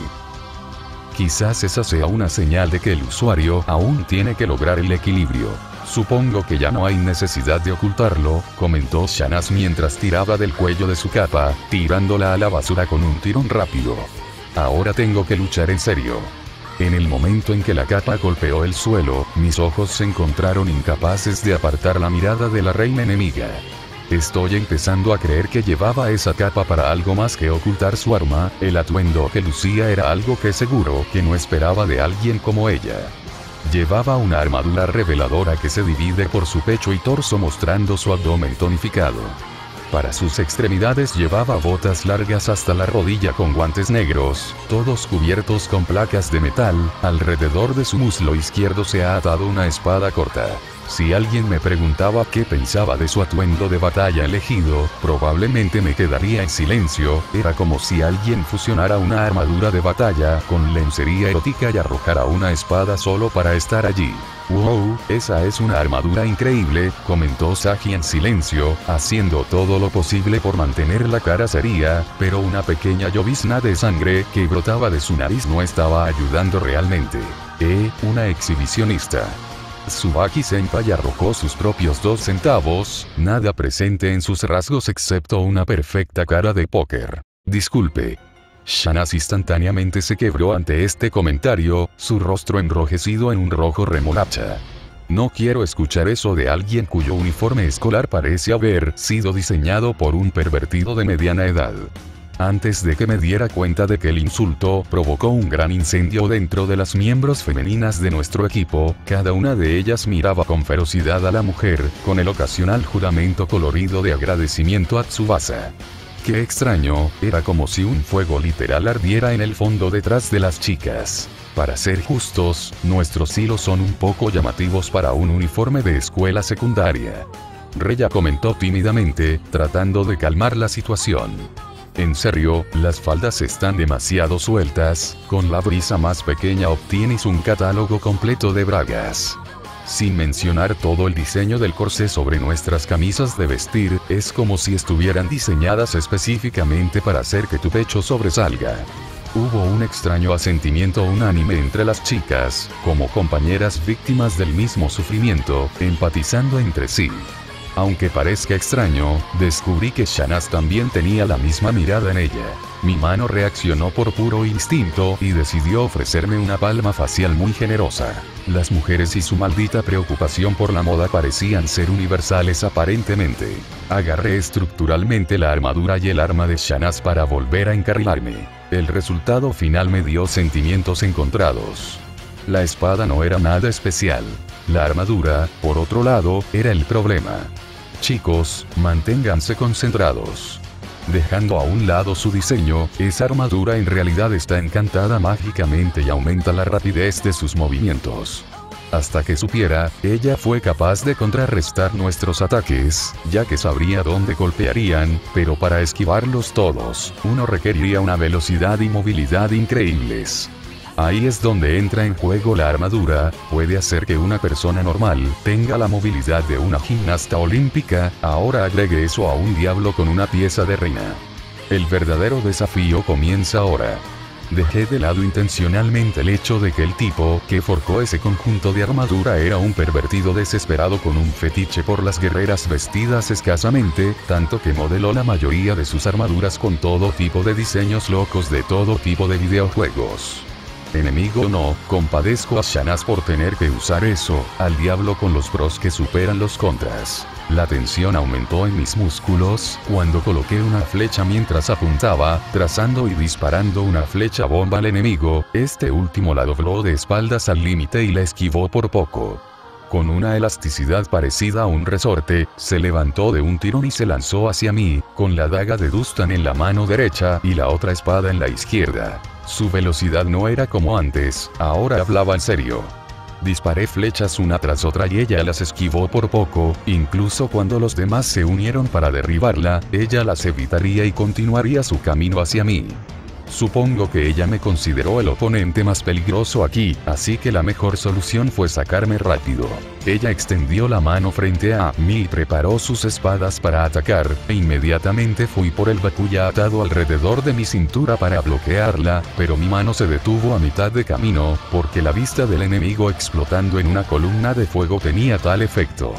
Quizás esa sea una señal de que el usuario aún tiene que lograr el equilibrio. Supongo que ya no hay necesidad de ocultarlo, comentó Shanaz mientras tiraba del cuello de su capa, tirándola a la basura con un tirón rápido. Ahora tengo que luchar en serio. En el momento en que la capa golpeó el suelo, mis ojos se encontraron incapaces de apartar la mirada de la reina enemiga. Estoy empezando a creer que llevaba esa capa para algo más que ocultar su arma. El atuendo que lucía era algo que seguro que no esperaba de alguien como ella. Llevaba una armadura reveladora que se divide por su pecho y torso mostrando su abdomen tonificado. Para sus extremidades llevaba botas largas hasta la rodilla con guantes negros, todos cubiertos con placas de metal. Alrededor de su muslo izquierdo se ha atado una espada corta. Si alguien me preguntaba qué pensaba de su atuendo de batalla elegido, probablemente me quedaría en silencio. Era como si alguien fusionara una armadura de batalla con lencería erótica y arrojara una espada solo para estar allí. «Wow, esa es una armadura increíble», comentó Sagi en silencio, haciendo todo lo posible por mantener la cara seria, pero una pequeña llovizna de sangre que brotaba de su nariz no estaba ayudando realmente. Una exhibicionista. Tsubaki-senpai arrojó sus propios 2 centavos, nada presente en sus rasgos excepto una perfecta cara de póker. «Disculpe». Shanaz instantáneamente se quebró ante este comentario, su rostro enrojecido en un rojo remolacha. No quiero escuchar eso de alguien cuyo uniforme escolar parece haber sido diseñado por un pervertido de mediana edad. Antes de que me diera cuenta de que el insulto provocó un gran incendio dentro de las miembros femeninas de nuestro equipo, cada una de ellas miraba con ferocidad a la mujer, con el ocasional juramento colorido de agradecimiento a Tsubasa. Qué extraño, era como si un fuego literal ardiera en el fondo detrás de las chicas. Para ser justos, nuestros hilos son un poco llamativos para un uniforme de escuela secundaria. Reya comentó tímidamente, tratando de calmar la situación. En serio, las faldas están demasiado sueltas, con la brisa más pequeña obtienes un catálogo completo de bragas. Sin mencionar todo el diseño del corsé sobre nuestras camisas de vestir, es como si estuvieran diseñadas específicamente para hacer que tu pecho sobresalga. Hubo un extraño asentimiento unánime entre las chicas, como compañeras víctimas del mismo sufrimiento, empatizando entre sí. Aunque parezca extraño, descubrí que Shanaz también tenía la misma mirada en ella. Mi mano reaccionó por puro instinto y decidió ofrecerme una palma facial muy generosa. Las mujeres y su maldita preocupación por la moda parecían ser universales aparentemente. Agarré estructuralmente la armadura y el arma de Shanaz para volver a encarrilarme. El resultado final me dio sentimientos encontrados. La espada no era nada especial. La armadura, por otro lado, era el problema. Chicos, manténganse concentrados. Dejando a un lado su diseño, esa armadura en realidad está encantada mágicamente y aumenta la rapidez de sus movimientos. Hasta que supiera, ella fue capaz de contrarrestar nuestros ataques, ya que sabría dónde golpearían, pero para esquivarlos todos, uno requeriría una velocidad y movilidad increíbles. Ahí es donde entra en juego la armadura, puede hacer que una persona normal tenga la movilidad de una gimnasta olímpica, ahora agregue eso a un diablo con una pieza de reina. El verdadero desafío comienza ahora. Dejé de lado intencionalmente el hecho de que el tipo que forjó ese conjunto de armadura era un pervertido desesperado con un fetiche por las guerreras vestidas escasamente, tanto que modeló la mayoría de sus armaduras con todo tipo de diseños locos de todo tipo de videojuegos. Enemigo no, compadezco a Shanaz por tener que usar eso, al diablo con los pros que superan los contras. La tensión aumentó en mis músculos, cuando coloqué una flecha mientras apuntaba, trazando y disparando una flecha bomba al enemigo, este último la dobló de espaldas al límite y la esquivó por poco. Con una elasticidad parecida a un resorte, se levantó de un tirón y se lanzó hacia mí, con la daga de Dustan en la mano derecha y la otra espada en la izquierda. Su velocidad no era como antes, ahora hablaba en serio. Disparé flechas una tras otra y ella las esquivó por poco, incluso cuando los demás se unieron para derribarla, ella las evitaría y continuaría su camino hacia mí. Supongo que ella me consideró el oponente más peligroso aquí, así que la mejor solución fue sacarme rápido. Ella extendió la mano frente a mí y preparó sus espadas para atacar, e inmediatamente fui por el bakuya atado alrededor de mi cintura para bloquearla, pero mi mano se detuvo a mitad de camino, porque la vista del enemigo explotando en una columna de fuego tenía tal efecto.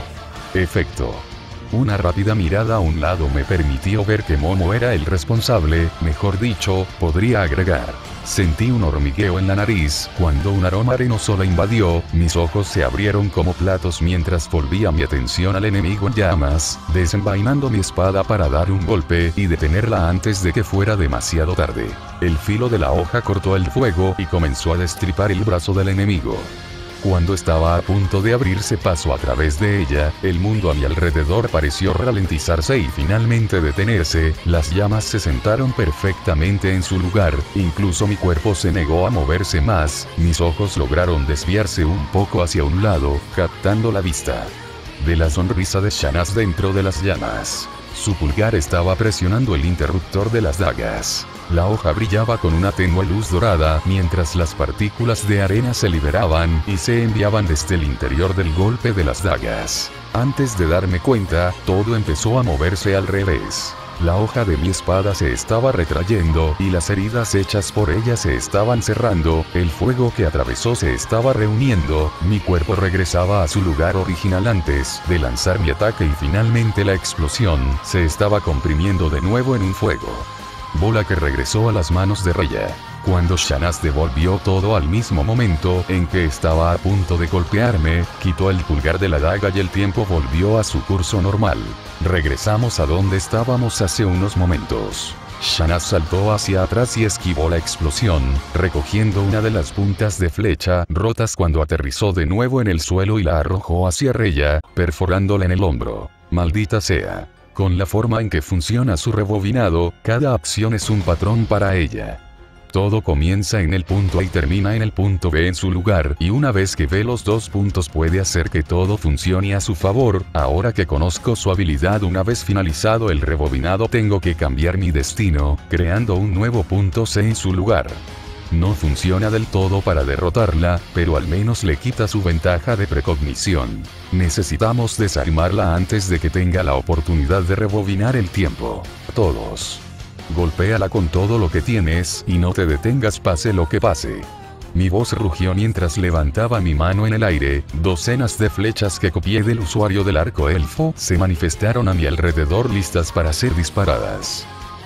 Una rápida mirada a un lado me permitió ver que Momo era el responsable, mejor dicho, podría agregar. Sentí un hormigueo en la nariz, cuando un aroma arenoso la invadió, mis ojos se abrieron como platos mientras volvía mi atención al enemigo en llamas, desenvainando mi espada para dar un golpe y detenerla antes de que fuera demasiado tarde. El filo de la hoja cortó el fuego y comenzó a destripar el brazo del enemigo. Cuando estaba a punto de abrirse paso a través de ella, el mundo a mi alrededor pareció ralentizarse y finalmente detenerse, las llamas se sentaron perfectamente en su lugar, incluso mi cuerpo se negó a moverse más, mis ojos lograron desviarse un poco hacia un lado, captando la vista de la sonrisa de Shanaz dentro de las llamas. Su pulgar estaba presionando el interruptor de las dagas. La hoja brillaba con una tenue luz dorada mientras las partículas de arena se liberaban y se enviaban desde el interior del golpe de las dagas. Antes de darme cuenta, todo empezó a moverse al revés. La hoja de mi espada se estaba retrayendo y las heridas hechas por ella se estaban cerrando, el fuego que atravesó se estaba reuniendo, mi cuerpo regresaba a su lugar original antes de lanzar mi ataque y finalmente la explosión se estaba comprimiendo de nuevo en un fuego. Bola que regresó a las manos de Reya. Cuando Shanaz devolvió todo al mismo momento en que estaba a punto de golpearme, quitó el pulgar de la daga y el tiempo volvió a su curso normal. Regresamos a donde estábamos hace unos momentos. Shanaz saltó hacia atrás y esquivó la explosión, recogiendo una de las puntas de flecha rotas cuando aterrizó de nuevo en el suelo y la arrojó hacia Reya, perforándola en el hombro. Maldita sea. Con la forma en que funciona su rebobinado, cada acción es un patrón para ella. Todo comienza en el punto A y termina en el punto B en su lugar, y una vez que ve los dos puntos puede hacer que todo funcione a su favor. Ahora que conozco su habilidad, una vez finalizado el rebobinado tengo que cambiar mi destino, creando un nuevo punto C en su lugar. No funciona del todo para derrotarla, pero al menos le quita su ventaja de precognición. Necesitamos desarmarla antes de que tenga la oportunidad de rebobinar el tiempo. Todos. Golpéala con todo lo que tienes y no te detengas pase lo que pase. Mi voz rugió mientras levantaba mi mano en el aire. Docenas de flechas que copié del usuario del arco elfo se manifestaron a mi alrededor listas para ser disparadas.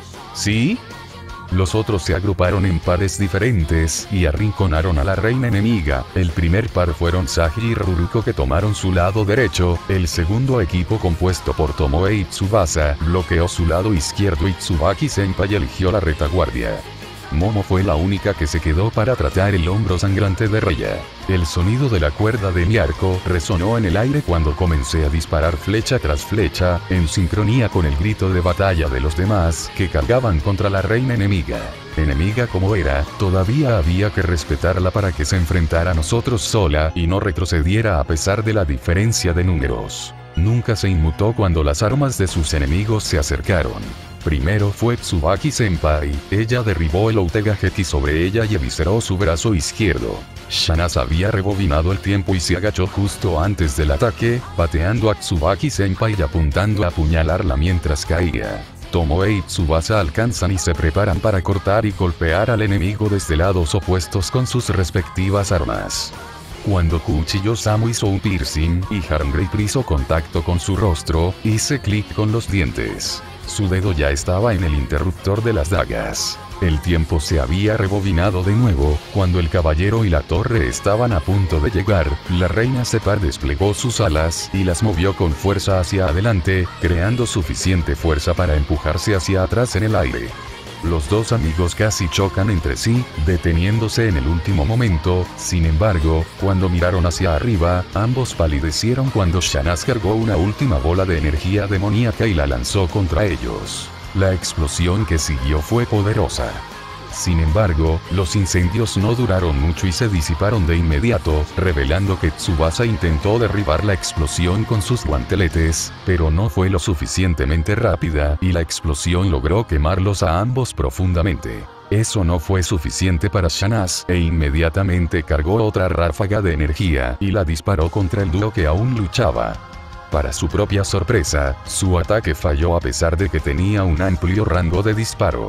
¿Sí? Los otros se agruparon en pares diferentes y arrinconaron a la reina enemiga. El primer par fueron Sagi y Ruruko, que tomaron su lado derecho. El segundo equipo, compuesto por Tomoe y Tsubasa, bloqueó su lado izquierdo y Tsubaki Senpai eligió la retaguardia. Momo fue la única que se quedó para tratar el hombro sangrante de Reya. El sonido de la cuerda de mi arco resonó en el aire cuando comencé a disparar flecha tras flecha, en sincronía con el grito de batalla de los demás que cargaban contra la reina enemiga. Enemiga como era, todavía había que respetarla para que se enfrentara a nosotros sola y no retrocediera a pesar de la diferencia de números. Nunca se inmutó cuando las armas de sus enemigos se acercaron. Primero fue Tsubaki Senpai, ella derribó el Outega-Geki sobre ella y evisceró su brazo izquierdo. Shanaz había rebobinado el tiempo y se agachó justo antes del ataque, pateando a Tsubaki Senpai y apuntando a apuñalarla mientras caía. Tomoe y Tsubasa alcanzan y se preparan para cortar y golpear al enemigo desde lados opuestos con sus respectivas armas. Cuando Kuchiyo Samu hizo un piercing y Harmgrape hizo contacto con su rostro, hice clic con los dientes. Su dedo ya estaba en el interruptor de las dagas. El tiempo se había rebobinado de nuevo. Cuando el caballero y la torre estaban a punto de llegar, la reina Separ desplegó sus alas y las movió con fuerza hacia adelante, creando suficiente fuerza para empujarse hacia atrás en el aire. Los dos amigos casi chocan entre sí, deteniéndose en el último momento. Sin embargo, cuando miraron hacia arriba, ambos palidecieron cuando Shanaz cargó una última bola de energía demoníaca y la lanzó contra ellos. La explosión que siguió fue poderosa. Sin embargo, los incendios no duraron mucho y se disiparon de inmediato, revelando que Tsubasa intentó derribar la explosión con sus guanteletes, pero no fue lo suficientemente rápida y la explosión logró quemarlos a ambos profundamente. Eso no fue suficiente para Shanaz, e inmediatamente cargó otra ráfaga de energía y la disparó contra el dúo que aún luchaba. Para su propia sorpresa, su ataque falló a pesar de que tenía un amplio rango de disparo.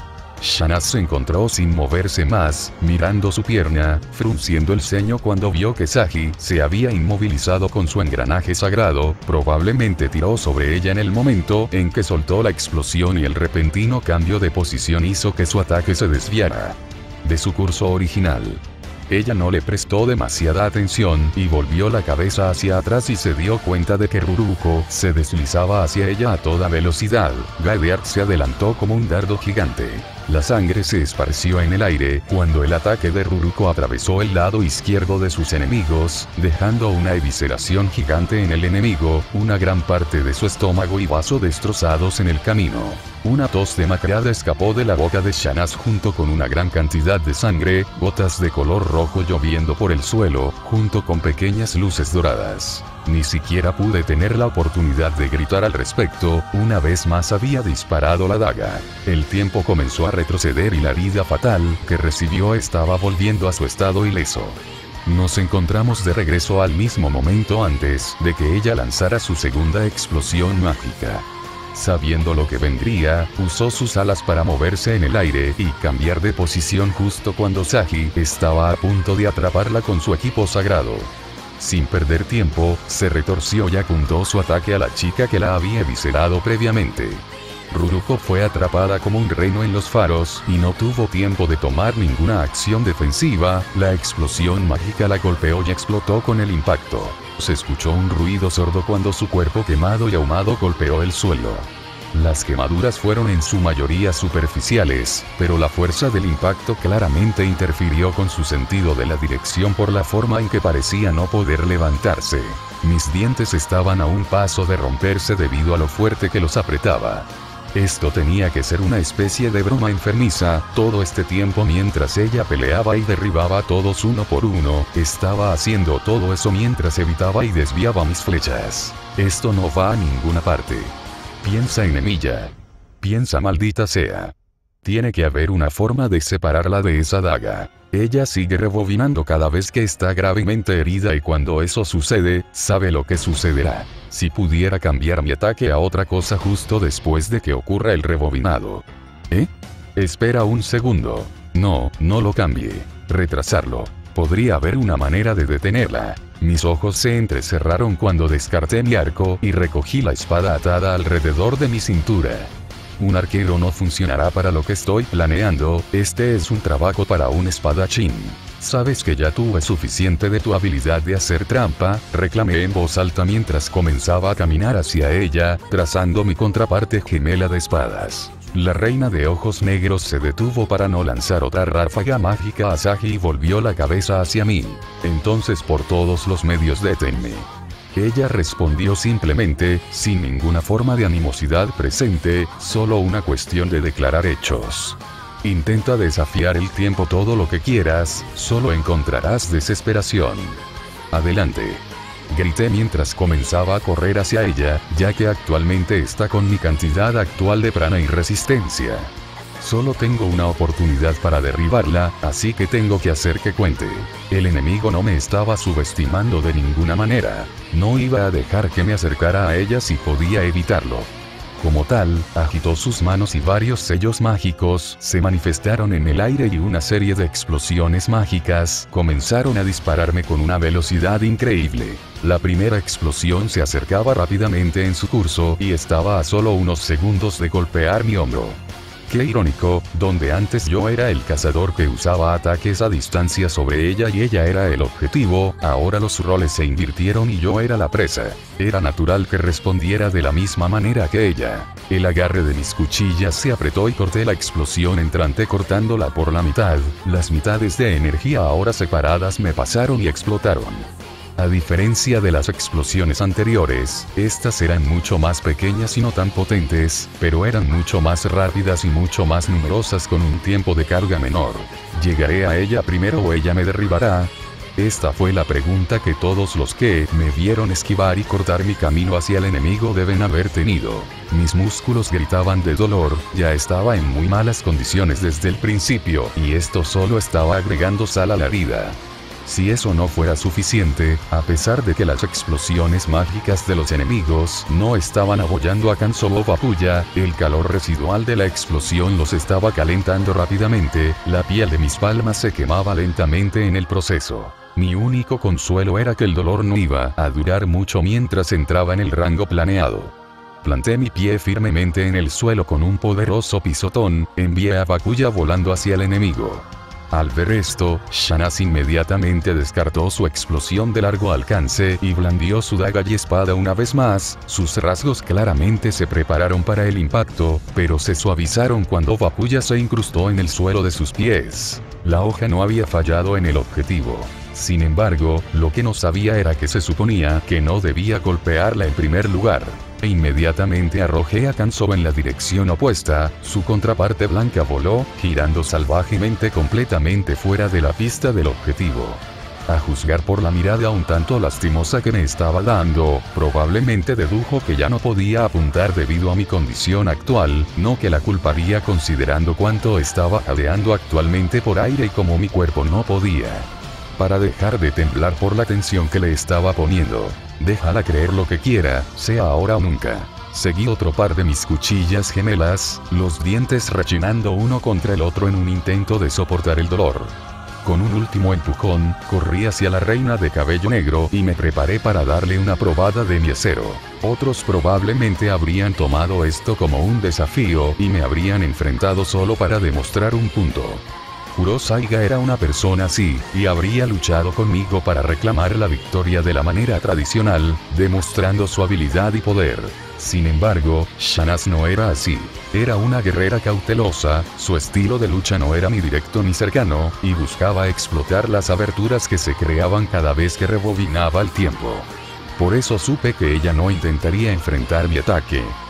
Shanaz se encontró sin moverse más, mirando su pierna, frunciendo el ceño cuando vio que Sagi se había inmovilizado con su engranaje sagrado. Probablemente tiró sobre ella en el momento en que soltó la explosión y el repentino cambio de posición hizo que su ataque se desviara de su curso original. Ella no le prestó demasiada atención y volvió la cabeza hacia atrás y se dio cuenta de que Ruruko se deslizaba hacia ella a toda velocidad. Gadeart se adelantó como un dardo gigante. La sangre se esparció en el aire cuando el ataque de Ruruko atravesó el lado izquierdo de sus enemigos, dejando una evisceración gigante en el enemigo, una gran parte de su estómago y vaso destrozados en el camino. Una tos demacrada escapó de la boca de Shanaz junto con una gran cantidad de sangre, gotas de color rojo lloviendo por el suelo, junto con pequeñas luces doradas. Ni siquiera pude tener la oportunidad de gritar al respecto, una vez más había disparado la daga. El tiempo comenzó a retroceder y la herida fatal que recibió estaba volviendo a su estado ileso. Nos encontramos de regreso al mismo momento antes de que ella lanzara su segunda explosión mágica. Sabiendo lo que vendría, usó sus alas para moverse en el aire y cambiar de posición justo cuando Sagi estaba a punto de atraparla con su equipo sagrado. Sin perder tiempo, se retorció y apuntó su ataque a la chica que la había eviscerado previamente. Ruruko fue atrapada como un reno en los faros y no tuvo tiempo de tomar ninguna acción defensiva. La explosión mágica la golpeó y explotó con el impacto. Se escuchó un ruido sordo cuando su cuerpo quemado y ahumado golpeó el suelo. Las quemaduras fueron en su mayoría superficiales, pero la fuerza del impacto claramente interfirió con su sentido de la dirección por la forma en que parecía no poder levantarse. Mis dientes estaban a un paso de romperse debido a lo fuerte que los apretaba. Esto tenía que ser una especie de broma enfermiza. Todo este tiempo mientras ella peleaba y derribaba a todos uno por uno, estaba haciendo todo eso mientras evitaba y desviaba mis flechas. Esto no va a ninguna parte. Piensa en Emilia. Piensa, maldita sea. Tiene que haber una forma de separarla de esa daga. Ella sigue rebobinando cada vez que está gravemente herida y cuando eso sucede, sabe lo que sucederá. Si pudiera cambiar mi ataque a otra cosa justo después de que ocurra el rebobinado. Espera un segundo. No lo cambie. Retrasarlo. Podría haber una manera de detenerla. Mis ojos se entrecerraron cuando descarté mi arco y recogí la espada atada alrededor de mi cintura. Un arquero no funcionará para lo que estoy planeando, este es un trabajo para un espadachín. Sabes que ya tuve suficiente de tu habilidad de hacer trampa, reclamé en voz alta mientras comenzaba a caminar hacia ella, trazando mi contraparte gemela de espadas. La reina de ojos negros se detuvo para no lanzar otra ráfaga mágica a Sagi y volvió la cabeza hacia mí. Entonces por todos los medios deténme. Ella respondió simplemente, sin ninguna forma de animosidad presente, solo una cuestión de declarar hechos. Intenta desafiar el tiempo todo lo que quieras, solo encontrarás desesperación. Adelante. Grité mientras comenzaba a correr hacia ella, ya que actualmente está con mi cantidad actual de prana y resistencia. Solo tengo una oportunidad para derribarla, así que tengo que hacer que cuente. El enemigo no me estaba subestimando de ninguna manera. No iba a dejar que me acercara a ella si podía evitarlo. Como tal, agitó sus manos y varios sellos mágicos se manifestaron en el aire y una serie de explosiones mágicas comenzaron a dispararme con una velocidad increíble. La primera explosión se acercaba rápidamente en su curso y estaba a solo unos segundos de golpear mi hombro. Qué irónico, donde antes yo era el cazador que usaba ataques a distancia sobre ella y ella era el objetivo, ahora los roles se invirtieron y yo era la presa. Era natural que respondiera de la misma manera que ella. El agarre de mis cuchillas se apretó y corté la explosión entrante cortándola por la mitad. Las mitades de energía ahora separadas me pasaron y explotaron. A diferencia de las explosiones anteriores, estas eran mucho más pequeñas y no tan potentes, pero eran mucho más rápidas y mucho más numerosas con un tiempo de carga menor. ¿Llegaré a ella primero o ella me derribará? Esta fue la pregunta que todos los que me vieron esquivar y cortar mi camino hacia el enemigo deben haber tenido. Mis músculos gritaban de dolor, ya estaba en muy malas condiciones desde el principio, y esto solo estaba agregando sal a la herida. Si eso no fuera suficiente, a pesar de que las explosiones mágicas de los enemigos no estaban abollando a Kanzo Bakuya, el calor residual de la explosión los estaba calentando rápidamente, la piel de mis palmas se quemaba lentamente en el proceso. Mi único consuelo era que el dolor no iba a durar mucho mientras entraba en el rango planeado. Planté mi pie firmemente en el suelo con un poderoso pisotón, envié a Bakuya volando hacia el enemigo. Al ver esto, Shanaz inmediatamente descartó su explosión de largo alcance y blandió su daga y espada una vez más. Sus rasgos claramente se prepararon para el impacto, pero se suavizaron cuando Bakuya se incrustó en el suelo de sus pies. La hoja no había fallado en el objetivo. Sin embargo, lo que no sabía era que se suponía que no debía golpearla en primer lugar. E inmediatamente arrojé a Kanzo en la dirección opuesta, su contraparte blanca voló, girando salvajemente completamente fuera de la pista del objetivo. A juzgar por la mirada un tanto lastimosa que me estaba dando, probablemente dedujo que ya no podía apuntar debido a mi condición actual, no que la culparía considerando cuánto estaba jadeando actualmente por aire y como mi cuerpo no podía. Para dejar de temblar por la tensión que le estaba poniendo. Déjala creer lo que quiera, sea ahora o nunca. Seguí otro par de mis cuchillas gemelas, los dientes rechinando uno contra el otro en un intento de soportar el dolor. Con un último empujón, corrí hacia la reina de cabello negro y me preparé para darle una probada de mi acero. Otros probablemente habrían tomado esto como un desafío y me habrían enfrentado solo para demostrar un punto. Kurosaiga era una persona así, y habría luchado conmigo para reclamar la victoria de la manera tradicional, demostrando su habilidad y poder. Sin embargo, Shanaz no era así. Era una guerrera cautelosa, su estilo de lucha no era ni directo ni cercano, y buscaba explotar las aberturas que se creaban cada vez que rebobinaba el tiempo. Por eso supe que ella no intentaría enfrentar mi ataque.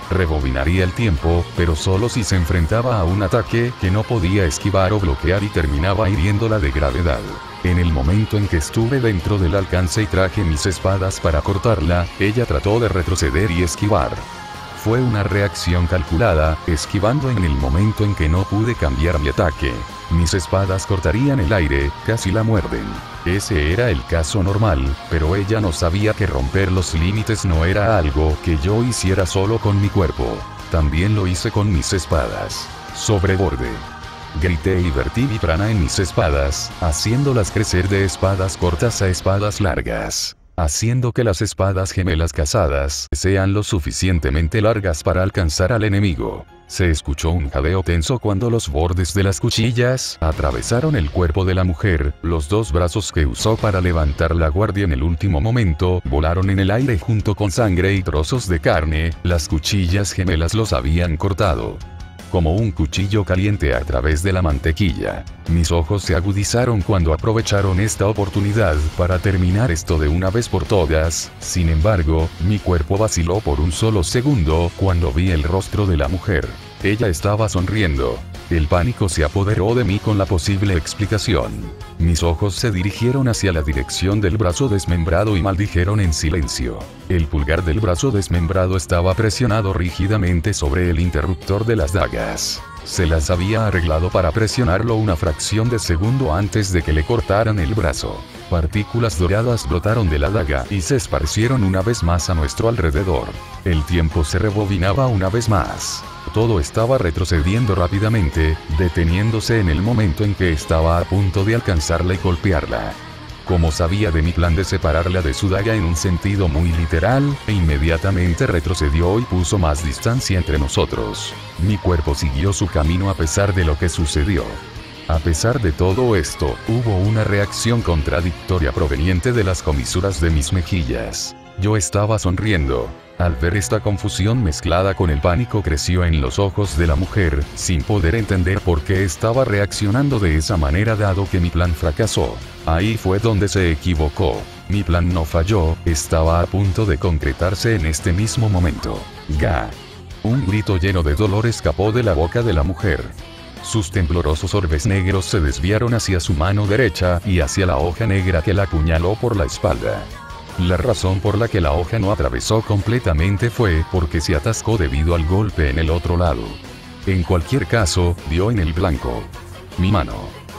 Rebobinaría el tiempo, pero solo si se enfrentaba a un ataque que no podía esquivar o bloquear y terminaba hiriéndola de gravedad. En el momento en que estuve dentro del alcance y traje mis espadas para cortarla, ella trató de retroceder y esquivar. Fue una reacción calculada, esquivando en el momento en que no pude cambiar mi ataque. Mis espadas cortarían el aire, casi la muerden. Ese era el caso normal, pero ella no sabía que romper los límites no era algo que yo hiciera solo con mi cuerpo. También lo hice con mis espadas. Sobreborde. Grité y vertí mi prana en mis espadas, haciéndolas crecer de espadas cortas a espadas largas, haciendo que las espadas gemelas cazadas sean lo suficientemente largas para alcanzar al enemigo. Se escuchó un jadeo tenso cuando los bordes de las cuchillas atravesaron el cuerpo de la mujer. Los dos brazos que usó para levantar la guardia en el último momento volaron en el aire junto con sangre y trozos de carne. Las cuchillas gemelas los habían cortado como un cuchillo caliente a través de la mantequilla. Mis ojos se agudizaron cuando aprovecharon esta oportunidad para terminar esto de una vez por todas. Sin embargo, mi cuerpo vaciló por un solo segundo cuando vi el rostro de la mujer. Ella estaba sonriendo. El pánico se apoderó de mí con la posible explicación. Mis ojos se dirigieron hacia la dirección del brazo desmembrado y maldijeron en silencio. El pulgar del brazo desmembrado estaba presionado rígidamente sobre el interruptor de las dagas. Se las había arreglado para presionarlo una fracción de segundo antes de que le cortaran el brazo. Partículas doradas brotaron de la daga y se esparcieron una vez más a nuestro alrededor. El tiempo se rebobinaba una vez más. Todo estaba retrocediendo rápidamente, deteniéndose en el momento en que estaba a punto de alcanzarla y golpearla. Como sabía de mi plan de separarla de su daga en un sentido muy literal, inmediatamente retrocedió y puso más distancia entre nosotros. Mi cuerpo siguió su camino a pesar de lo que sucedió. A pesar de todo esto, hubo una reacción contradictoria proveniente de las comisuras de mis mejillas. Yo estaba sonriendo. Al ver esta confusión mezclada con el pánico creció en los ojos de la mujer, sin poder entender por qué estaba reaccionando de esa manera dado que mi plan fracasó. Ahí fue donde se equivocó. Mi plan no falló, estaba a punto de concretarse en este mismo momento. ¡Ga! Un grito lleno de dolor escapó de la boca de la mujer. Sus temblorosos orbes negros se desviaron hacia su mano derecha y hacia la hoja negra que la apuñaló por la espalda. La razón por la que la hoja no atravesó completamente fue porque se atascó debido al golpe en el otro lado. En cualquier caso, dio en el blanco. Mi mano.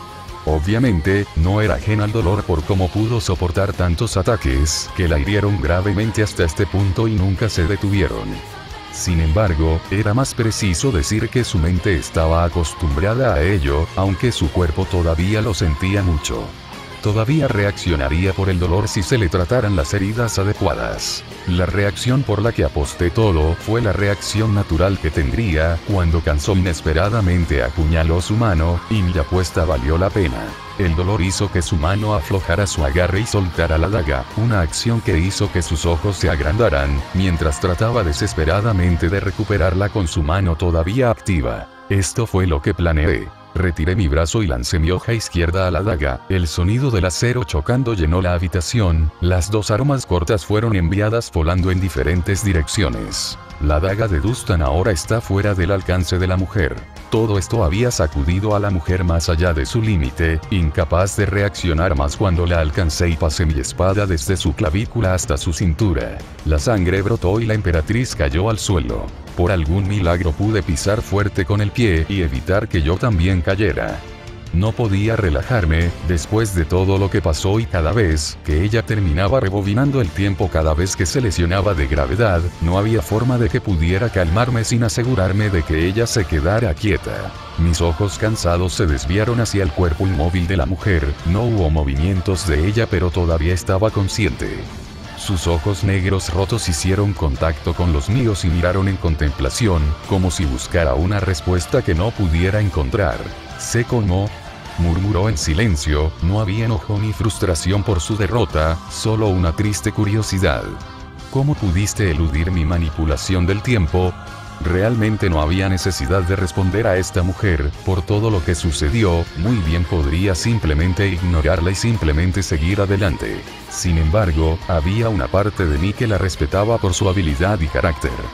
Obviamente, no era ajena al dolor por cómo pudo soportar tantos ataques que la hirieron gravemente hasta este punto y nunca se detuvieron. Sin embargo, era más preciso decir que su mente estaba acostumbrada a ello, aunque su cuerpo todavía lo sentía mucho. Todavía reaccionaría por el dolor si se le trataran las heridas adecuadas. La reacción por la que aposté todo fue la reacción natural que tendría cuando cansó inesperadamente apuñaló su mano, y mi apuesta valió la pena. El dolor hizo que su mano aflojara su agarre y soltara la daga, una acción que hizo que sus ojos se agrandaran, mientras trataba desesperadamente de recuperarla con su mano todavía activa. Esto fue lo que planeé. Retiré mi brazo y lancé mi hoja izquierda a la daga. El sonido del acero chocando llenó la habitación. Las dos armas cortas fueron enviadas volando en diferentes direcciones. La daga de Dustan ahora está fuera del alcance de la mujer. Todo esto había sacudido a la mujer más allá de su límite, incapaz de reaccionar más cuando la alcancé y pasé mi espada desde su clavícula hasta su cintura. La sangre brotó y la emperatriz cayó al suelo. Por algún milagro pude pisar fuerte con el pie y evitar que yo también cayera. No podía relajarme, después de todo lo que pasó y cada vez que ella terminaba rebobinando el tiempo cada vez que se lesionaba de gravedad, no había forma de que pudiera calmarme sin asegurarme de que ella se quedara quieta. Mis ojos cansados se desviaron hacia el cuerpo inmóvil de la mujer, no hubo movimientos de ella pero todavía estaba consciente. Sus ojos negros rotos hicieron contacto con los míos y miraron en contemplación, como si buscara una respuesta que no pudiera encontrar. Sé cómo, murmuró en silencio, no había enojo ni frustración por su derrota, solo una triste curiosidad. ¿Cómo pudiste eludir mi manipulación del tiempo? Realmente no había necesidad de responder a esta mujer, por todo lo que sucedió, muy bien podría simplemente ignorarla y simplemente seguir adelante. Sin embargo, había una parte de mí que la respetaba por su habilidad y carácter.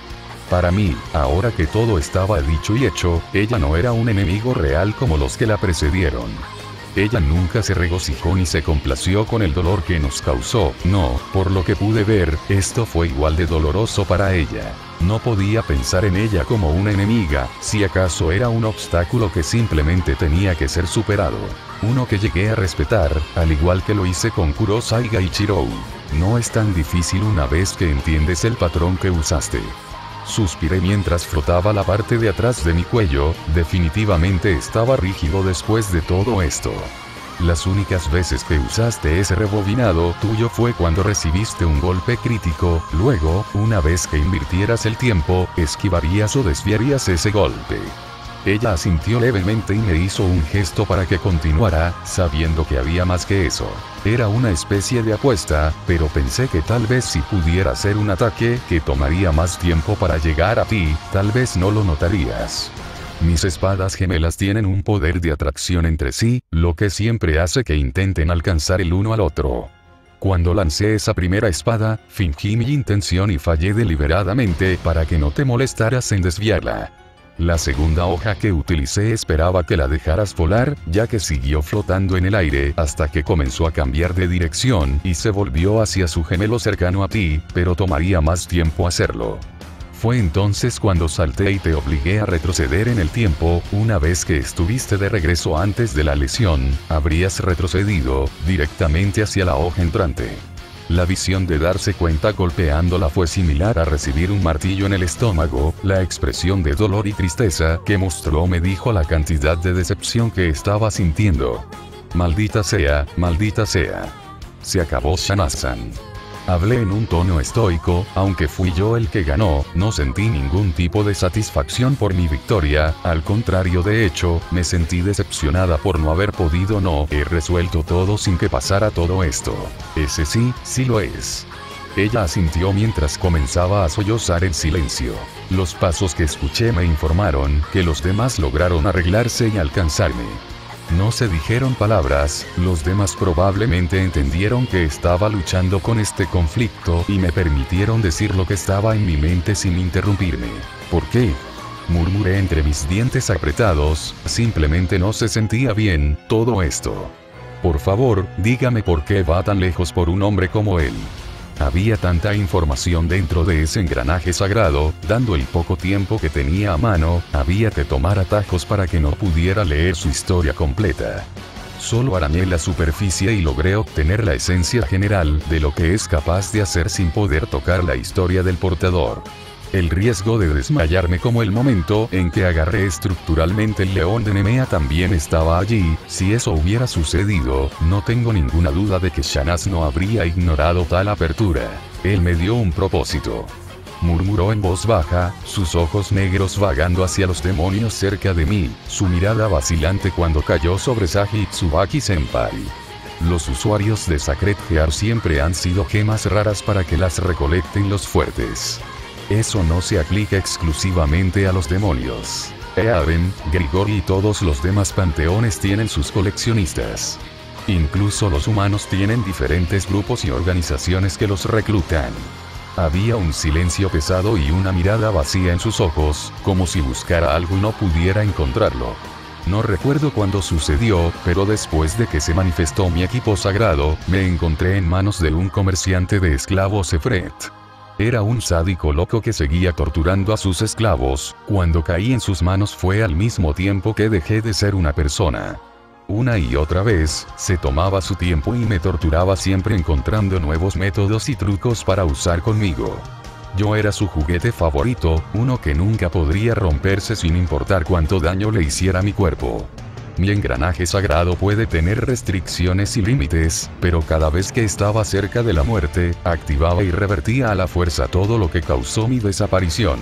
Para mí, ahora que todo estaba dicho y hecho, ella no era un enemigo real como los que la precedieron. Ella nunca se regocijó ni se complació con el dolor que nos causó, no, por lo que pude ver, esto fue igual de doloroso para ella. No podía pensar en ella como una enemiga, si acaso era un obstáculo que simplemente tenía que ser superado. Uno que llegué a respetar, al igual que lo hice con Kurosaiga y Chirou. No es tan difícil una vez que entiendes el patrón que usaste. Suspiré mientras frotaba la parte de atrás de mi cuello, definitivamente estaba rígido después de todo esto. Las únicas veces que usaste ese rebobinado tuyo fue cuando recibiste un golpe crítico, luego, una vez que invirtieras el tiempo, esquivarías o desviarías ese golpe. Ella asintió levemente y me hizo un gesto para que continuara, sabiendo que había más que eso. Era una especie de apuesta, pero pensé que tal vez si pudiera hacer un ataque que tomaría más tiempo para llegar a ti, tal vez no lo notarías. Mis espadas gemelas tienen un poder de atracción entre sí, lo que siempre hace que intenten alcanzar el uno al otro. Cuando lancé esa primera espada, fingí mi intención y fallé deliberadamente para que no te molestaras en desviarla. La segunda hoja que utilicé esperaba que la dejaras volar, ya que siguió flotando en el aire hasta que comenzó a cambiar de dirección y se volvió hacia su gemelo cercano a ti, pero tomaría más tiempo hacerlo. Fue entonces cuando salté y te obligué a retroceder en el tiempo. Una vez que estuviste de regreso antes de la lesión, habrías retrocedido directamente hacia la hoja entrante. La visión de darse cuenta golpeándola fue similar a recibir un martillo en el estómago. La expresión de dolor y tristeza que mostró me dijo la cantidad de decepción que estaba sintiendo. Maldita sea, maldita sea. Se acabó Shanasan. Hablé en un tono estoico, aunque fui yo el que ganó, no sentí ningún tipo de satisfacción por mi victoria, al contrario, de hecho, me sentí decepcionada por no haber podido. No he resuelto todo sin que pasara todo esto. Ese sí lo es. Ella asintió mientras comenzaba a sollozar en silencio. Los pasos que escuché me informaron que los demás lograron arreglarse y alcanzarme. No se dijeron palabras, los demás probablemente entendieron que estaba luchando con este conflicto y me permitieron decir lo que estaba en mi mente sin interrumpirme. ¿Por qué? Murmuré entre mis dientes apretados, simplemente no se sentía bien, todo esto. Por favor, dígame por qué va tan lejos por un hombre como él. Había tanta información dentro de ese engranaje sagrado, dando el poco tiempo que tenía a mano, había que tomar atajos para que no pudiera leer su historia completa. Solo arañé la superficie y logré obtener la esencia general de lo que es capaz de hacer sin poder tocar la historia del portador. El riesgo de desmayarme como el momento en que agarré estructuralmente el león de Nemea también estaba allí. Si eso hubiera sucedido, no tengo ninguna duda de que Shanaz no habría ignorado tal apertura. Él me dio un propósito. Murmuró en voz baja, sus ojos negros vagando hacia los demonios cerca de mí, su mirada vacilante cuando cayó sobre Sagi Tsubaki Senpai. Los usuarios de Sacred Heart siempre han sido gemas raras para que las recolecten los fuertes. Eso no se aplica exclusivamente a los demonios. Eaven, Grigori y todos los demás panteones tienen sus coleccionistas. Incluso los humanos tienen diferentes grupos y organizaciones que los reclutan. Había un silencio pesado y una mirada vacía en sus ojos, como si buscara algo y no pudiera encontrarlo. No recuerdo cuándo sucedió, pero después de que se manifestó mi equipo sagrado, me encontré en manos de un comerciante de esclavos Efret. Era un sádico loco que seguía torturando a sus esclavos. Cuando caí en sus manos fue al mismo tiempo que dejé de ser una persona. Una y otra vez, se tomaba su tiempo y me torturaba siempre encontrando nuevos métodos y trucos para usar conmigo. Yo era su juguete favorito, uno que nunca podría romperse sin importar cuánto daño le hiciera a mi cuerpo. Mi engranaje sagrado puede tener restricciones y límites, pero cada vez que estaba cerca de la muerte, activaba y revertía a la fuerza todo lo que causó mi desaparición.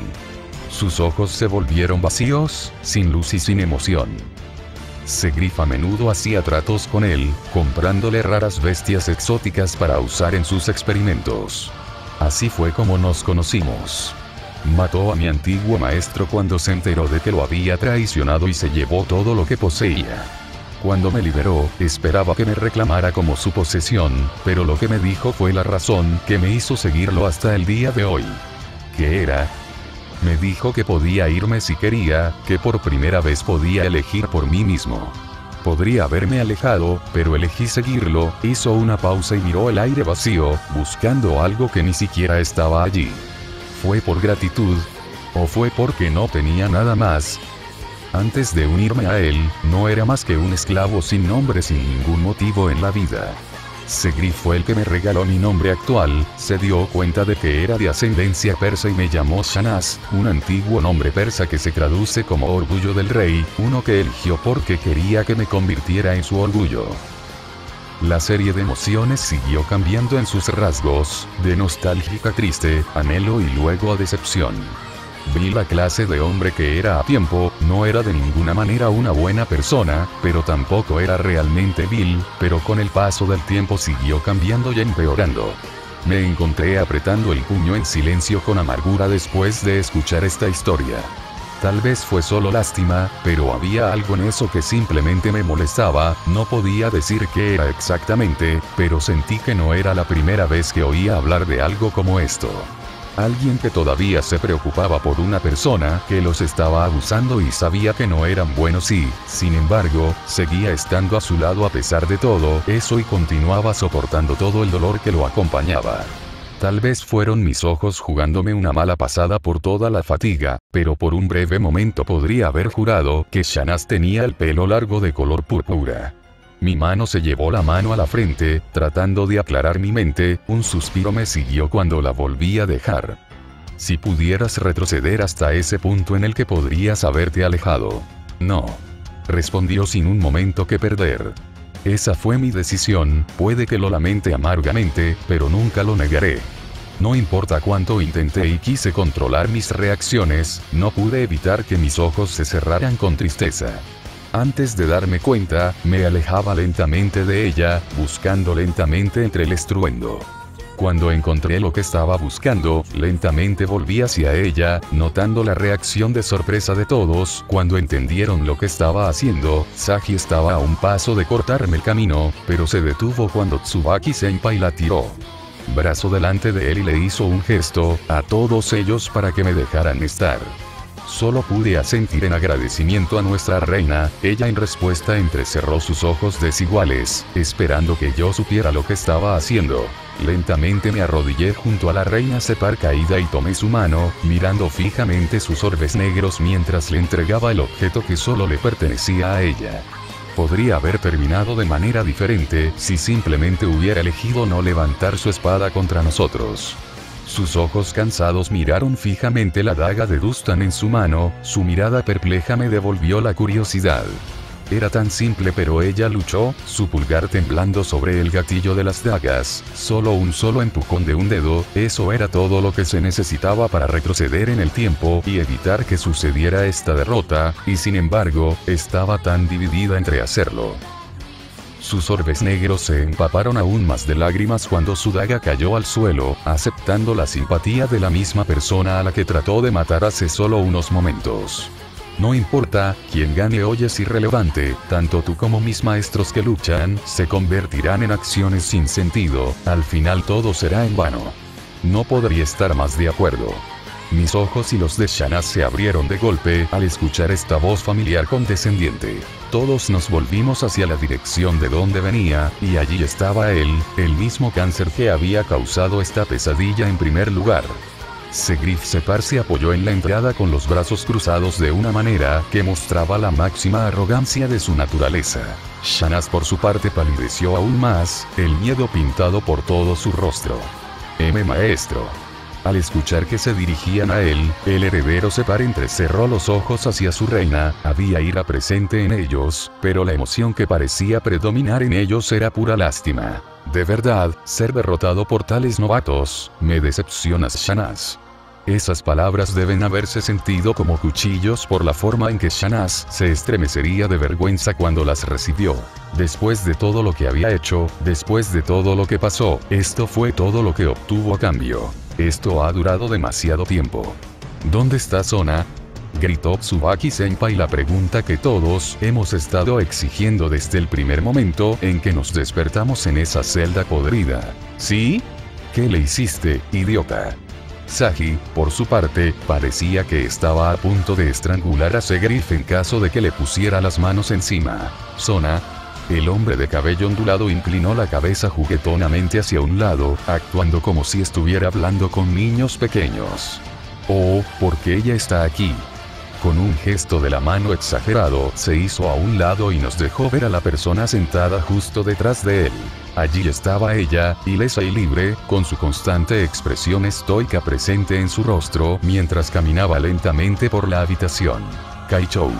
Sus ojos se volvieron vacíos, sin luz y sin emoción. Segrif a menudo hacía tratos con él, comprándole raras bestias exóticas para usar en sus experimentos. Así fue como nos conocimos. Mató a mi antiguo maestro cuando se enteró de que lo había traicionado y se llevó todo lo que poseía. Cuando me liberó, esperaba que me reclamara como su posesión, pero lo que me dijo fue la razón que me hizo seguirlo hasta el día de hoy. ¿Qué era? Me dijo que podía irme si quería, que por primera vez podía elegir por mí mismo. Podría haberme alejado, pero elegí seguirlo. Hizo una pausa y miró el aire vacío, buscando algo que ni siquiera estaba allí. ¿Fue por gratitud? ¿O fue porque no tenía nada más? Antes de unirme a él, no era más que un esclavo sin nombre, sin ningún motivo en la vida. Segrif fue el que me regaló mi nombre actual. Se dio cuenta de que era de ascendencia persa y me llamó Shanaz, un antiguo nombre persa que se traduce como orgullo del rey, uno que eligió porque quería que me convirtiera en su orgullo. La serie de emociones siguió cambiando en sus rasgos, de nostálgica a triste, anhelo y luego a decepción. Vi la clase de hombre que era a tiempo. No era de ninguna manera una buena persona, pero tampoco era realmente vil, pero con el paso del tiempo siguió cambiando y empeorando. Me encontré apretando el puño en silencio con amargura después de escuchar esta historia. Tal vez fue solo lástima, pero había algo en eso que simplemente me molestaba. No podía decir qué era exactamente, pero sentí que no era la primera vez que oía hablar de algo como esto. Alguien que todavía se preocupaba por una persona que los estaba abusando y sabía que no eran buenos y, sin embargo, seguía estando a su lado a pesar de todo eso y continuaba soportando todo el dolor que lo acompañaba. Tal vez fueron mis ojos jugándome una mala pasada por toda la fatiga, pero por un breve momento podría haber jurado que Shanaz tenía el pelo largo de color púrpura. Mi mano se llevó la mano a la frente, tratando de aclarar mi mente. Un suspiro me siguió cuando la volví a dejar. Si pudieras retroceder hasta ese punto en el que podrías haberte alejado. No. Respondió sin un momento que perder. Esa fue mi decisión, puede que lo lamente amargamente, pero nunca lo negaré. No importa cuánto intenté y quise controlar mis reacciones, no pude evitar que mis ojos se cerraran con tristeza. Antes de darme cuenta, me alejaba lentamente de ella, buscando lentamente entre el estruendo. Cuando encontré lo que estaba buscando, lentamente volví hacia ella, notando la reacción de sorpresa de todos. Cuando entendieron lo que estaba haciendo, Sagi estaba a un paso de cortarme el camino, pero se detuvo cuando Tsubaki-senpai la tiró. Brazo delante de él y le hizo un gesto a todos ellos para que me dejaran estar. Solo pude asentir en agradecimiento a nuestra reina. Ella en respuesta entrecerró sus ojos desiguales, esperando que yo supiera lo que estaba haciendo. Lentamente me arrodillé junto a la reina Separ caída y tomé su mano, mirando fijamente sus orbes negros mientras le entregaba el objeto que solo le pertenecía a ella. Podría haber terminado de manera diferente si simplemente hubiera elegido no levantar su espada contra nosotros. Sus ojos cansados miraron fijamente la daga de Dustan en su mano. Su mirada perpleja me devolvió la curiosidad. Era tan simple, pero ella luchó, su pulgar temblando sobre el gatillo de las dagas. Solo un solo empujón de un dedo, eso era todo lo que se necesitaba para retroceder en el tiempo y evitar que sucediera esta derrota, y sin embargo, estaba tan dividida entre hacerlo. Sus orbes negros se empaparon aún más de lágrimas cuando su daga cayó al suelo, aceptando la simpatía de la misma persona a la que trató de matar hace solo unos momentos. No importa, quien gane hoy es irrelevante, tanto tú como mis maestros que luchan, se convertirán en acciones sin sentido, al final todo será en vano. No podría estar más de acuerdo. Mis ojos y los de Shanaz se abrieron de golpe al escuchar esta voz familiar condescendiente. Todos nos volvimos hacia la dirección de donde venía, y allí estaba él, el mismo cáncer que había causado esta pesadilla en primer lugar. Segrif Separ se apoyó en la entrada con los brazos cruzados de una manera que mostraba la máxima arrogancia de su naturaleza. Shanaz por su parte palideció aún más, el miedo pintado por todo su rostro. Maestro. Al escuchar que se dirigían a él, el heredero Separ entrecerró los ojos hacia su reina. Había ira presente en ellos, pero la emoción que parecía predominar en ellos era pura lástima. De verdad, ser derrotado por tales novatos, me decepcionas, Shanaz. Esas palabras deben haberse sentido como cuchillos por la forma en que Shanaz se estremecería de vergüenza cuando las recibió. Después de todo lo que había hecho, después de todo lo que pasó, esto fue todo lo que obtuvo a cambio. Esto ha durado demasiado tiempo. ¿Dónde está Sona?, gritó Tsubaki-senpai, la pregunta que todos hemos estado exigiendo desde el primer momento en que nos despertamos en esa celda podrida. ¿Sí? ¿Qué le hiciste, idiota? Sagi, por su parte, parecía que estaba a punto de estrangular a Segrif en caso de que le pusiera las manos encima. Sona. El hombre de cabello ondulado inclinó la cabeza juguetonamente hacia un lado, actuando como si estuviera hablando con niños pequeños. Oh, porque ella está aquí. Con un gesto de la mano exagerado, se hizo a un lado y nos dejó ver a la persona sentada justo detrás de él. Allí estaba ella, ilesa y libre, con su constante expresión estoica presente en su rostro, mientras caminaba lentamente por la habitación. Kaichou.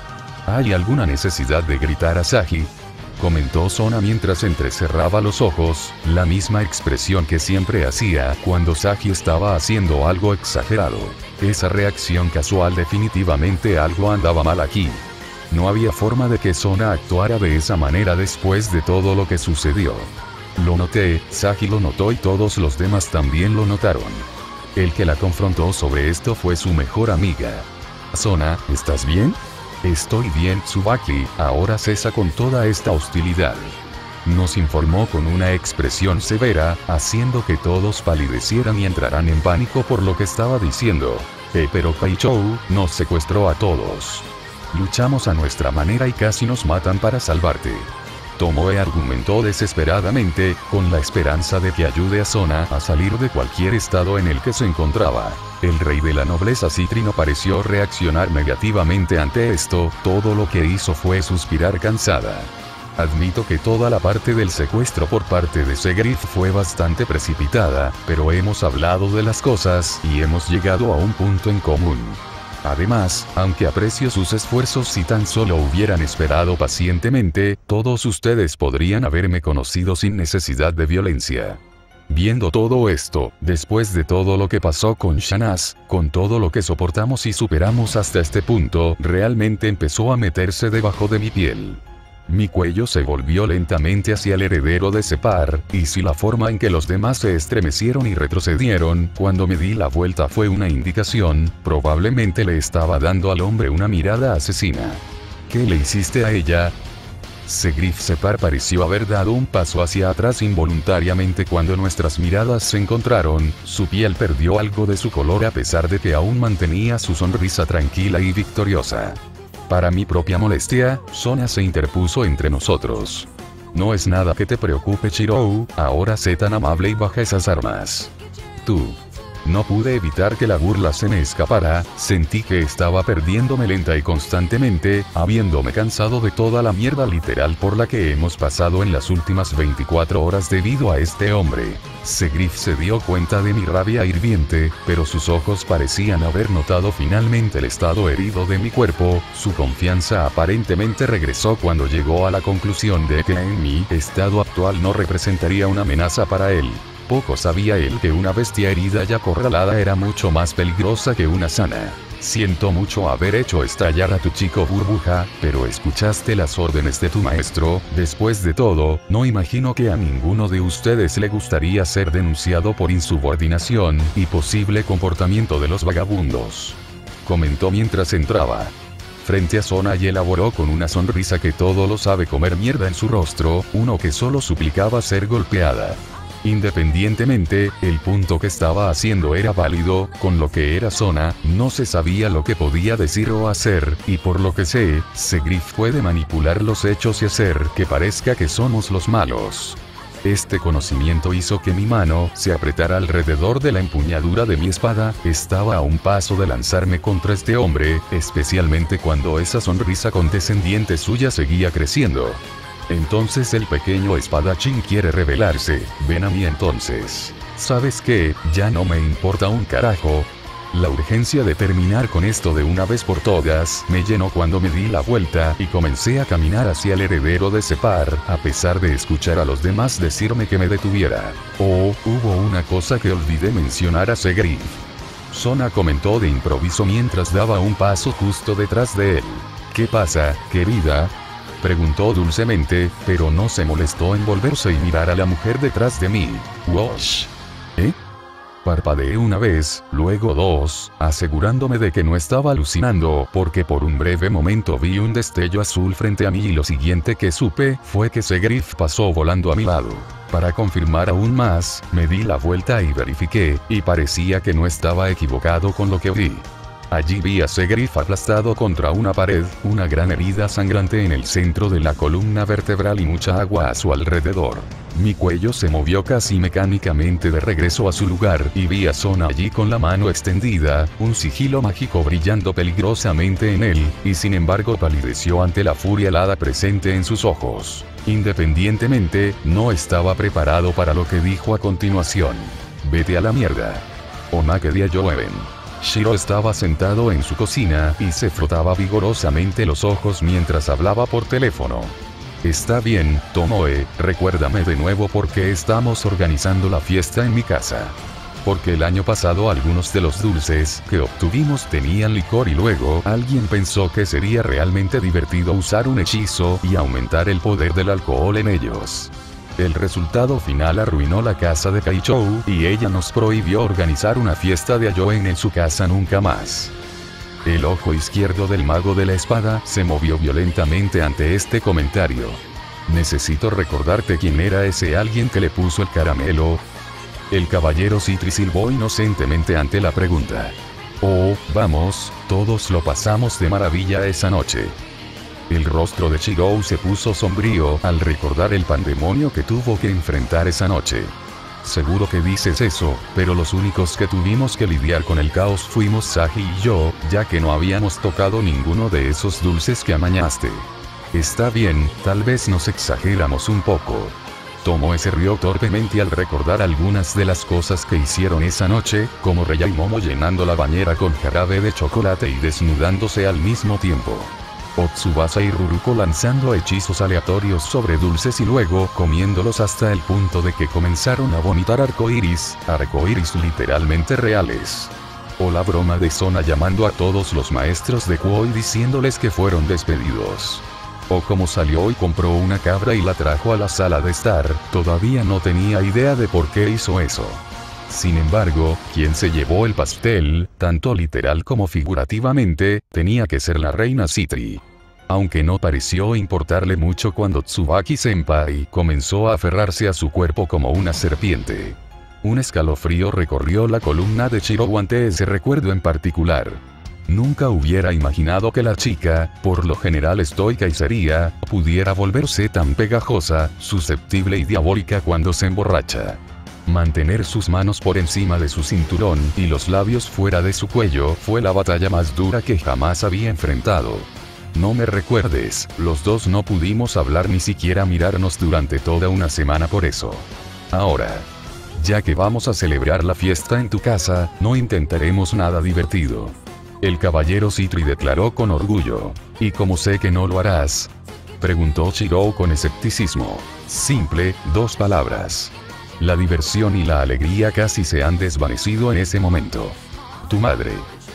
¿Hay alguna necesidad de gritar a Sagi?, comentó Sona mientras entrecerraba los ojos, la misma expresión que siempre hacía cuando Sagi estaba haciendo algo exagerado. Esa reacción casual, definitivamente algo andaba mal aquí. No había forma de que Sona actuara de esa manera después de todo lo que sucedió. Lo noté, Sagi lo notó y todos los demás también lo notaron. El que la confrontó sobre esto fue su mejor amiga. Sona, ¿estás bien? Estoy bien, Tsubaki, ahora cesa con toda esta hostilidad. Nos informó con una expresión severa, haciendo que todos palidecieran y entraran en pánico por lo que estaba diciendo. Pero Kaichou nos secuestró a todos. Luchamos a nuestra manera y casi nos matan para salvarte. Tomoe argumentó desesperadamente, con la esperanza de que ayude a Sona a salir de cualquier estado en el que se encontraba. El rey de la nobleza Citrino pareció reaccionar negativamente ante esto, todo lo que hizo fue suspirar cansada. Admito que toda la parte del secuestro por parte de Segrif fue bastante precipitada, pero hemos hablado de las cosas y hemos llegado a un punto en común. Además, aunque aprecio sus esfuerzos, si tan solo hubieran esperado pacientemente, todos ustedes podrían haberme conocido sin necesidad de violencia. Viendo todo esto, después de todo lo que pasó con Shanaz, con todo lo que soportamos y superamos hasta este punto, realmente empezó a meterse debajo de mi piel. Mi cuello se volvió lentamente hacia el heredero de Separ, y si la forma en que los demás se estremecieron y retrocedieron cuando me di la vuelta fue una indicación, probablemente le estaba dando al hombre una mirada asesina. ¿Qué le hiciste a ella? Segrif Separ pareció haber dado un paso hacia atrás involuntariamente cuando nuestras miradas se encontraron, su piel perdió algo de su color a pesar de que aún mantenía su sonrisa tranquila y victoriosa. Para mi propia molestia, Sona se interpuso entre nosotros. No es nada que te preocupe, Chirou, ahora sé tan amable y baja esas armas. Tú. No pude evitar que la burla se me escapara, sentí que estaba perdiéndome lenta y constantemente, habiéndome cansado de toda la mierda literal por la que hemos pasado en las últimas 24 horas debido a este hombre. Segrif se dio cuenta de mi rabia hirviente, pero sus ojos parecían haber notado finalmente el estado herido de mi cuerpo, su confianza aparentemente regresó cuando llegó a la conclusión de que en mi estado actual no representaría una amenaza para él. Poco sabía él que una bestia herida y acorralada era mucho más peligrosa que una sana. Siento mucho haber hecho estallar a tu chico burbuja, pero escuchaste las órdenes de tu maestro. Después de todo, no imagino que a ninguno de ustedes le gustaría ser denunciado por insubordinación y posible comportamiento de los vagabundos. Comentó mientras entraba frente a Sona y elaboró con una sonrisa que todo lo sabe comer mierda en su rostro, uno que solo suplicaba ser golpeada. Independientemente, el punto que estaba haciendo era válido, con lo que era Sona, no se sabía lo que podía decir o hacer, y por lo que sé, Segrif puede manipular los hechos y hacer que parezca que somos los malos. Este conocimiento hizo que mi mano se apretara alrededor de la empuñadura de mi espada, estaba a un paso de lanzarme contra este hombre, especialmente cuando esa sonrisa condescendiente suya seguía creciendo. Entonces el pequeño espadachín quiere rebelarse, ven a mí entonces. ¿Sabes qué? Ya no me importa un carajo. La urgencia de terminar con esto de una vez por todas me llenó cuando me di la vuelta y comencé a caminar hacia el heredero de Separ, a pesar de escuchar a los demás decirme que me detuviera. Oh, hubo una cosa que olvidé mencionar a Segrif. Sona comentó de improviso mientras daba un paso justo detrás de él. ¿Qué pasa, querida? Preguntó dulcemente, pero no se molestó en volverse y mirar a la mujer detrás de mí. «Wosh. ¿Eh? Parpadeé una vez, luego dos, asegurándome de que no estaba alucinando, porque por un breve momento vi un destello azul frente a mí y lo siguiente que supe fue que Segrif pasó volando a mi lado. Para confirmar aún más, me di la vuelta y verifiqué, y parecía que no estaba equivocado con lo que vi. Allí vi a Segrif aplastado contra una pared, una gran herida sangrante en el centro de la columna vertebral y mucha agua a su alrededor. Mi cuello se movió casi mecánicamente de regreso a su lugar y vi a Sona allí con la mano extendida, un sigilo mágico brillando peligrosamente en él, y sin embargo palideció ante la furia helada presente en sus ojos. Independientemente, no estaba preparado para lo que dijo a continuación. Vete a la mierda. Omake dia Joven. Shiro estaba sentado en su cocina y se frotaba vigorosamente los ojos mientras hablaba por teléfono. Está bien, Tomoe, recuérdame de nuevo por qué estamos organizando la fiesta en mi casa. Porque el año pasado algunos de los dulces que obtuvimos tenían licor y luego alguien pensó que sería realmente divertido usar un hechizo y aumentar el poder del alcohol en ellos. El resultado final arruinó la casa de Kaichou y ella nos prohibió organizar una fiesta de Ayoen en su casa nunca más. El ojo izquierdo del mago de la espada se movió violentamente ante este comentario. Necesito recordarte quién era ese alguien que le puso el caramelo. El caballero Citri silbó inocentemente ante la pregunta. Oh, vamos, todos lo pasamos de maravilla esa noche. El rostro de Shirou se puso sombrío al recordar el pandemonio que tuvo que enfrentar esa noche. Seguro que dices eso, pero los únicos que tuvimos que lidiar con el caos fuimos Sagi y yo, ya que no habíamos tocado ninguno de esos dulces que amañaste. Está bien, tal vez nos exageramos un poco. Tomoe se rió torpemente al recordar algunas de las cosas que hicieron esa noche, como Rei y Momo llenando la bañera con jarabe de chocolate y desnudándose al mismo tiempo. O Tsubasa y Ruruko lanzando hechizos aleatorios sobre dulces y luego comiéndolos hasta el punto de que comenzaron a vomitar arcoíris literalmente reales. O la broma de Sona llamando a todos los maestros de Kuo y diciéndoles que fueron despedidos. O como salió y compró una cabra y la trajo a la sala de estar, todavía no tenía idea de por qué hizo eso. Sin embargo, quien se llevó el pastel, tanto literal como figurativamente, tenía que ser la reina Citri. Aunque no pareció importarle mucho cuando Tsubaki-senpai comenzó a aferrarse a su cuerpo como una serpiente. Un escalofrío recorrió la columna de Shirou ante ese recuerdo en particular. Nunca hubiera imaginado que la chica, por lo general estoica y seria, pudiera volverse tan pegajosa, susceptible y diabólica cuando se emborracha. Mantener sus manos por encima de su cinturón y los labios fuera de su cuello fue la batalla más dura que jamás había enfrentado. No me recuerdes, los dos no pudimos hablar ni siquiera mirarnos durante toda una semana por eso. Ahora, ya que vamos a celebrar la fiesta en tu casa, no intentaremos nada divertido. El caballero Citri declaró con orgullo. ¿Y cómo sé que no lo harás? Preguntó Shirou con escepticismo. Simple, 2 palabras. La diversión y la alegría casi se han desvanecido en ese momento. Tu madre.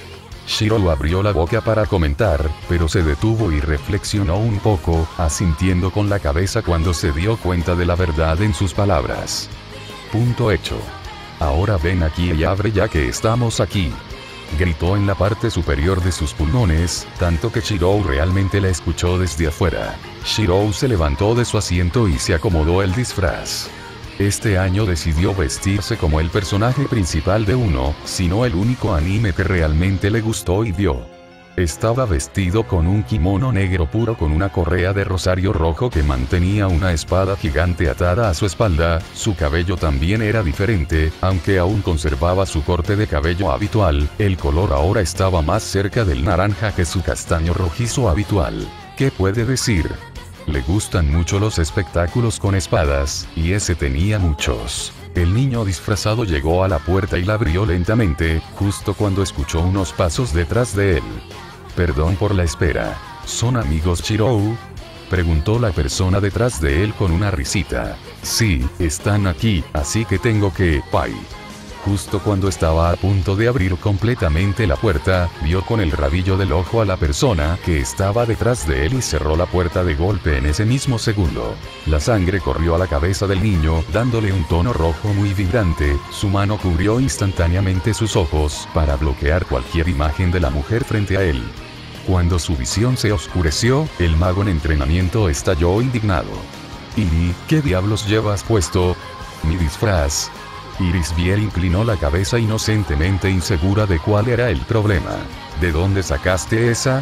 Shirou abrió la boca para comentar, pero se detuvo y reflexionó un poco, asintiendo con la cabeza cuando se dio cuenta de la verdad en sus palabras. Punto hecho. Ahora ven aquí y abre ya que estamos aquí. Gritó en la parte superior de sus pulmones, tanto que Shirou realmente la escuchó desde afuera. Shirou se levantó de su asiento y se acomodó el disfraz. Este año decidió vestirse como el personaje principal de uno, si no el único anime que realmente le gustó y vio. Estaba vestido con un kimono negro puro con una correa de rosario rojo que mantenía una espada gigante atada a su espalda, su cabello también era diferente, aunque aún conservaba su corte de cabello habitual, el color ahora estaba más cerca del naranja que su castaño rojizo habitual. ¿Qué puede decir? Le gustan mucho los espectáculos con espadas, y ese tenía muchos. El niño disfrazado llegó a la puerta y la abrió lentamente, justo cuando escuchó unos pasos detrás de él. Perdón por la espera. ¿Son amigos Shirou? Preguntó la persona detrás de él con una risita. Sí, están aquí, así que tengo que... Pai. Justo cuando estaba a punto de abrir completamente la puerta, vio con el rabillo del ojo a la persona que estaba detrás de él y cerró la puerta de golpe en ese mismo segundo. La sangre corrió a la cabeza del niño, dándole un tono rojo muy vibrante. Su mano cubrió instantáneamente sus ojos para bloquear cualquier imagen de la mujer frente a él. Cuando su visión se oscureció, el mago en entrenamiento estalló indignado. «¿Y qué diablos llevas puesto? Mi disfraz». Irisbiel inclinó la cabeza inocentemente insegura de cuál era el problema. «¿De dónde sacaste esa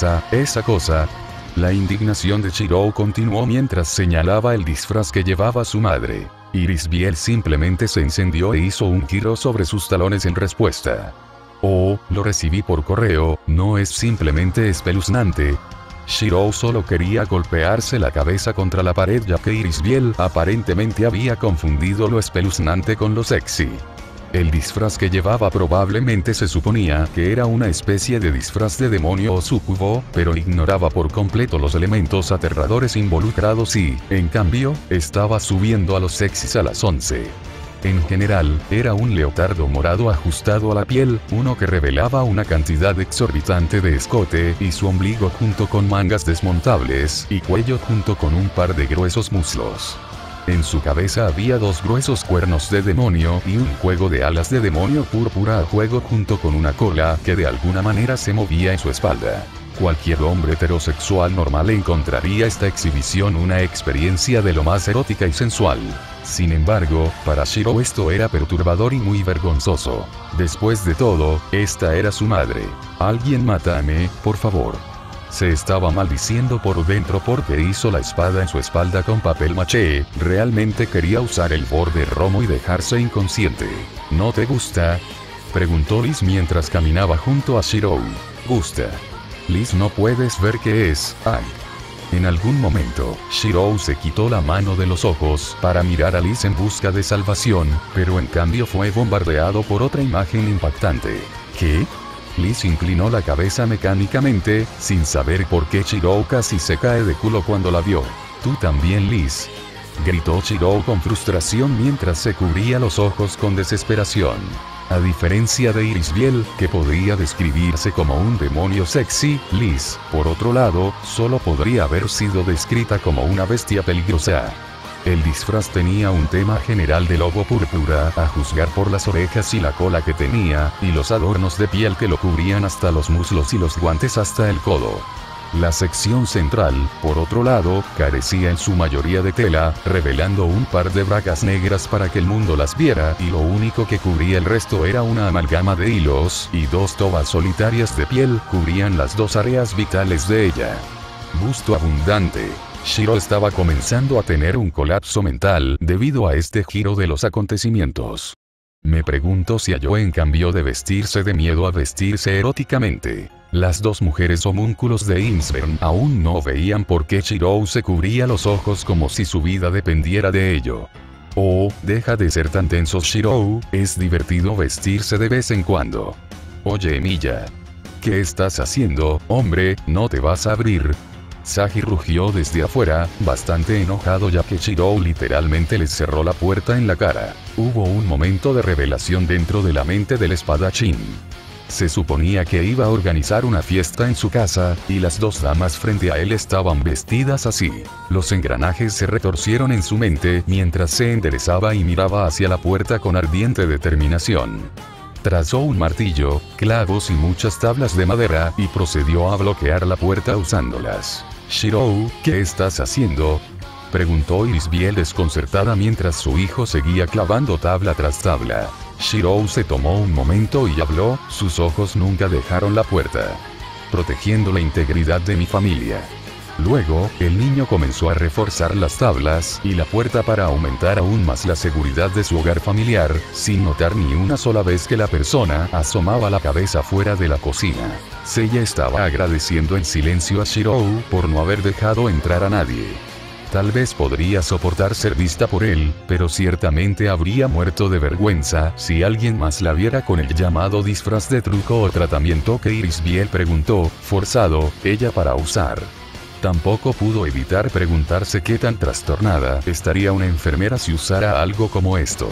cosa?» La indignación de Shirou continuó mientras señalaba el disfraz que llevaba su madre. Irisbiel simplemente se encendió e hizo un giro sobre sus talones en respuesta. «Oh, lo recibí por correo, ¿no es simplemente espeluznante?» Shirou solo quería golpearse la cabeza contra la pared ya que Irisbiel aparentemente había confundido lo espeluznante con lo sexy. El disfraz que llevaba probablemente se suponía que era una especie de disfraz de demonio o súcubo, pero ignoraba por completo los elementos aterradores involucrados y, en cambio, estaba subiendo a los sexys a las 11. En general, era un leotardo morado ajustado a la piel, uno que revelaba una cantidad exorbitante de escote y su ombligo junto con mangas desmontables y cuello junto con un par de gruesos muslos. En su cabeza había dos gruesos cuernos de demonio y un juego de alas de demonio púrpura a juego junto con una cola que de alguna manera se movía en su espalda. Cualquier hombre heterosexual normal encontraría esta exhibición una experiencia de lo más erótica y sensual. Sin embargo, para Shirou esto era perturbador y muy vergonzoso. Después de todo, esta era su madre. «Alguien mátame, por favor». Se estaba maldiciendo por dentro porque hizo la espada en su espalda con papel maché. Realmente quería usar el borde romo y dejarse inconsciente. «¿No te gusta?», preguntó Liz mientras caminaba junto a Shirou. «Gusta». Liz, no puedes ver qué es. «Ay». En algún momento, Shirou se quitó la mano de los ojos para mirar a Liz en busca de salvación, pero en cambio fue bombardeado por otra imagen impactante. ¿Qué? Liz inclinó la cabeza mecánicamente, sin saber por qué Shirou casi se cae de culo cuando la vio. «¿Tú también, Liz?», gritó Shirou con frustración mientras se cubría los ojos con desesperación. A diferencia de Irisbiel, que podría describirse como un demonio sexy, Liz, por otro lado, solo podría haber sido descrita como una bestia peligrosa. El disfraz tenía un tema general de lobo púrpura, a juzgar por las orejas y la cola que tenía, y los adornos de piel que lo cubrían hasta los muslos y los guantes hasta el codo. La sección central, por otro lado, carecía en su mayoría de tela, revelando un par de bragas negras para que el mundo las viera y lo único que cubría el resto era una amalgama de hilos y dos tobas solitarias de piel cubrían las dos áreas vitales de ella. Busto abundante. Shirou estaba comenzando a tener un colapso mental debido a este giro de los acontecimientos. Me pregunto si halló en cambio de vestirse de miedo a vestirse eróticamente. Las dos mujeres homúnculos de Insbern aún no veían por qué Shirou se cubría los ojos como si su vida dependiera de ello. «Oh, deja de ser tan tenso, Shirou, es divertido vestirse de vez en cuando». «Oye, Emilia. ¿Qué estás haciendo, hombre? ¿No te vas a abrir?». Sagi rugió desde afuera, bastante enojado ya que Shirou literalmente les cerró la puerta en la cara. Hubo un momento de revelación dentro de la mente del espadachín. Se suponía que iba a organizar una fiesta en su casa, y las dos damas frente a él estaban vestidas así. Los engranajes se retorcieron en su mente mientras se enderezaba y miraba hacia la puerta con ardiente determinación. Trazó un martillo, clavos y muchas tablas de madera y procedió a bloquear la puerta usándolas. «Shirou, ¿qué estás haciendo?», preguntó Irisbiel desconcertada mientras su hijo seguía clavando tabla tras tabla. Shirou se tomó un momento y habló, sus ojos nunca dejaron la puerta. «Protegiendo la integridad de mi familia». Luego, el niño comenzó a reforzar las tablas y la puerta para aumentar aún más la seguridad de su hogar familiar, sin notar ni una sola vez que la persona asomaba la cabeza fuera de la cocina. Seiya estaba agradeciendo en silencio a Shirou por no haber dejado entrar a nadie. Tal vez podría soportar ser vista por él, pero ciertamente habría muerto de vergüenza si alguien más la viera con el llamado disfraz de truco o tratamiento que Irisbiel preguntó, forzado, ella para usar. Tampoco pudo evitar preguntarse qué tan trastornada estaría una enfermera si usara algo como esto.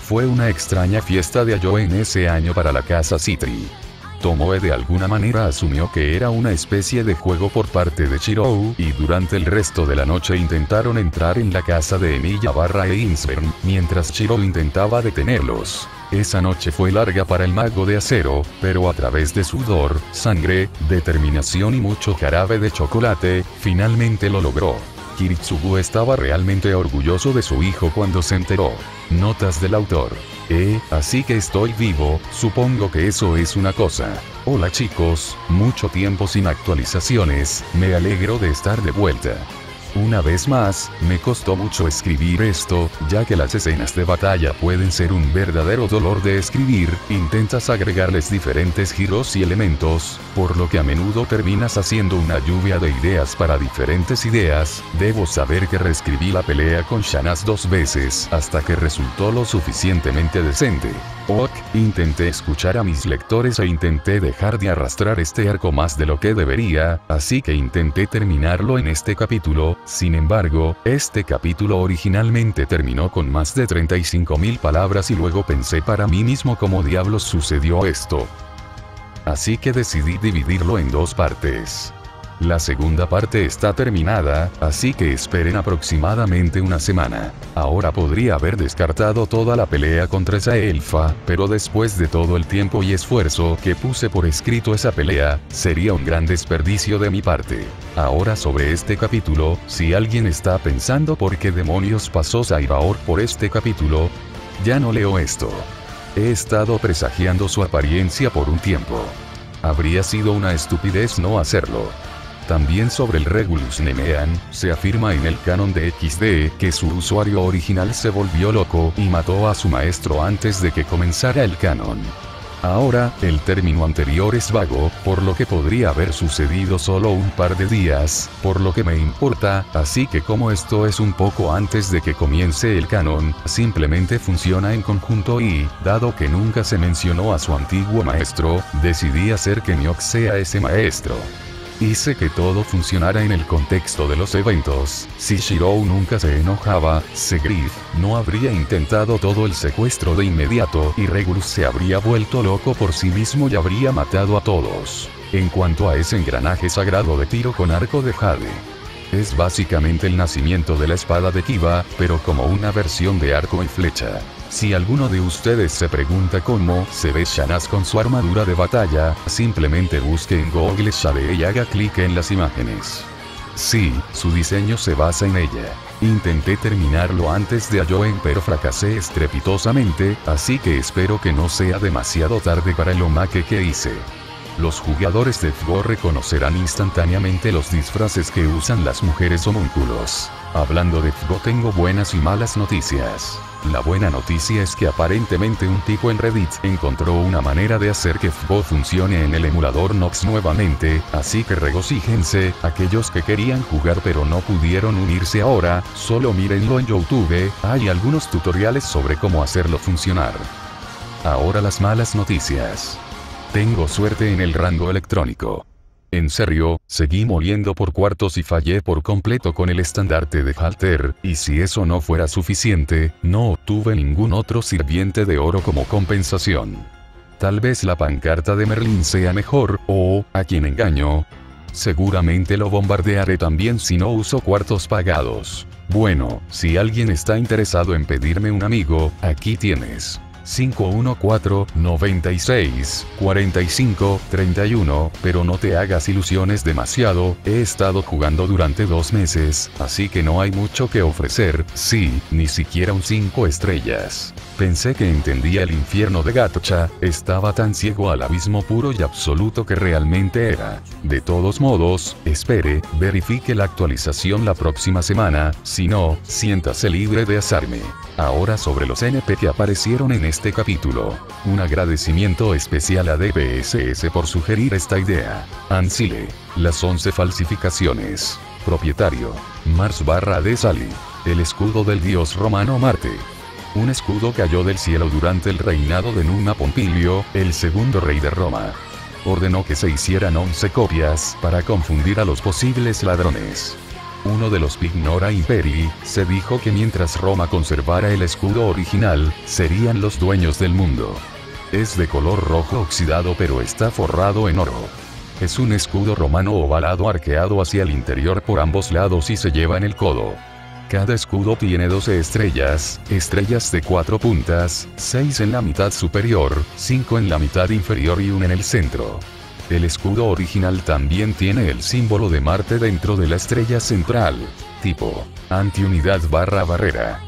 Fue una extraña fiesta de Ayo en ese año para la casa Citri. Tomoe de alguna manera asumió que era una especie de juego por parte de Shirou, y durante el resto de la noche intentaron entrar en la casa de Emilia e Insbern, mientras Shirou intentaba detenerlos. Esa noche fue larga para el mago de acero, pero a través de sudor, sangre, determinación y mucho jarabe de chocolate, finalmente lo logró. Kiritsugu estaba realmente orgulloso de su hijo cuando se enteró. Notas del autor. Así que estoy vivo, supongo que eso es una cosa. Hola chicos, mucho tiempo sin actualizaciones, me alegro de estar de vuelta. Una vez más, me costó mucho escribir esto, ya que las escenas de batalla pueden ser un verdadero dolor de escribir, intentas agregarles diferentes giros y elementos, por lo que a menudo terminas haciendo una lluvia de ideas para diferentes ideas. Debo saber que reescribí la pelea con Shanaz 2 veces hasta que resultó lo suficientemente decente. Intenté escuchar a mis lectores e intenté dejar de arrastrar este arco más de lo que debería, así que intenté terminarlo en este capítulo. Sin embargo, este capítulo originalmente terminó con más de 35.000 palabras y luego pensé para mí mismo cómo diablos sucedió esto. Así que decidí dividirlo en 2 partes. La segunda parte está terminada, así que esperen aproximadamente una semana. Ahora podría haber descartado toda la pelea contra esa elfa, pero después de todo el tiempo y esfuerzo que puse por escrito esa pelea, sería un gran desperdicio de mi parte. Ahora sobre este capítulo, si alguien está pensando por qué demonios pasó Saibaor por este capítulo, ya no leo esto. He estado presagiando su apariencia por un tiempo. Habría sido una estupidez no hacerlo. También sobre el Regulus Nemean, se afirma en el canon de XD que su usuario original se volvió loco y mató a su maestro antes de que comenzara el canon. Ahora, el término anterior es vago, por lo que podría haber sucedido solo un par de días, por lo que me importa, así que como esto es un poco antes de que comience el canon, simplemente funciona en conjunto y, dado que nunca se mencionó a su antiguo maestro, decidí hacer que Nyox sea ese maestro. Hice que todo funcionara en el contexto de los eventos. Si Shirou nunca se enojaba, Segrif no habría intentado todo el secuestro de inmediato y Regulus se habría vuelto loco por sí mismo y habría matado a todos. En cuanto a ese engranaje sagrado de tiro con arco de Jade, es básicamente el nacimiento de la espada de Kiba, pero como una versión de arco y flecha. Si alguno de ustedes se pregunta cómo se ve Shanaz con su armadura de batalla, simplemente busque en Google Shade y haga clic en las imágenes. Sí, su diseño se basa en ella. Intenté terminarlo antes de Ayoen pero fracasé estrepitosamente, así que espero que no sea demasiado tarde para el omake que hice. Los jugadores de FGO reconocerán instantáneamente los disfraces que usan las mujeres homúnculos. Hablando de FGO tengo buenas y malas noticias. La buena noticia es que aparentemente un tipo en Reddit encontró una manera de hacer que FGO funcione en el emulador Nox nuevamente, así que regocíjense, aquellos que querían jugar pero no pudieron unirse ahora, solo mírenlo en YouTube, hay algunos tutoriales sobre cómo hacerlo funcionar. Ahora las malas noticias. Tengo suerte en el rango electrónico. En serio, seguí muriendo por cuartos y fallé por completo con el estandarte de Halter, y si eso no fuera suficiente, no obtuve ningún otro sirviente de oro como compensación. Tal vez la pancarta de Merlin sea mejor, o, ¿a quién engaño? Seguramente lo bombardearé también si no uso cuartos pagados. Bueno, si alguien está interesado en pedirme un amigo, aquí tienes. 514-96-45-31, pero no te hagas ilusiones demasiado, he estado jugando durante 2 meses, así que no hay mucho que ofrecer, sí, ni siquiera un 5 estrellas. Pensé que entendía el infierno de Gacha, estaba tan ciego al abismo puro y absoluto que realmente era. De todos modos, espere, verifique la actualización la próxima semana, si no, siéntase libre de asarme. Ahora sobre los NP que aparecieron en este capítulo. Un agradecimiento especial a DPSS por sugerir esta idea. Ansile. Las 11 falsificaciones. Propietario. Mars/de Sali. El escudo del dios romano Marte. Un escudo cayó del cielo durante el reinado de Numa Pompilio, el segundo rey de Roma. Ordenó que se hicieran 11 copias para confundir a los posibles ladrones. uno de los Pignora Imperii, se dijo que mientras Roma conservara el escudo original, serían los dueños del mundo. Es de color rojo oxidado pero está forrado en oro. Es un escudo romano ovalado arqueado hacia el interior por ambos lados y se lleva en el codo. Cada escudo tiene 12 estrellas de 4 puntas, 6 en la mitad superior, 5 en la mitad inferior y 1 en el centro. El escudo original también tiene el símbolo de Marte dentro de la estrella central. Tipo: antiunidad barra barrera.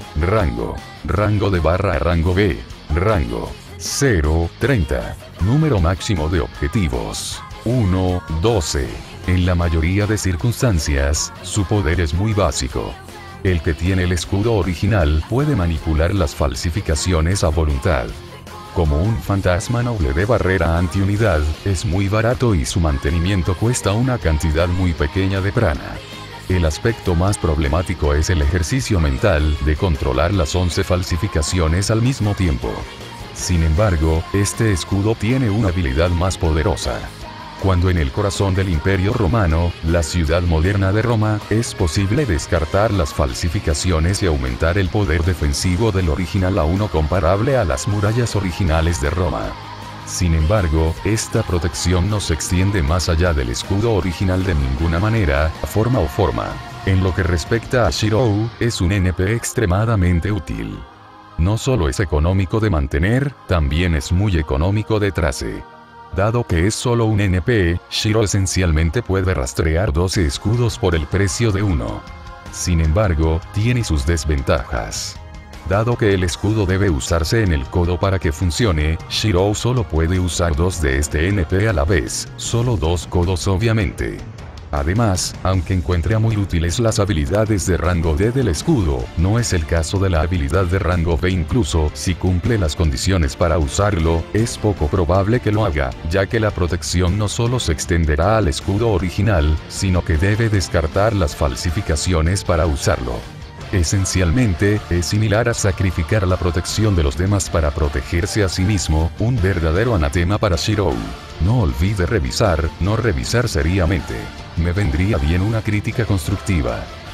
Rango de barra a rango B. Rango 0, 30. Número máximo de objetivos 1, 12. En la mayoría de circunstancias, su poder es muy básico. El que tiene el escudo original puede manipular las falsificaciones a voluntad. Como un fantasma noble de barrera antiunidad, es muy barato y su mantenimiento cuesta una cantidad muy pequeña de prana. El aspecto más problemático es el ejercicio mental de controlar las 11 falsificaciones al mismo tiempo. Sin embargo, este escudo tiene una habilidad más poderosa. Cuando en el corazón del Imperio Romano, la ciudad moderna de Roma, es posible descartar las falsificaciones y aumentar el poder defensivo del original a uno comparable a las murallas originales de Roma. Sin embargo, esta protección no se extiende más allá del escudo original de ninguna manera, forma. En lo que respecta a Shirou, es un NP extremadamente útil. No solo es económico de mantener, también es muy económico de trace. Dado que es solo un NP, Shiro esencialmente puede rastrear 12 escudos por el precio de uno. Sin embargo, tiene sus desventajas. Dado que el escudo debe usarse en el codo para que funcione, Shiro solo puede usar 2 de este NP a la vez, solo 2 codos obviamente. Además, aunque encuentre muy útiles las habilidades de rango D del escudo, no es el caso de la habilidad de rango B. Incluso si cumple las condiciones para usarlo, es poco probable que lo haga, ya que la protección no solo se extenderá al escudo original, sino que debe descartar las falsificaciones para usarlo. Esencialmente, es similar a sacrificar la protección de los demás para protegerse a sí mismo, un verdadero anatema para Shirou. No olvide revisar seriamente. Me vendría bien una crítica constructiva.